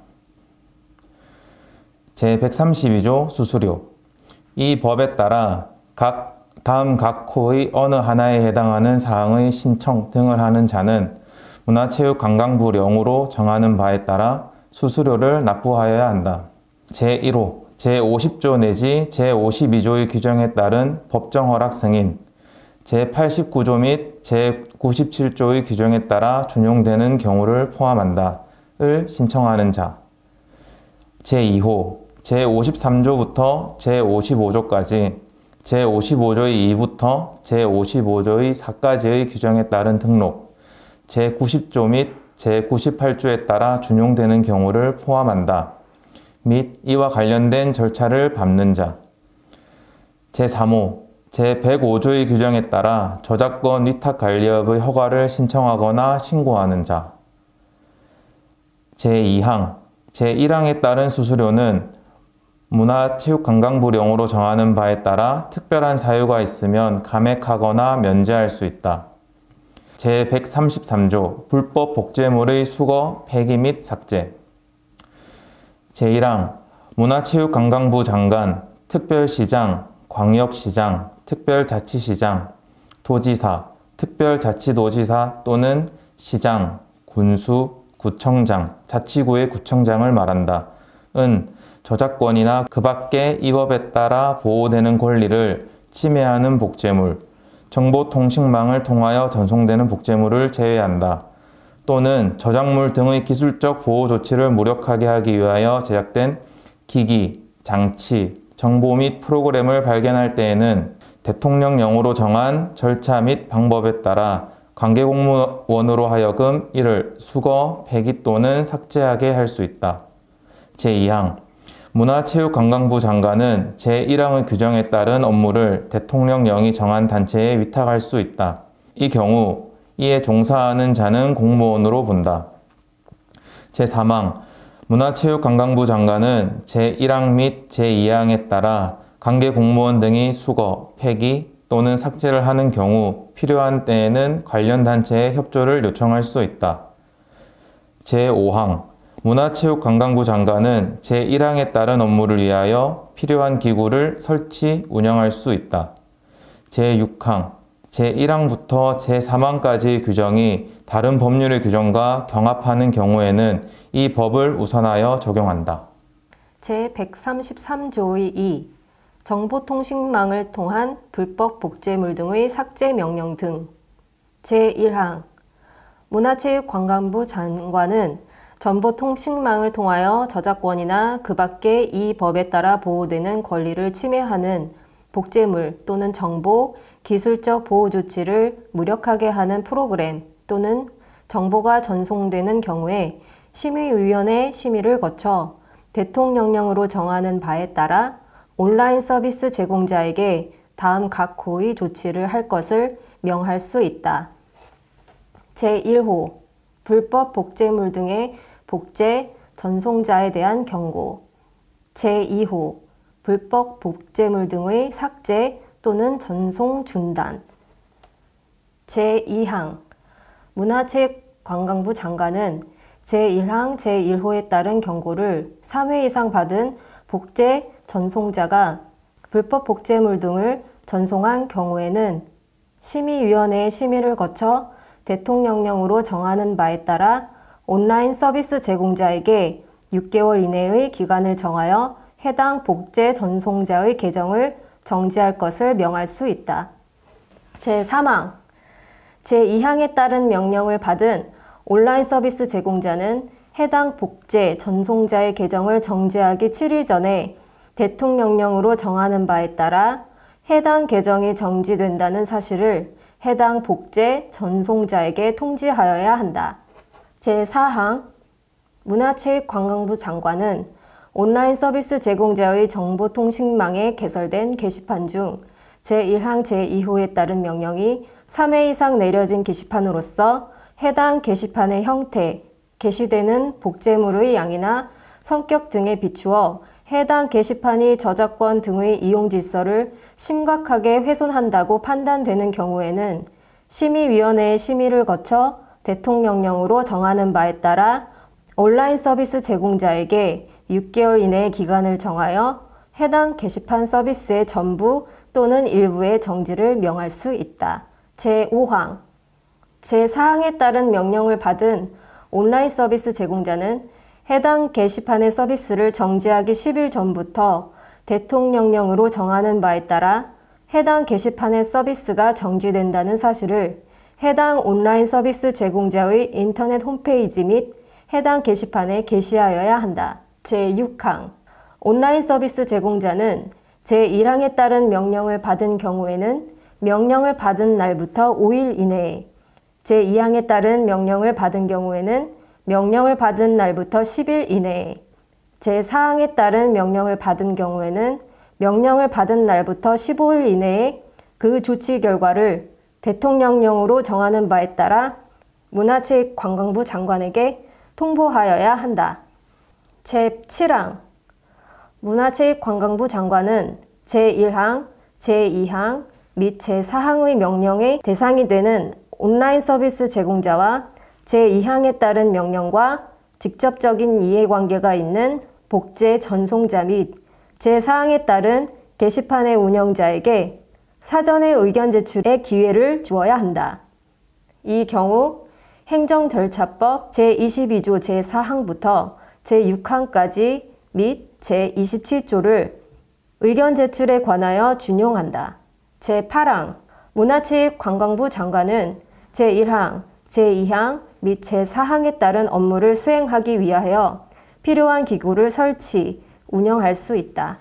Speaker 7: 제백삼십이 조 수수료 이 법에 따라 각 다음 각 호의 어느 하나에 해당하는 사항의 신청 등을 하는 자는 문화체육관광부령으로 정하는 바에 따라 수수료를 납부하여야 한다. 제일 호 제오십 조 내지 제오십이 조의 규정에 따른 법정 허락 승인, 제팔십구 조 및 제구십칠 조의 규정에 따라 준용되는 경우를 포함한다. 을 신청하는 자. 제이 호 제오십삼 조부터 제오십오 조까지 제오십오 조의 이부터 제오십오 조의 사까지의 규정에 따른 등록, 제구십 조 및 제구십팔 조에 따라 준용되는 경우를 포함한다. 및 이와 관련된 절차를 밟는 자. 제삼 호 제백오 조의 규정에 따라 저작권 위탁관리업의 허가를 신청하거나 신고하는 자. 제이 항 제일 항에 따른 수수료는 문화체육관광부령으로 정하는 바에 따라 특별한 사유가 있으면 감액하거나 면제할 수 있다. 제백삼십삼 조 불법 복제물의 수거, 폐기 및 삭제. 제일 항 문화체육관광부 장관, 특별시장, 광역시장, 특별자치시장, 도지사, 특별자치도지사 또는 시장, 군수, 구청장, 자치구의 구청장을 말한다. 은 저작권이나 그 밖의 이 법에 따라 보호되는 권리를 침해하는 복제물, 정보통신망을 통하여 전송되는 복제물을 제외한다. 또는 저작물 등의 기술적 보호 조치를 무력하게 하기 위하여 제작된 기기, 장치, 정보 및 프로그램을 발견할 때에는 대통령령으로 정한 절차 및 방법에 따라 관계 공무원으로 하여금 이를 수거, 폐기 또는 삭제하게 할 수 있다. 제이 항 문화체육관광부 장관은 제일 항의 규정에 따른 업무를 대통령령이 정한 단체에 위탁할 수 있다. 이 경우 이에 종사하는 자는 공무원으로 본다. 제삼 항 문화체육관광부 장관은 제일 항 및 제이 항에 따라 관계 공무원 등이 수거, 폐기 또는 삭제를 하는 경우 필요한 때에는 관련 단체의 협조를 요청할 수 있다. 제오 항 문화체육관광부 장관은 제일 항에 따른 업무를 위하여 필요한 기구를 설치, 운영할 수 있다. 제육 항 제일 항부터 제삼 항까지의 규정이 다른 법률의 규정과 경합하는 경우에는 이 법을 우선하여 적용한다.
Speaker 10: 제백삼십삼 조의 이 정보통신망을 통한 불법 복제물 등의 삭제 명령 등. 제일 항 문화체육관광부 장관은 정보통신망을 통하여 저작권이나 그 밖의 이 법에 따라 보호되는 권리를 침해하는 복제물 또는 정보, 기술적 보호 조치를 무력하게 하는 프로그램 또는 정보가 전송되는 경우에 심의위원회 심의를 거쳐 대통령령으로 정하는 바에 따라 온라인 서비스 제공자에게 다음 각 고의 조치를 할 것을 명할 수 있다. 제일 호 불법 복제물 등의 복제, 전송자에 대한 경고. 제이 호 불법 복제물 등의 삭제 또는 전송 중단. 제이 항 문화체육관광부 장관은 제일 항 제일 호에 따른 경고를 삼 회 이상 받은 복제, 전송자가 불법 복제물 등을 전송한 경우에는 심의위원회의 심의를 거쳐 대통령령으로 정하는 바에 따라 온라인 서비스 제공자에게 육 개월 이내의 기간을 정하여 해당 복제 전송자의 계정을 정지할 것을 명할 수 있다. 제삼 항 제이 항에 따른 명령을 받은 온라인 서비스 제공자는 해당 복제 전송자의 계정을 정지하기 칠 일 전에 대통령령으로 정하는 바에 따라 해당 계정이 정지된다는 사실을 해당 복제 전송자에게 통지하여야 한다. 제사 항 문화체육관광부 장관은 온라인 서비스 제공자의 정보통신망에 개설된 게시판 중 제일 항 제이 호에 따른 명령이 삼 회 이상 내려진 게시판으로서 해당 게시판의 형태, 게시되는 복제물의 양이나 성격 등에 비추어 해당 게시판이 저작권 등의 이용 질서를 심각하게 훼손한다고 판단되는 경우에는 심의위원회의 심의를 거쳐 대통령령으로 정하는 바에 따라 온라인 서비스 제공자에게 육 개월 이내의 기간을 정하여 해당 게시판 서비스의 전부 또는 일부의 정지를 명할 수 있다. 제오 항 제사 항에 따른 명령을 받은 온라인 서비스 제공자는 해당 게시판의 서비스를 정지하기 십 일 전부터 대통령령으로 정하는 바에 따라 해당 게시판의 서비스가 정지된다는 사실을 해당 온라인 서비스 제공자의 인터넷 홈페이지 및 해당 게시판에 게시하여야 한다. 제육 항 온라인 서비스 제공자는 제일 항에 따른 명령을 받은 경우에는 명령을 받은 날부터 오 일 이내에, 제이 항에 따른 명령을 받은 경우에는 명령을 받은 날부터 십 일 이내에, 제사 항에 따른 명령을 받은 경우에는 명령을 받은 날부터 십오 일 이내에 그 조치 결과를 대통령령으로 정하는 바에 따라 문화체육관광부 장관에게 통보하여야 한다. 제칠 항 문화체육관광부 장관은 제일 항, 제이 항 및 제사 항의 명령의 대상이 되는 온라인 서비스 제공자와 제이 항에 따른 명령과 직접적인 이해관계가 있는 복제 전송자 및 제사 항에 따른 게시판의 운영자에게 사전에 의견 제출의 기회를 주어야 한다. 이 경우 행정절차법 제이십이 조 제사 항부터 제육 항까지 및 제이십칠 조를 의견 제출에 관하여 준용한다. 제팔 항 문화체육관광부 장관은 제일 항, 제이 항 및 제사 항에 따른 업무를 수행하기 위하여 필요한 기구를 설치, 운영할 수 있다.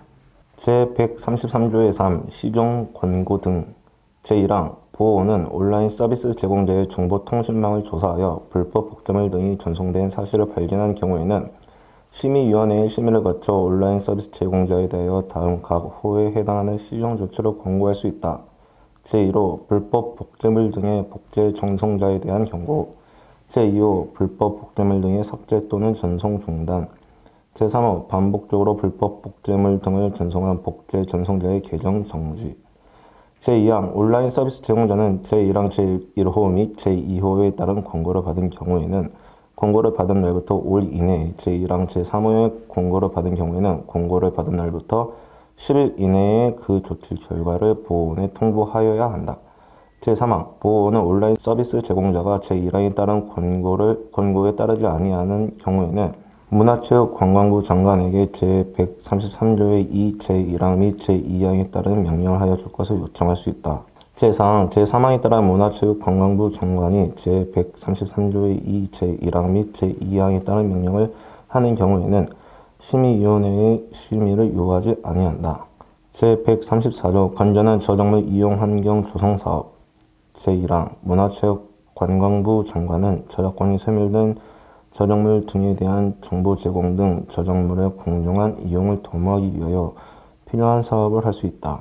Speaker 1: 제백삼십삼 조의 삼 시종 권고 등 제일 항 보호원은 온라인 서비스 제공자의 정보통신망을 조사하여 불법 복제물 등이 전송된 사실을 발견한 경우에는 심의위원회의 심의를 거쳐 온라인 서비스 제공자에 대하여 다음 각 호에 해당하는 시정 조치를 권고할 수 있다. 제일 호 불법 복제물 등의 복제 전송자에 대한 경고. 제이 호 불법 복제물 등의 삭제 또는 전송 중단. 제삼 호 반복적으로 불법 복제물 등을 전송한 복제 전송자의 계정 정지. 제이 항 온라인 서비스 제공자는 제일 항 제일 호 및 제이 호에 따른 권고를 받은 경우에는 권고를 받은 날부터 오 일 이내에, 제일 항 제삼 호의 권고를 받은 경우에는 권고를 받은 날부터 십 일 이내에 그 조치 결과를 보호원에 통보하여야 한다. 제삼 항 보호원은 온라인 서비스 제공자가 제일 항에 따른 권고를, 권고에 따르지 아니하는 경우에는 문화체육관광부 장관에게 제백삼십삼 조의 이, 제일 항 및 제이 항에 따른 명령을 하여 줄 것을 요청할 수 있다. 제사 항 제삼 항에 따라 문화체육관광부 장관이 제백삼십삼 조의 이, 제일 항 및 제이 항에 따른 명령을 하는 경우에는 심의위원회의 심의를 요하지 아니한다. 제백삼십사 조 건전한 저작물 이용 환경 조성 사업. 제일 항 문화체육관광부 장관은 저작권이 소멸된 저작물 등에 대한 정보 제공 등 저작물의 공정한 이용을 도모하기 위하여 필요한 사업을 할 수 있다.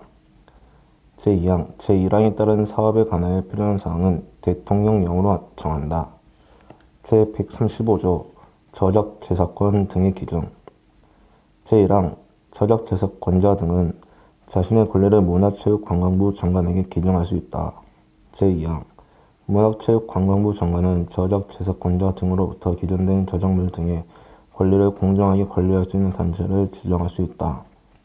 Speaker 1: 제이 항 제일 항에 따른 사업에 관하여 필요한 사항은 대통령령으로 정한다. 제백삼십오 조 저작 재산권 등의 기준. 제일 항 저작 재산권자 등은 자신의 권리를 문화체육관광부 장관에게 기증할 수 있다. 제이 항 문화체육관광부 장관은 저작 재산권자 등으로부터 기존된 저작물 등의 권리를 공정하게 관리할 수 있는 단체를 지정할 수 있다.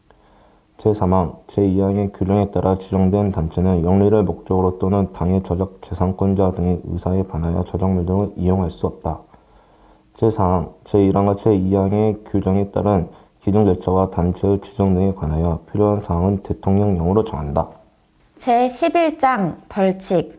Speaker 1: 제삼 항 제이 항의 규정에 따라 지정된 단체는 영리를 목적으로 또는 당의 저작 재산권자 등의 의사에 반하여 저작물 등을 이용할 수 없다. 제사 항 제일 항과 제이 항의 규정에 따른 기존 절차와 단체의 지정 등에 관하여 필요한 사항은 대통령령으로 정한다.
Speaker 8: 제십일 장 벌칙.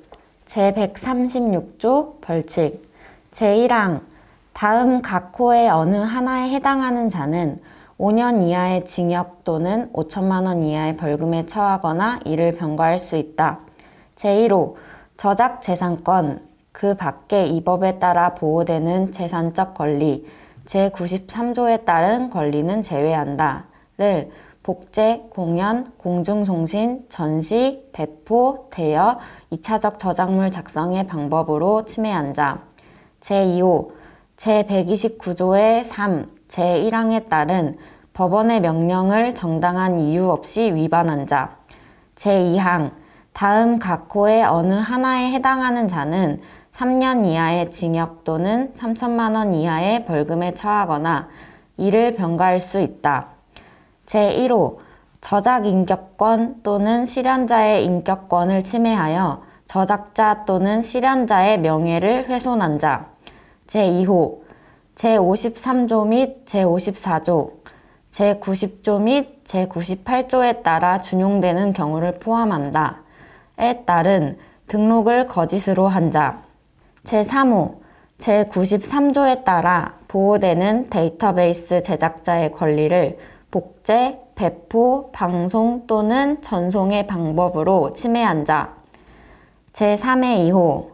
Speaker 8: 제백삼십육 조 벌칙. 제일 항 다음 각 호의 어느 하나에 해당하는 자는 오 년 이하의 징역 또는 오천만 원 이하의 벌금에 처하거나 이를 병과할 수 있다. 제일 호 저작 재산권, 그 밖에 이 법에 따라 보호되는 재산적 권리, 제구십삼 조에 따른 권리는 제외한다. 를 복제, 공연, 공중송신, 전시, 배포, 대여, 이 차적 저작물 작성의 방법으로 침해한 자. 제이 호 제백이십구 조의 삼, 제일 항에 따른 법원의 명령을 정당한 이유 없이 위반한 자. 제이 항 다음 각 호의 어느 하나에 해당하는 자는 삼 년 이하의 징역 또는 삼천만 원 이하의 벌금에 처하거나 이를 병과할 수 있다. 제일 호 저작 인격권 또는 실현자의 인격권을 침해하여 저작자 또는 실현자의 명예를 훼손한 자. 제이 호 제오십삼 조 및 제오십사 조, 제구십 조 및 제구십팔 조에 따라 준용되는 경우를 포함한다. 에 따른 등록을 거짓으로 한 자. 제삼 호 제구십삼 조에 따라 보호되는 데이터베이스 제작자의 권리를 복제, 배포, 방송 또는 전송의 방법으로 침해한 자. 제삼의 이 호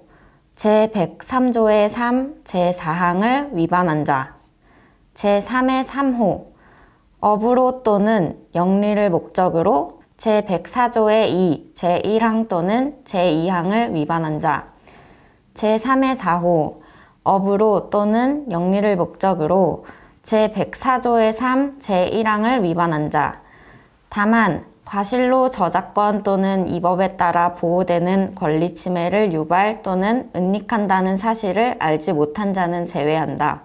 Speaker 8: 제백삼 조의 삼, 제사 항을 위반한 자. 제삼의 삼 호 업으로 또는 영리를 목적으로 제백사 조의 이, 제일 항 또는 제이 항을 위반한 자. 제삼의 사 호 업으로 또는 영리를 목적으로 제백사 조의 삼, 제일 항을 위반한 자. 다만 과실로 저작권 또는 이 법에 따라 보호되는 권리 침해를 유발 또는 은닉한다는 사실을 알지 못한 자는 제외한다.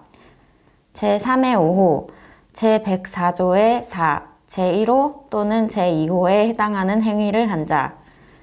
Speaker 8: 제삼의 오 호 제백사 조의 사, 제일 호 또는 제이 호에 해당하는 행위를 한 자.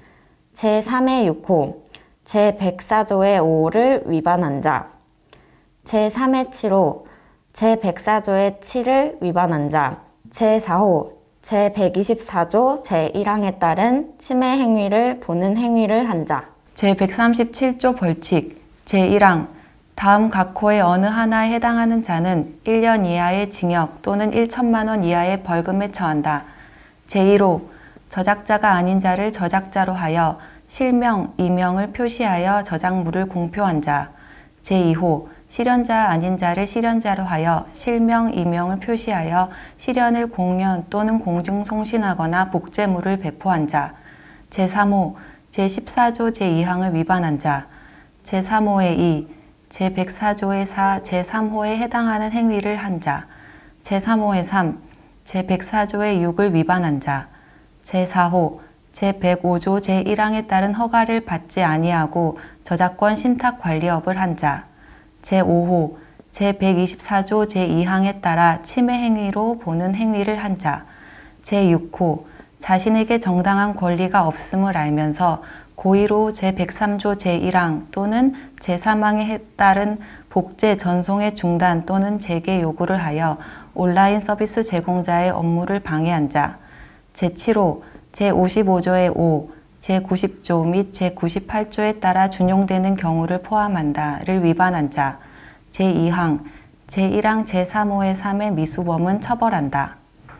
Speaker 8: 제삼의 육 호 제백사 조의 오를 위반한 자. 제삼의 칠 호 제백사 조의 칠을 위반한 자. 제사 호 제백이십사 조 제일 항에 따른 침해 행위를 보는 행위를 한 자.
Speaker 3: 제백삼십칠 조 벌칙 제일 항 다음 각 호의 어느 하나에 해당하는 자는 일 년 이하의 징역 또는 천만 원 이하의 벌금에 처한다. 제일 호 저작자가 아닌 자를 저작자로 하여 실명, 이명을 표시하여 저작물을 공표한 자. 제이 호 실현자 아닌 자를 실현자로 하여 실명, 이명을 표시하여 실현을 공연 또는 공중 송신하거나 복제물을 배포한 자. 제삼 호 제십사 조 제이 항을 위반한 자. 제삼 호의 이 제백사 조의 사 제삼 호에 해당하는 행위를 한 자. 제삼 호의 삼 제백사 조의 육을 위반한 자. 제사 호 제백오 조 제일 항에 따른 허가를 받지 아니하고 저작권 신탁 관리업을 한 자. 제오 호 제백이십사 조 제이 항에 따라 침해 행위로 보는 행위를 한 자. 제육 호 자신에게 정당한 권리가 없음을 알면서 고의로 제백삼 조 제일 항 또는 제삼 항에 따른 복제 전송의 중단 또는 재개 요구를 하여 온라인 서비스 제공자의 업무를 방해한 자. 제칠 호 제오십오 조의 오, 제구십 조 및 제구십팔 조에 따라 준용되는 경우를 포함한다를 위반한 자. 제이 항 제일 항 제삼 호의 삼의 미수범은 처벌한다.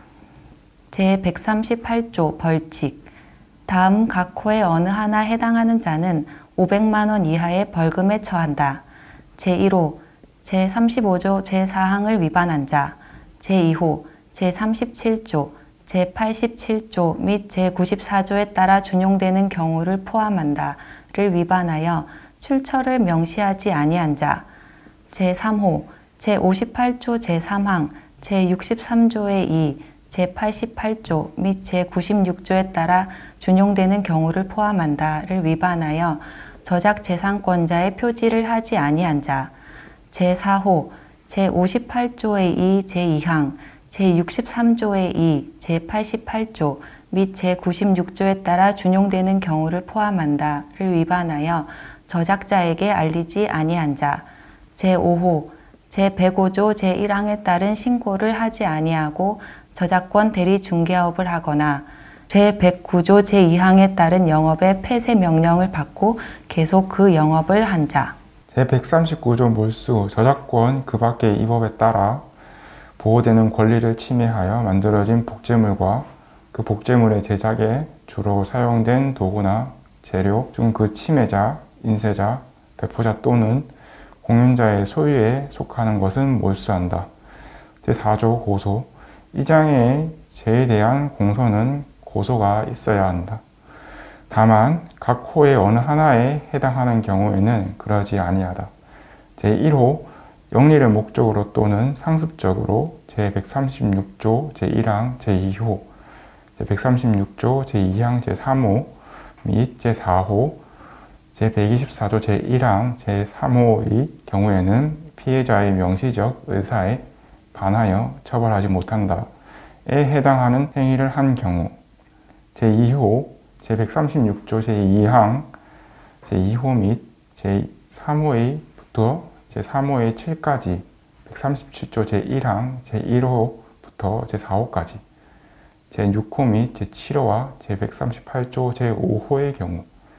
Speaker 3: 제백삼십팔 조 벌칙 다음 각 호의 어느 하나 해당하는 자는 오백만 원 이하의 벌금에 처한다. 제일 호 제삼십오 조 제사 항을 위반한 자. 제이 호 제삼십칠 조 제팔십칠 조 및 제구십사 조에 따라 준용되는 경우를 포함한다를 위반하여 출처를 명시하지 아니한 자. 제삼 호 제오십팔 조 제삼 항 제육십삼 조의 이 제팔십팔 조 및 제구십육 조에 따라 준용되는 경우를 포함한다를 위반하여 저작재산권자의 표지를 하지 아니한 자. 제사 호 제오십팔 조의 이 제이 항 제육십삼 조의 이 제팔십팔 조 및 제구십육 조에 따라 준용되는 경우를 포함한다를 위반하여 저작자에게 알리지 아니한 자. 제오 호 제백오 조 제일 항에 따른 신고를 하지 아니하고 저작권 대리 중개업을 하거나 제백구 조 제이 항에 따른 영업의 폐쇄 명령을 받고 계속 그 영업을 한 자.
Speaker 11: 제백삼십구 조 몰수 저작권 그 밖의 이 법에 따라 보호되는 권리를 침해하여 만들어진 복제물과 그 복제물의 제작에 주로 사용된 도구나 재료 중 그 침해자, 인쇄자, 배포자 또는 공연자의 소유에 속하는 것은 몰수한다. 제사 조 고소 이 장의 죄에 대한 공소는 고소가 있어야 한다. 다만 각 호의 어느 하나에 해당하는 경우에는 그러지 아니하다. 제일 호 영리를 목적으로 또는 상습적으로 제백삼십육 조 제일 항 제이 호, 제백삼십육 조 제이 항 제삼 호 및 제사 호, 제백이십사 조 제일 항 제삼 호의 경우에는 피해자의 명시적 의사에 반하여 처벌하지 못한다에 해당하는 행위를 한 경우. 제이 호 제백삼십육 조 제이 항 제이 호 및 제삼 호에부터 제삼 호의 칠까지, 백삼십칠 조 제일 항 제일 호부터 제사 호까지, 제육 호 및 제칠 호와 제백삼십팔 조 제오 호의 경우,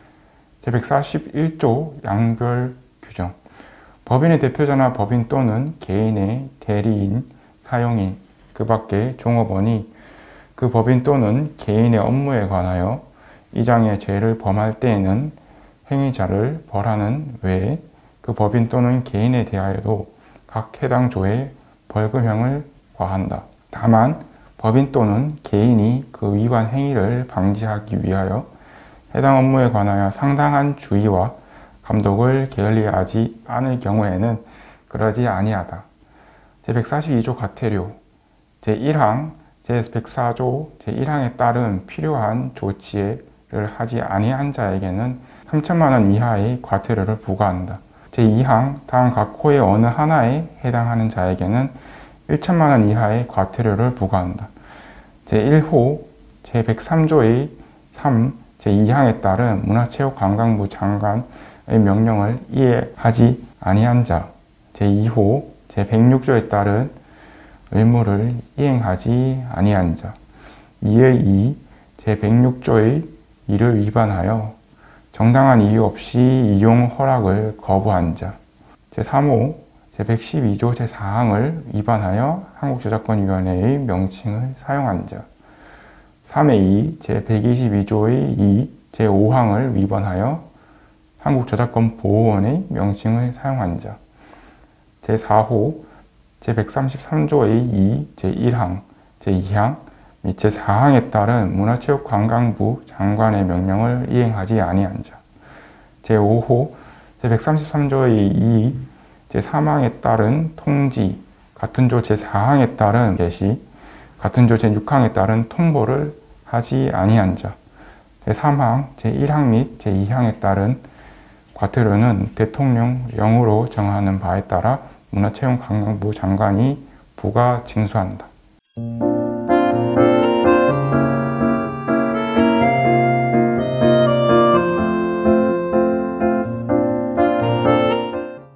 Speaker 11: 제백사십일 조 양별 규정 법인의 대표자나 법인 또는 개인의 대리인, 사용인, 그 밖의 종업원이 그 법인 또는 개인의 업무에 관하여 이 장의 죄를 범할 때에는 행위자를 벌하는 외에 그 법인 또는 개인에 대하여도 각 해당 조에 벌금형을 과한다. 다만 법인 또는 개인이 그 위반 행위를 방지하기 위하여 해당 업무에 관하여 상당한 주의와 감독을 게을리하지 않을 경우에는 그러지 아니하다. 제백사십이 조 과태료 제일 항 제백사 조 제일 항에 따른 필요한 조치를 하지 아니한 자에게는 삼천만 원 이하의 과태료를 부과한다. 제이 항 다음 각 호의 어느 하나에 해당하는 자에게는 천만 원 이하의 과태료를 부과한다. 제일 호 제백삼 조의 삼 제이 항에 따른 문화체육관광부 장관의 명령을 이해하지 아니한 자. 제이 호 제백육 조에 따른 의무를 이행하지 아니한 자. 이의 이 제백육 조의 이를 위반하여 정당한 이유 없이 이용 허락을 거부한 자. 제삼 호 제백십이 조 제사 항을 위반하여 한국저작권위원회의 명칭을 사용한 자. 삼의 이 제백이십이 조의 이 제오 항을 위반하여 한국저작권보호원의 명칭을 사용한 자. 제사 호 제백삼십삼 조의 이 제일 항, 제이 항 및 제사 항에 따른 문화체육관광부 장관의 명령을 이행하지 아니한 자. 제오 호 제백삼십삼 조의 이 제삼 항에 따른 통지, 같은 조 제사 항에 따른 게시, 같은 조 제육 항에 따른 통보를 하지 아니한 자. 제삼 항, 제일 항 및 제이 항에 따른 과태료는 대통령령으로 정하는 바에 따라 문화체육관광부 장관이 부과 징수한다.